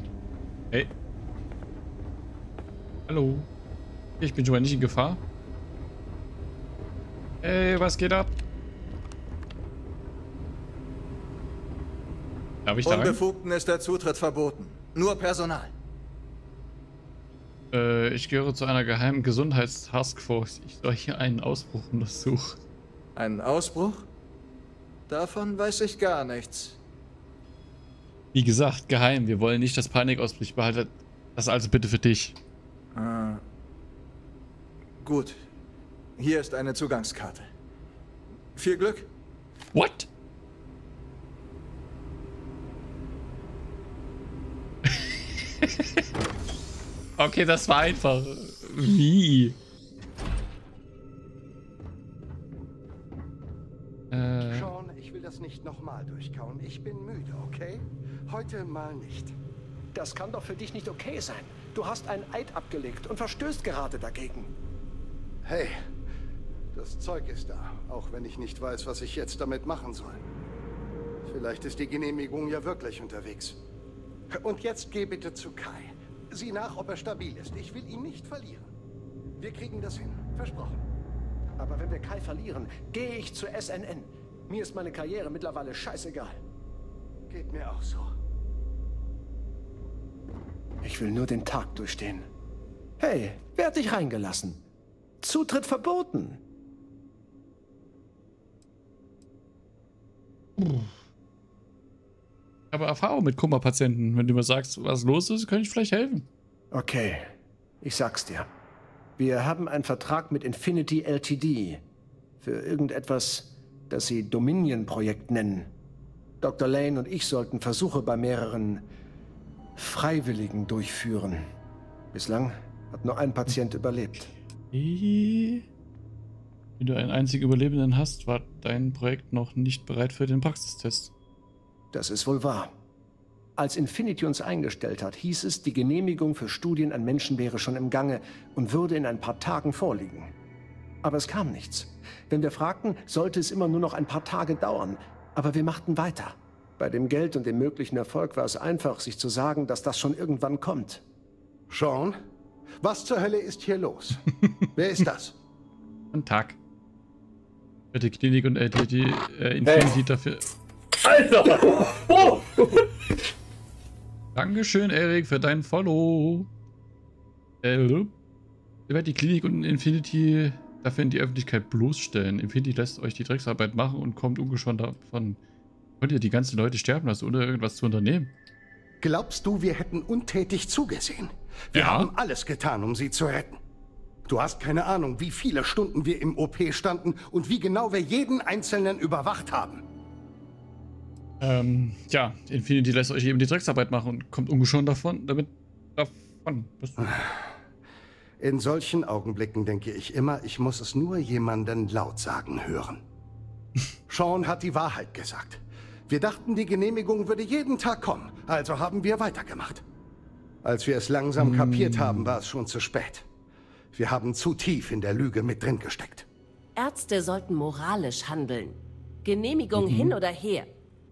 Hey. Hallo. Ich bin schon mal nicht in Gefahr. Ey, was geht ab? Darf ich da rein? Unbefugten ist der Zutritt verboten. Nur Personal. Äh, ich gehöre zu einer geheimen Gesundheitstaskforce. Ich soll hier einen Ausbruch untersuchen. Einen Ausbruch? Davon weiß ich gar nichts. Wie gesagt, geheim. Wir wollen nicht, dass Panik ausbricht. Behalte das also bitte für dich. Ah. Gut. Hier ist eine Zugangskarte. Viel Glück. What? Okay, das war einfach. Wie? Äh. Sean, ich will das nicht nochmal durchkauen. Ich bin müde, okay? Heute mal nicht. Das kann doch für dich nicht okay sein. Du hast einen Eid abgelegt und verstößt gerade dagegen. Hey, das Zeug ist da, auch wenn ich nicht weiß, was ich jetzt damit machen soll. Vielleicht ist die Genehmigung ja wirklich unterwegs. Und jetzt geh bitte zu Kai. Sieh nach, ob er stabil ist. Ich will ihn nicht verlieren. Wir kriegen das hin. Versprochen. Aber wenn wir Kai verlieren, gehe ich zu S N N. Mir ist meine Karriere mittlerweile scheißegal. Geht mir auch so. Ich will nur den Tag durchstehen. Hey, wer hat dich reingelassen? Zutritt verboten. Ich habe Erfahrung mit Kummerpatienten. Wenn du mir sagst, was los ist, kann ich vielleicht helfen. Okay, ich sag's dir. Wir haben einen Vertrag mit Infinity L T D für irgendetwas, das sie Dominion-Projekt nennen. Doktor Lane und ich sollten Versuche bei mehreren Freiwilligen durchführen. Bislang hat nur ein Patient überlebt. Wenn du einen einzigen Überlebenden hast, war dein Projekt noch nicht bereit für den Praxistest. Das ist wohl wahr. Als Infinity uns eingestellt hat, hieß es, die Genehmigung für Studien an Menschen wäre schon im Gange und würde in ein paar Tagen vorliegen. Aber es kam nichts. Wenn wir fragten, sollte es immer nur noch ein paar Tage dauern. Aber wir machten weiter. Bei dem Geld und dem möglichen Erfolg war es einfach, sich zu sagen, dass das schon irgendwann kommt. Sean, was zur Hölle ist hier los? Wer ist das? Guten Tag. Für die Klinik und äh, die, die äh, Infinity hey. Dafür... Alter! Oh. Dankeschön, Erik, für dein Follow. Äh, ihr werdet die Klinik und Infinity dafür in die Öffentlichkeit bloßstellen. Infinity lässt euch die Drecksarbeit machen und kommt ungeschoren davon. Könnt ihr die ganzen Leute sterben lassen, ohne irgendwas zu unternehmen? Glaubst du, wir hätten untätig zugesehen? Wir ja. haben alles getan, um sie zu retten. Du hast keine Ahnung, wie viele Stunden wir im O P standen und wie genau wir jeden Einzelnen überwacht haben. Ähm, ja, Infinity lässt euch eben die Drecksarbeit machen und kommt ungeschoren davon, damit davon. Was? In solchen Augenblicken denke ich immer, ich muss es nur jemanden laut sagen hören. Sean hat die Wahrheit gesagt. Wir dachten, die Genehmigung würde jeden Tag kommen, also haben wir weitergemacht. Als wir es langsam mm. kapiert haben, war es schon zu spät. Wir haben zu tief in der Lüge mit drin gesteckt. Ärzte sollten moralisch handeln. Genehmigung mhm. hin oder her.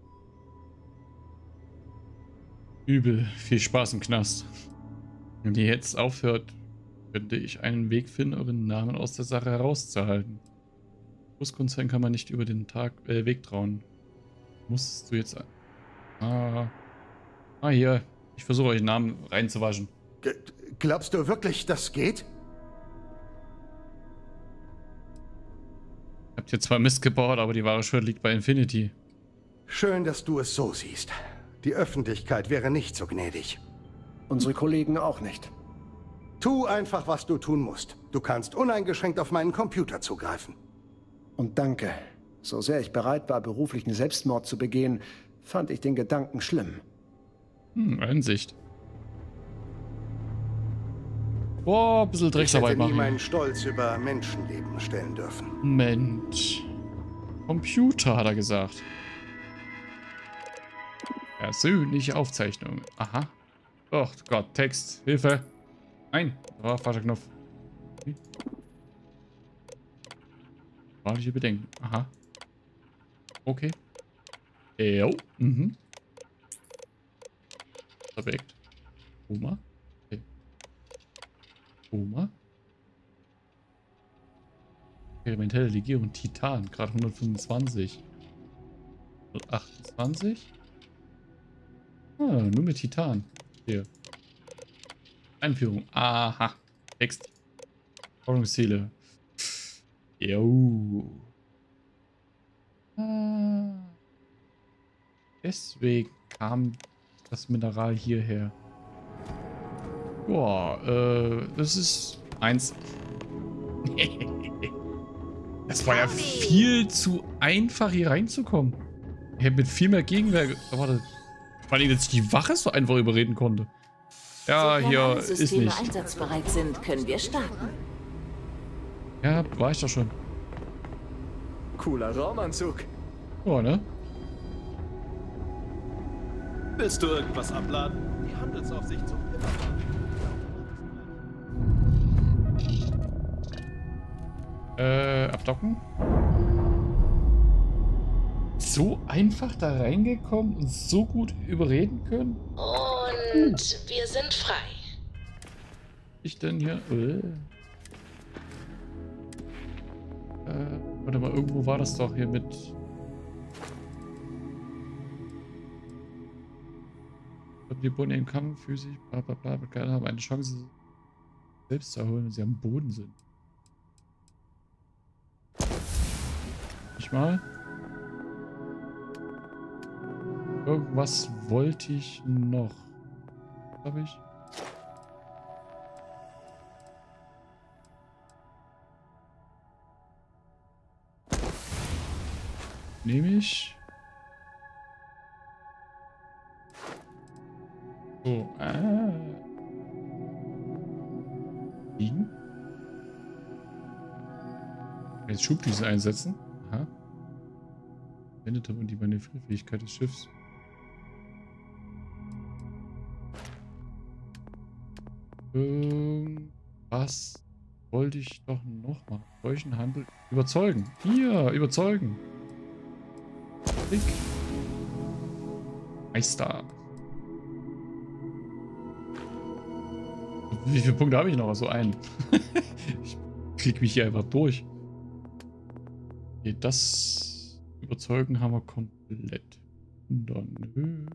Übel. Viel Spaß im Knast. Wenn ihr jetzt aufhört, könnte ich einen Weg finden, euren Namen aus der Sache herauszuhalten. Großkonzern kann man nicht über den Tag, äh, Weg trauen. Musstest du jetzt... Ah, ah hier. Ich versuche euch den Namen reinzuwaschen. G glaubst du wirklich, das geht? Ihr habt hier zwar Mist gebaut, aber die wahre Schuld liegt bei Infinity. Schön, dass du es so siehst. Die Öffentlichkeit wäre nicht so gnädig. Unsere Kollegen auch nicht. Tu einfach, was du tun musst. Du kannst uneingeschränkt auf meinen Computer zugreifen. Und danke. So sehr ich bereit war, beruflichen Selbstmord zu begehen, fand ich den Gedanken schlimm. Hm, Einsicht. Boah, ein bisschen Drecksarbeit machen. Ich hätte nie meinen Stolz über Menschenleben stellen dürfen. Mensch. Computer, hat er gesagt. Persönliche Aufzeichnung. Aha. Oh Gott, Text. Hilfe. Nein. Oh, falscher Knopf. Okay. Moralische Bedenken. Aha. Okay. Jo. Mhm. Perfekt. Oma. Okay. Oma. Experimentelle Legierung Titan, gerade hundertfünfundzwanzig. hundertachtundzwanzig? Ah, nur mit Titan. Hier. Einführung. Aha. Text. Forschungsziele. Jo. Ah. Deswegen kam das Mineral hierher. Boah, äh, das ist eins. Das war ja viel zu einfach, hier reinzukommen. Ich hätte mit viel mehr Gegenwehr. Warte. Weil ich jetzt die Wache so einfach überreden konnte. Ja, Sofern hier alle ist Systeme nicht. einsatzbereit sind, können wir starten. Ja, war ich doch schon. Cooler Raumanzug. Oh, ne? Willst du irgendwas abladen? Die Handelsaufsicht sucht immer. Äh, abdocken. So einfach da reingekommen und so gut überreden können? Und wir sind frei. Ich denn hier? Äh. Äh, warte mal, irgendwo war das doch hier mit. Die Boden im Kampf, physisch, bla bla bla, bla, haben eine Chance, sich selbst zu erholen, wenn sie am Boden sind. Nicht mal. Irgendwas wollte ich noch. Was habe ich? Nehme ich. So, ah. Liegen. Jetzt Schubdüse einsetzen. Aha. Wendet aber die Manövrierfähigkeit des Schiffs. Was wollte ich doch noch mal? Solchen Handel überzeugen. Hier, überzeugen. Klick. Meister. Wie viele Punkte habe ich noch? So einen. Ich klicke mich hier einfach durch. Okay, das überzeugen haben wir komplett. Und dann Höhe.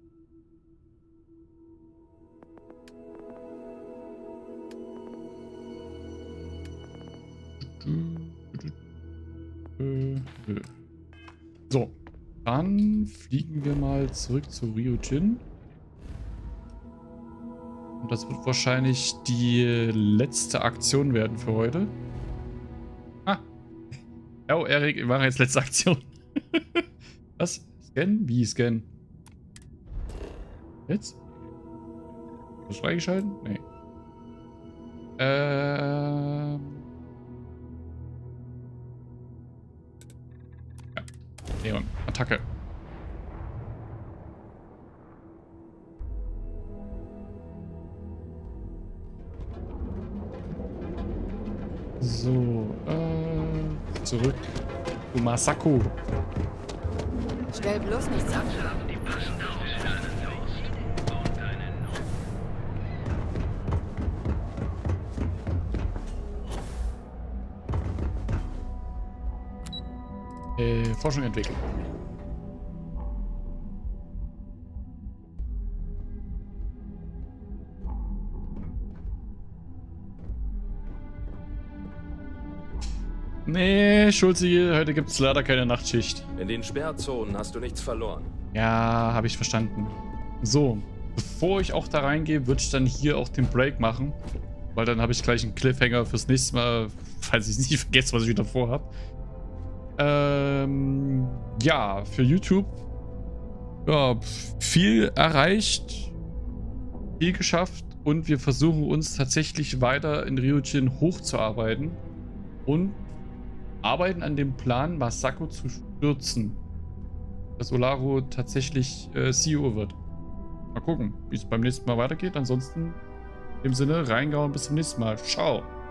So, dann fliegen wir mal zurück zu Ryujin. Und das wird wahrscheinlich die letzte Aktion werden für heute. Ah. Oh, Erik, wir machen jetzt letzte Aktion. Was? Scan? Wie scan? Jetzt? Was freigeschalten? Nee. Ähm. Ja. Leon, Attacke. So, äh, zurück zu Masako. Stell bloß nichts ab. Äh, Forschung entwickeln. Nee, Schulze, heute gibt es leider keine Nachtschicht. In den Sperrzonen hast du nichts verloren. Ja, habe ich verstanden. So, bevor ich auch da reingehe, würde ich dann hier auch den Break machen. Weil dann habe ich gleich einen Cliffhanger fürs nächste Mal, falls ich es nicht vergesse, was ich wieder vorhabe. Ähm, ja, für YouTube. Ja, viel erreicht. Viel geschafft. Und wir versuchen uns tatsächlich weiter in Ryujin hochzuarbeiten. Und arbeiten an dem Plan, Masako zu stürzen. Dass Olaru tatsächlich äh, C E O wird. Mal gucken, wie es beim nächsten Mal weitergeht. Ansonsten, im Sinne, reingehauen, bis zum nächsten Mal. Ciao.